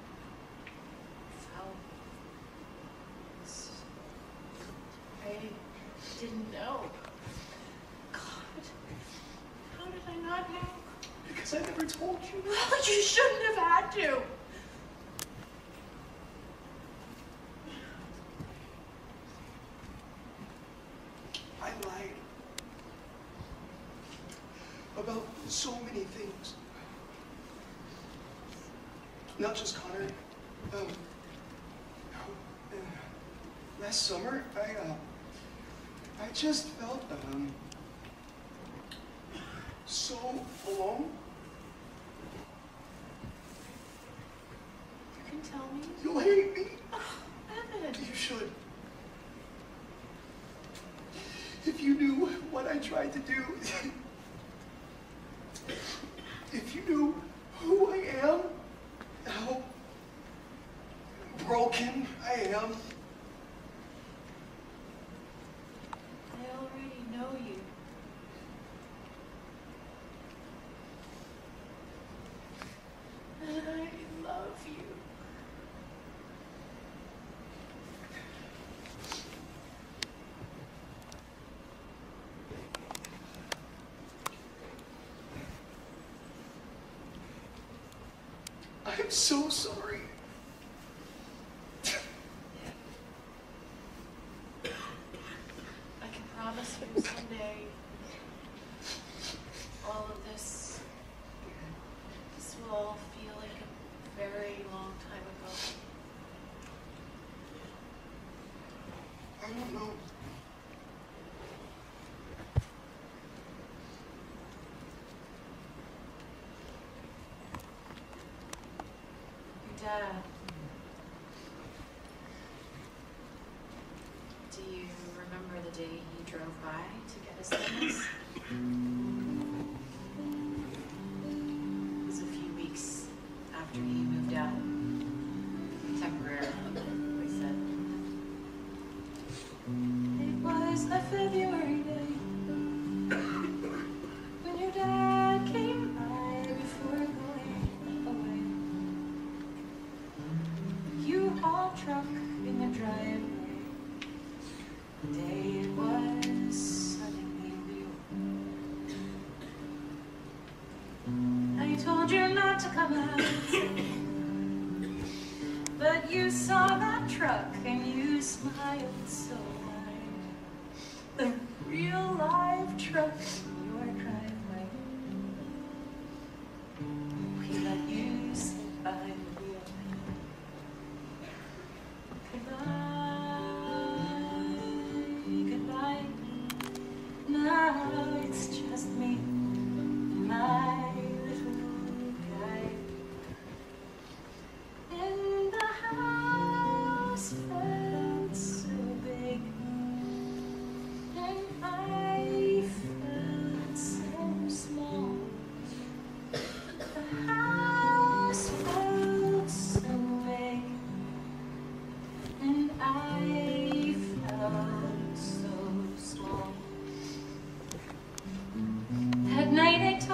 [SPEAKER 5] felt this. I didn't know. God, how did I not know?
[SPEAKER 6] Because I never told you.
[SPEAKER 5] Well, you shouldn't have had to.
[SPEAKER 6] I lied about so many things. Not just Connor. Um, uh, last summer, I uh, I just felt um, so alone.
[SPEAKER 5] You can tell me.
[SPEAKER 6] You'll hate me.
[SPEAKER 5] Oh, Evan.
[SPEAKER 6] You should. If you knew what I tried to do, if you knew who I am, how broken I am.
[SPEAKER 5] I already know you. And I love you.
[SPEAKER 6] I'm so sorry.
[SPEAKER 5] I can promise you someday all of this, this will all feel like a very long time ago.
[SPEAKER 6] I don't know.
[SPEAKER 5] Dad, do you remember the day he drove by to get us things? It was a few weeks after he moved out. Temporarily, we said. It was a February day when your dad came by before going away. U-Haul truck in the driveway. The day it was suddenly real. I told you not to come out, but you saw that truck and you smiled so wide. The real live truck in your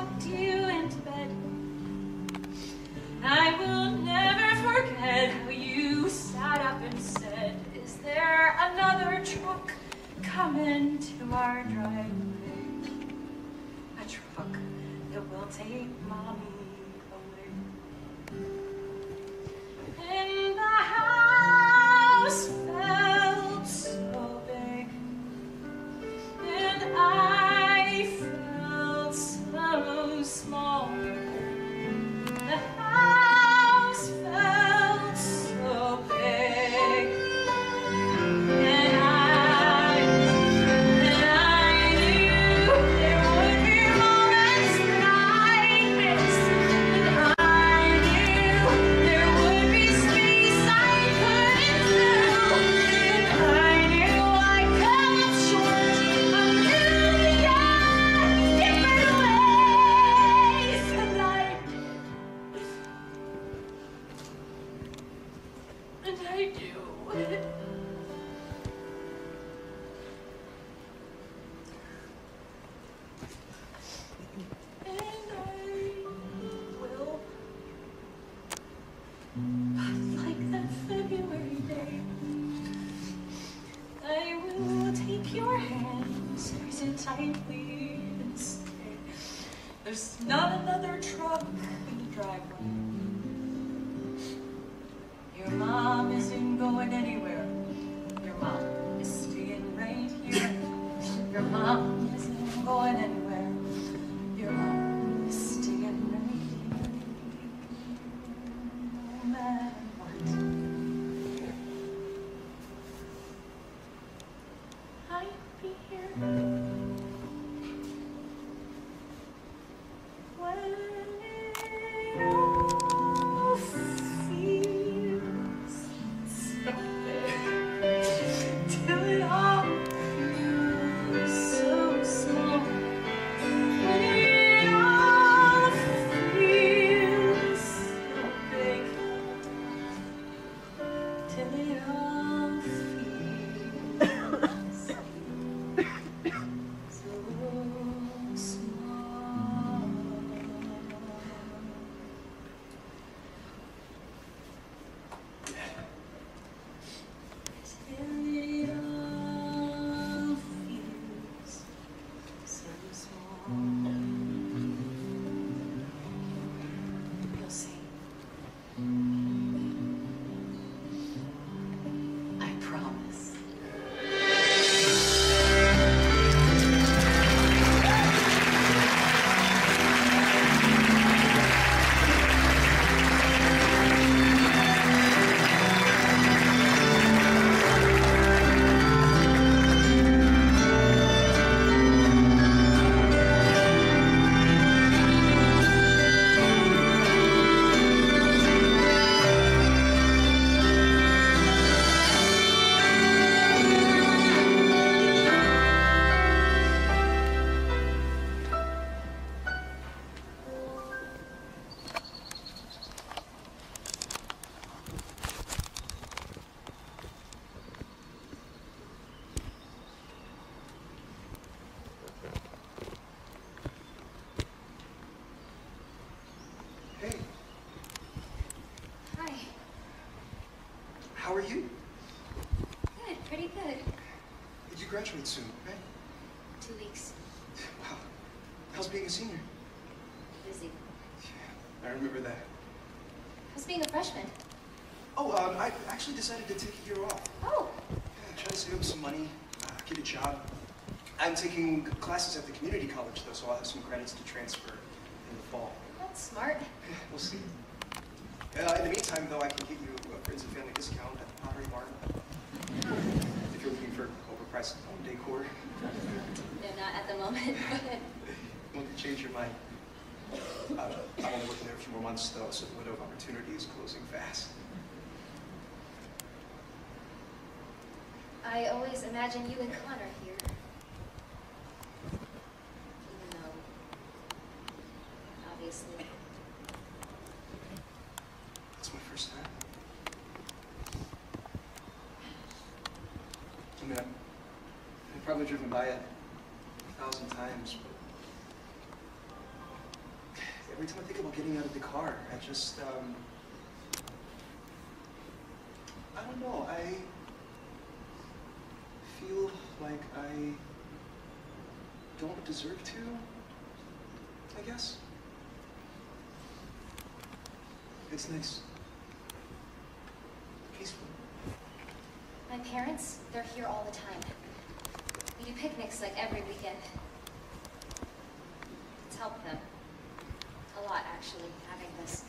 [SPEAKER 11] tucked you into bed. I will never forget how you sat up and said, is there another truck coming to our driveway? A truck that will take mommy away. And the house felt so big, and I felt so small. The house felt so big, and I, and I knew there would be moments that I'd miss, and I knew there would be space I couldn't fill, and I knew I'd come up short a million different ways, and I And I do. And I will. Like that February day, I will take your hand, squeeze it tightly, and say, there's not another truck in the driveway. Your mom isn't going anywhere. Your mom is staying right here. Your mom isn't going anywhere. Your mom is staying right here. No matter what. I'll be here. When it all feels so big, till it all feels so small. When it all feels so big, till it all feels so small. Till it all feels so small. You'll see. I promise.
[SPEAKER 6] Hey,
[SPEAKER 4] Hi.
[SPEAKER 6] how are you?
[SPEAKER 4] Good, pretty good.
[SPEAKER 6] You graduate soon, right?
[SPEAKER 4] Two weeks.
[SPEAKER 6] Wow. How's being a senior?
[SPEAKER 4] Busy.
[SPEAKER 6] Yeah, I remember that.
[SPEAKER 4] How's being a freshman?
[SPEAKER 6] Oh, um, I actually decided to take a year off.
[SPEAKER 4] Oh,
[SPEAKER 6] Yeah, try to save up some money, uh, get a job. I'm taking classes at the community college, though, so I'll have some credits to transfer in the fall.
[SPEAKER 4] that's smart.
[SPEAKER 6] Yeah, we'll see. Uh, in the meantime, though, I can get you a friends and family discount at the Pottery Barn. If you're looking for overpriced home decor.
[SPEAKER 4] No, not at the moment, but
[SPEAKER 6] Won't you change your mind? Uh, I'm only working there a few more months, though, so the window of opportunity is closing fast.
[SPEAKER 4] I always imagine you and Connor here. Even though, obviously,
[SPEAKER 6] It's my first time. I mean, I've, I've probably driven by it a thousand times, but every time I think about getting out of the car, I just, um, I don't know, I feel like I don't deserve to, I guess. It's nice. Peaceful.
[SPEAKER 4] My parents, they're here all the time. We do picnics like every weekend. It's helped them. A lot, actually, having this.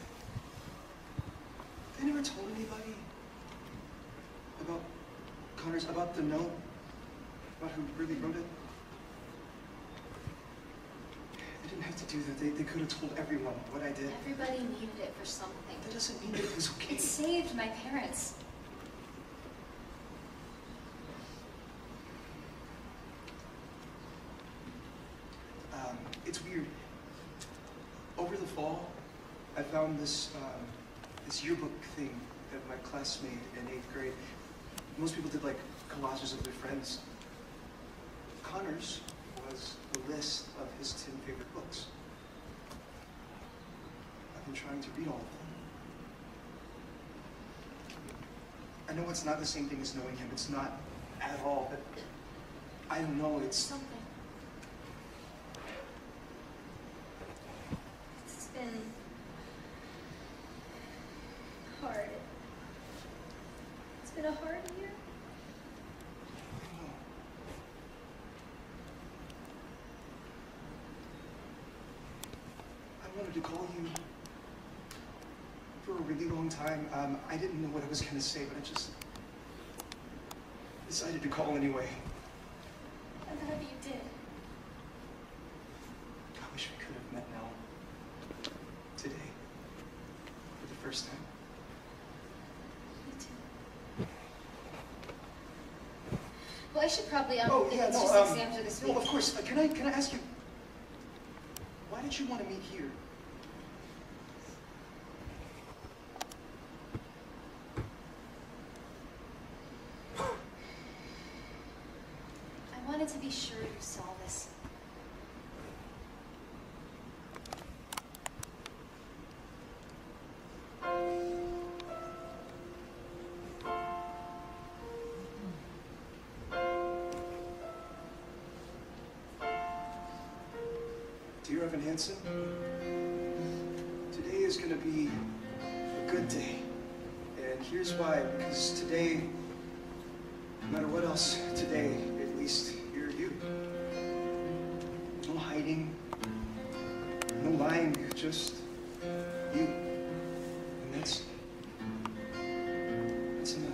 [SPEAKER 6] They never told anybody about Connor's, about the note, about who really wrote it. They didn't have to do that. They, they could have told everyone what I did.
[SPEAKER 4] Everybody needed it for something.
[SPEAKER 6] That doesn't mean that it was okay.
[SPEAKER 4] It saved my parents.
[SPEAKER 6] Um, it's weird. Over the fall, I found this um, this yearbook thing that my class made in eighth grade. Most people did like collages of their friends. Connor's was a list of his ten favorite books. I've been trying to read all of them. I know it's not the same thing as knowing him. It's not at all, but I don't know, it's...
[SPEAKER 4] Something. It's been hard. It's been a hard year.
[SPEAKER 6] I wanted to call you for a really long time. Um, I didn't know what I was going to say, but I just decided to call anyway.
[SPEAKER 4] I'm glad you did.
[SPEAKER 6] I wish we could have met now, today, for the first time.
[SPEAKER 4] Me too. Well, I should probably, um,
[SPEAKER 6] Oh,
[SPEAKER 4] if
[SPEAKER 6] yeah,
[SPEAKER 4] it's
[SPEAKER 6] no,
[SPEAKER 4] just
[SPEAKER 6] um,
[SPEAKER 4] exams are this
[SPEAKER 6] no,
[SPEAKER 4] week.
[SPEAKER 6] of course. Uh, can I, can I ask you, why did you want to meet here?
[SPEAKER 4] I wanted to be sure you saw this.
[SPEAKER 6] Dear Evan Hansen, today is going to be a good day. And here's why, because today, no matter what else, today, at least, you're you. No hiding, no lying, just you. And that's, that's enough.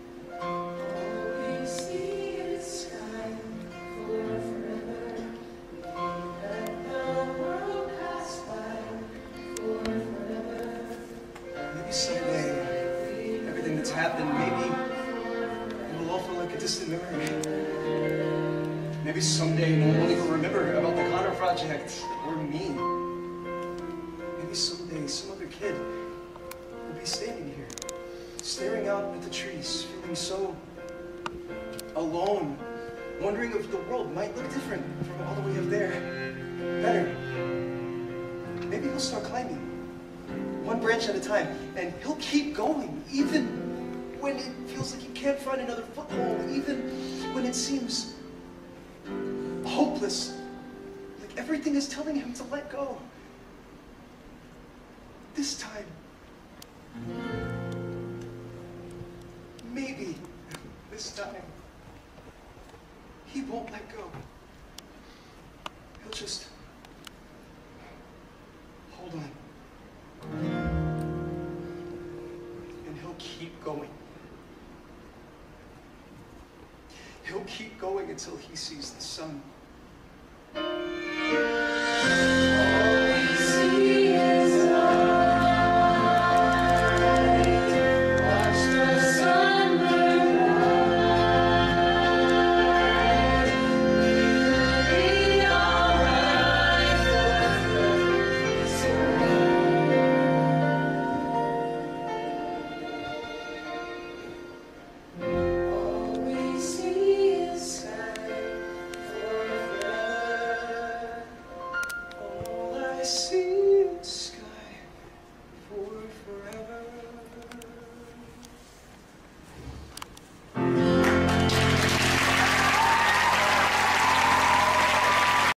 [SPEAKER 6] Maybe someday, everything that's happened, maybe it will all feel like a distant memory. Maybe someday no one will even remember about the Connor Project or me. Maybe someday some other kid will be standing here, staring out at the trees, feeling so alone, wondering if the world might look different from all the way up there. Better. Maybe he'll start climbing, one branch at a time, and he'll keep going, even when it feels like he can't find another foothold, even when it seems hopeless, like everything is telling him to let go. This time, maybe this time, he won't let go. He'll just hold on. And he'll keep going. He'll keep going until he sees the sun. I see